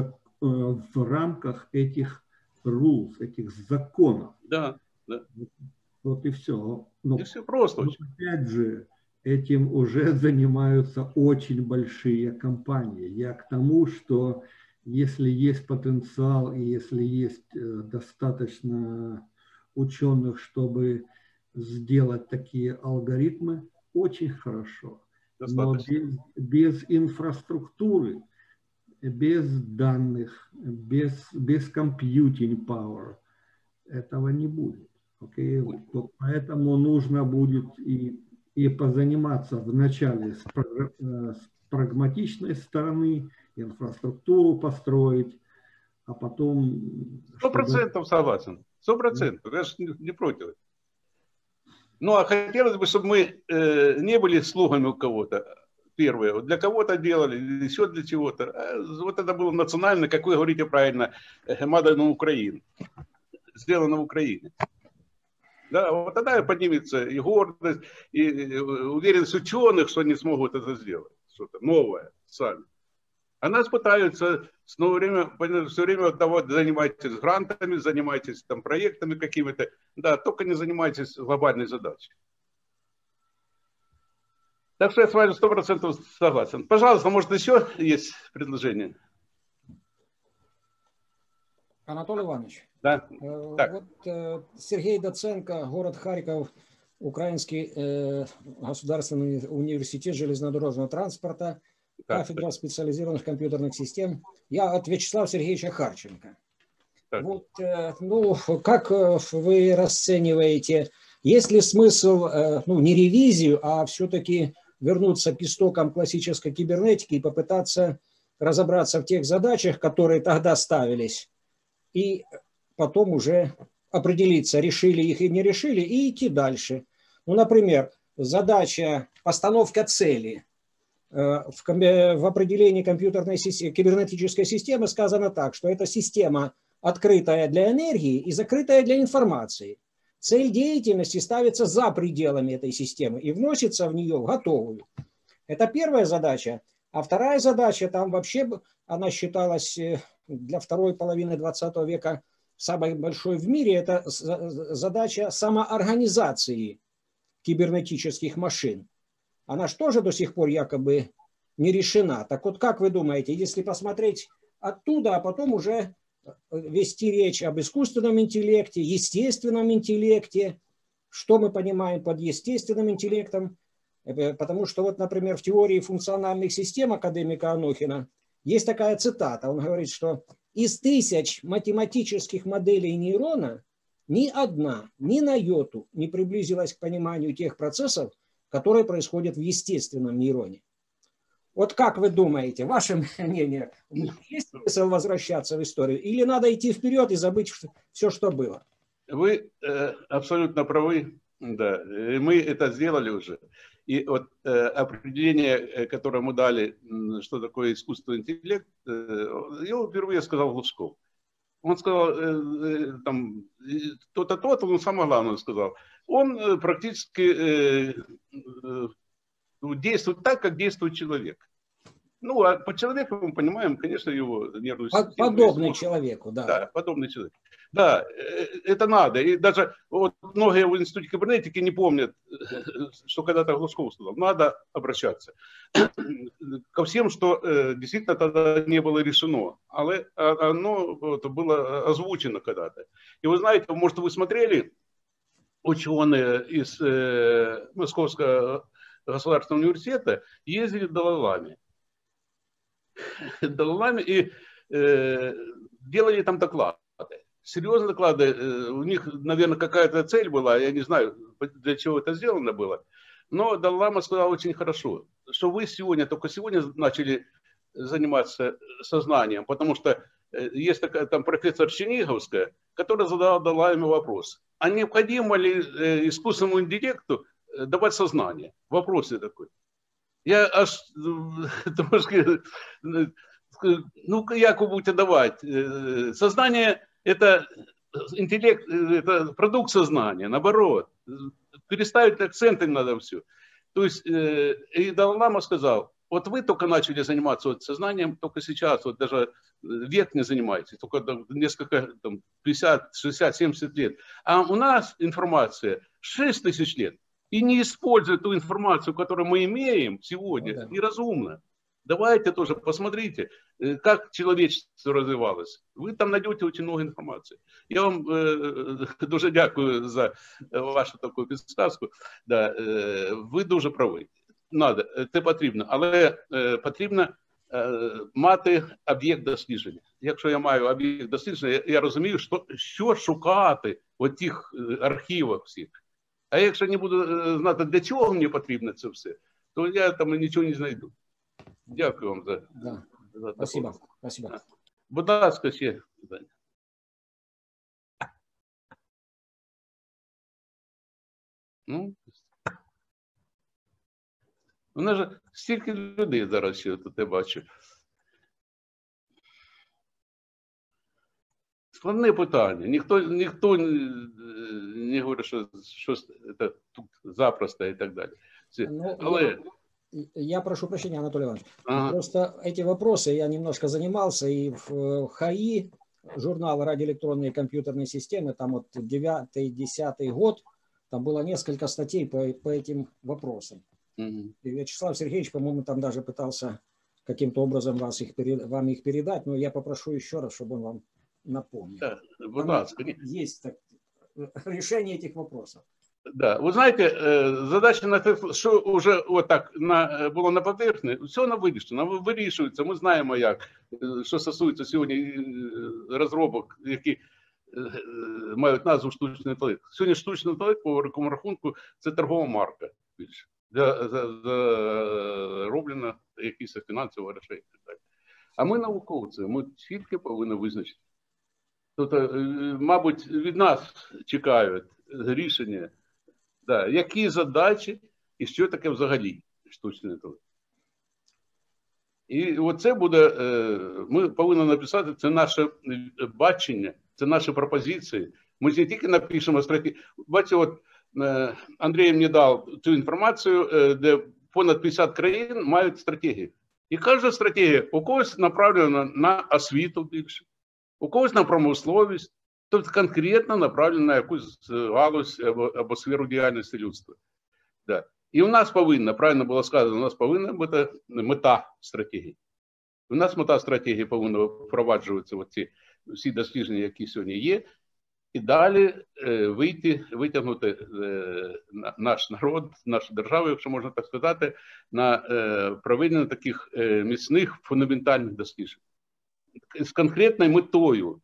в рамках этих rules, этих законов. Да, да. Вот и все. Но, и все просто. Но опять же, этим уже занимаются очень большие компании. Я к тому, что если есть потенциал и если есть достаточно ученых, чтобы сделать такие алгоритмы, очень хорошо. Но без инфраструктуры, без данных, без computing power этого не будет. Okay? Вот поэтому нужно будет и позаниматься вначале с прагматичной стороны, инфраструктуру построить, а потом... 100% согласен. 100%. Я же не против. Ну, а хотелось бы, чтобы мы не были слугами у кого-то. Первое. Вот для кого-то делали, еще для чего-то. Вот это было национально, как вы говорите правильно, «Made in Ukraine». Сделано в Украине. Да, вот тогда поднимется и гордость, и уверенность ученых, что они смогут это сделать. Что-то новое сами. А нас пытаются все время отдавать, занимайтесь грантами, занимайтесь там проектами какими-то. Да, только не занимайтесь глобальной задачей. Так что я с вами 100% согласен. Пожалуйста, может еще есть предложение? Анатолий Иванович. Да. Вот Сергей Доценко, город Харьков, Украинский государственный университет железнодорожного транспорта, кафедра специализированных компьютерных систем. Я от Вячеслава Сергеевича Харченко. Вот, ну, как вы расцениваете, есть ли смысл, ну, не ревизию, а все-таки вернуться к истокам классической кибернетики и попытаться разобраться в тех задачах, которые тогда ставились, и потом уже определиться, решили их и не решили, и идти дальше. Ну, например, задача постановка цели. В определении компьютерной системы, кибернетической системы сказано так, что это система, открытая для энергии и закрытая для информации. Цель деятельности ставится за пределами этой системы и вносится в нее в готовую. Это первая задача. А вторая задача, там вообще она считалась для второй половины 20 века самой большой в мире, это задача самоорганизации кибернетических машин. Она же тоже до сих пор якобы не решена. Так вот, как вы думаете, если посмотреть оттуда, а потом уже вести речь об искусственном интеллекте, естественном интеллекте, что мы понимаем под естественным интеллектом? Потому что вот, например, в теории функциональных систем академика Анохина есть такая цитата. Он говорит, что из 1000 математических моделей нейрона ни одна, ни на йоту не приблизилась к пониманию тех процессов, которые происходят в естественном нейроне. Вот как вы думаете, ваше мнение, есть смысл возвращаться в историю или надо идти вперед и забыть все, что было? Вы абсолютно правы. Да, мы это сделали уже. И вот определение, которое мы дали, что такое искусственный интеллект, его впервые сказал Глушков. Он сказал, там, то-то, то-то, он самое главное сказал. Он практически действует так, как действует человек. Ну, а по человеку мы понимаем, конечно, его нервную систему. Подобный человеку, да. Да, подобный человек. Да, это надо. И даже вот многие в Институте кибернетики не помнят, что когда-то Глушков сказал. Надо обращаться ко всем, что действительно тогда не было решено. Але оно вот, было озвучено когда-то. И вы знаете, может, вы смотрели, ученые из Московского государственного университета ездили в Далай-Ламе. И делали там доклады. Серьезные доклады. У них, наверное, какая-то цель была. Я не знаю, для чего это сделано было. Но Далай-Лама сказал очень хорошо, что вы только сегодня начали заниматься сознанием. Потому что есть такая там профессор Черниговская, которая задала Далай-Ламе вопрос. А необходимо ли искусственному интеллекту давать сознание? Вопрос такой. Я аж трошки, ну, як ви будете давати? Сознание – это интеллект, это продукт сознания, наоборот. Переставить акценты надо все. То есть, и Далай-Лама сказал, вот вы только начали заниматься вот сознанием, только сейчас, вот даже век не занимаетесь, только несколько, там, 50, 60, 70 лет. А у нас информация 6 тысяч лет. И не используя ту информацию, которую мы имеем сегодня, неразумно. Давайте тоже посмотрите, как человечество развивалось. Вы там найдете очень много информации. Я вам дуже дякую за вашу таку підсказку. Да, ви дуже праві. Надо, це потрібно. Але потрібно мати об'єкт дослідження. Якщо я маю об'єкт дослідження, я розумію, що шукати в тих архівах всіх. А якщо не буду знати, для чого мені потрібно це все, то я там нічого не знайду. Дякую вам за Спасибо. Спасибо. Будь ласка, ще питання. Ну, у нас же стільки людей зараз ще тут я бачу. Складне питання. Ніхто не говорить, що це тут запросто і так далі. Але... Я прошу прощения, Анатолий Иванович. Просто эти вопросы я немножко занимался, и в ХАИ, журнал «Радиоэлектронные компьютерные системы», там вот 9-10 год, там было несколько статей по этим вопросам. И Вячеслав Сергеевич, по-моему, там даже пытался каким-то образом вам их передать, но я попрошу еще раз, чтобы он вам напомнил. Да, есть решение этих вопросов. Да, ви знаєте, задача на те, що вже отак було на поверхні, все воно вирішено, вирішується. Ми знаємо, як, що стосується сьогодні розробок, які мають назву штучний інтелект. Сьогодні штучний інтелект, по великому рахунку, це торгова марка більше. Зароблена якісь фінансові грошей і так далі. А ми науковці, ми тільки повинні визначити. Тобто, мабуть, від нас чекають рішення, да, які задачі і що таке взагалі штучний інтелект. І оце буде, ми повинні написати, це наше бачення, це наші пропозиції. Ми ж не тільки напишемо стратегію. Бачите, от Андрій мені дав цю інформацію, де понад 50 країн мають стратегії. І кожна стратегія у когось направлена на освіту більше, у когось на промисловість, тобто конкретно направлена на якусь галузь або сферу діяльності людства. Да. І у нас повинна, правильно було сказано, у нас повинна бути мета стратегії. У нас мета стратегії повинна впроваджуватися ці всі дослідження, які сьогодні є, і далі витягнути наш народ, нашу державу, якщо можна так сказати, на проведення таких міцних фундаментальних досліджень. З конкретною метою.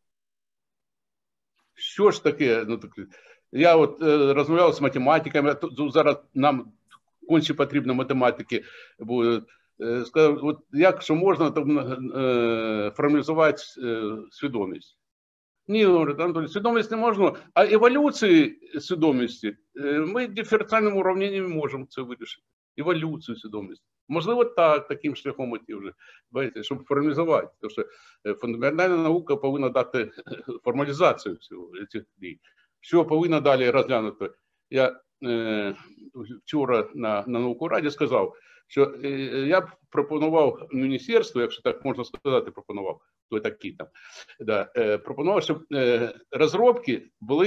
Що ж таке? Ну, так, я от розмовляв з математиками, зараз нам конче потрібно математики будуть. Сказав, от як що можна формалізувати свідомість? Ні, говорить, Анатолій, свідомість не можна, а еволюцію свідомості ми диференціальним уравненням можемо це вирішити. Еволюцію свідомості. Можливо, таким шляхом іти вже, бачите, щоб формалізувати. Тому що фундаментальна наука повинна дати формалізацію всього цих дій. Що повинна далі розглянути? Я вчора на науковій раді сказав, що я б пропонував міністерству, якщо так можна сказати, пропонував, хто такий там, да, пропонував, щоб розробки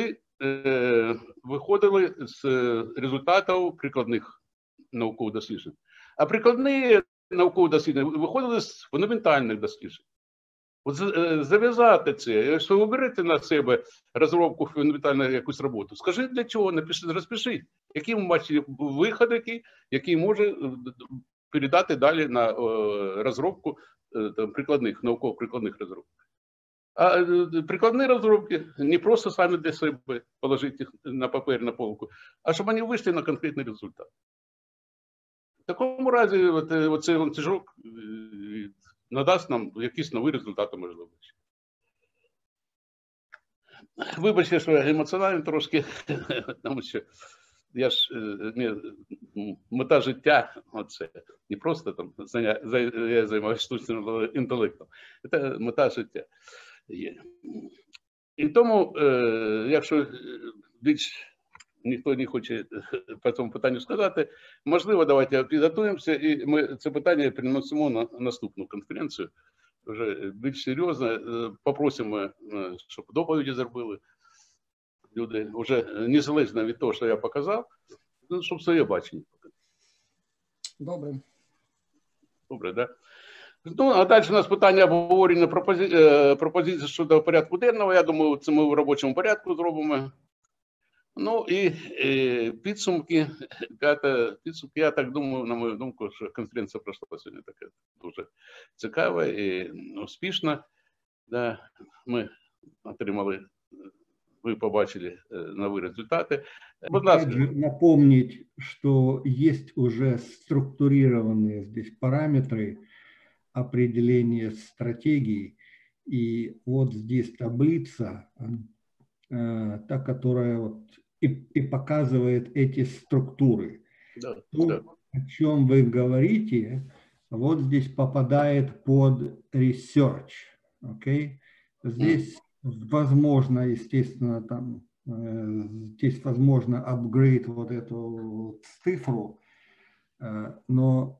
виходили з результатів прикладних наукових досліджень. А прикладні наукові дослідження виходили з фундаментальних досліджень. От зав'язати це, якщо ви берете на себе розробку фундаментальну якусь роботу, скажіть для чого, напишіть, розпишіть, який ви бачите виход, який може передати далі на розробку науково-прикладних розробок. А прикладні розробки не просто самі для себе положити їх на папір, на полку, а щоб вони вийшли на конкретний результат. В такому разі оцей ланцюжок надасть нам якісь нові результати, можливо. Вибачте, що емоціонально трошки, тому що мета життя, оце, не просто там я займаюся штучним інтелектом, це мета життя є. І тому, якщо більш ніхто не хоче по цьому питанню сказати, можливо, давайте підготуємося і ми це питання переносимо на наступну конференцію. Вже більш серйозно, попросимо, щоб доповіді зробили люди, вже незалежно від того, що я показав, щоб своє бачення показати. Добре. Добре, так? Да? Ну, а далі у нас питання обговорення пропозицій щодо порядку денного. Я думаю, це ми в робочому порядку зробимо. Ну і підсумки, я так думаю, на мою думку, що конференція пройшла сьогодні така дуже цікава і успішна. Да, ми отримали, ви побачили нові результати. Будь ласка. Напомнить, что есть уже структурированные здесь параметры определения стратегий. И вот здесь таблица, та, которая вот и показывает эти структуры. Да, то, да. о чем вы говорите, вот здесь попадает под research. Okay? Здесь возможно, естественно, там здесь возможно апгрейд вот эту вот цифру, но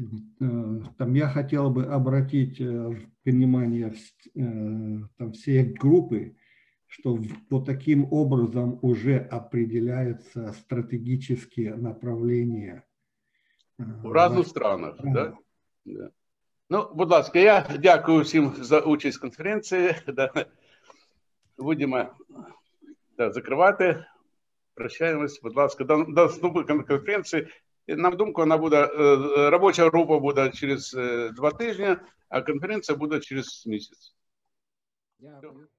там я хотел бы обратить внимание там, всей группы, что по таким образом уже определяются стратегические направления. В разных странах, да? Да. Ну, будь ласка, я дякую всім за участь в конференції. Да. Будемо закривати. Прощаємось, будь ласка, до наступної конференції. На думку, вона буде, робоча група буде через 2 тижні, а конференція буде через місяць. Дякую.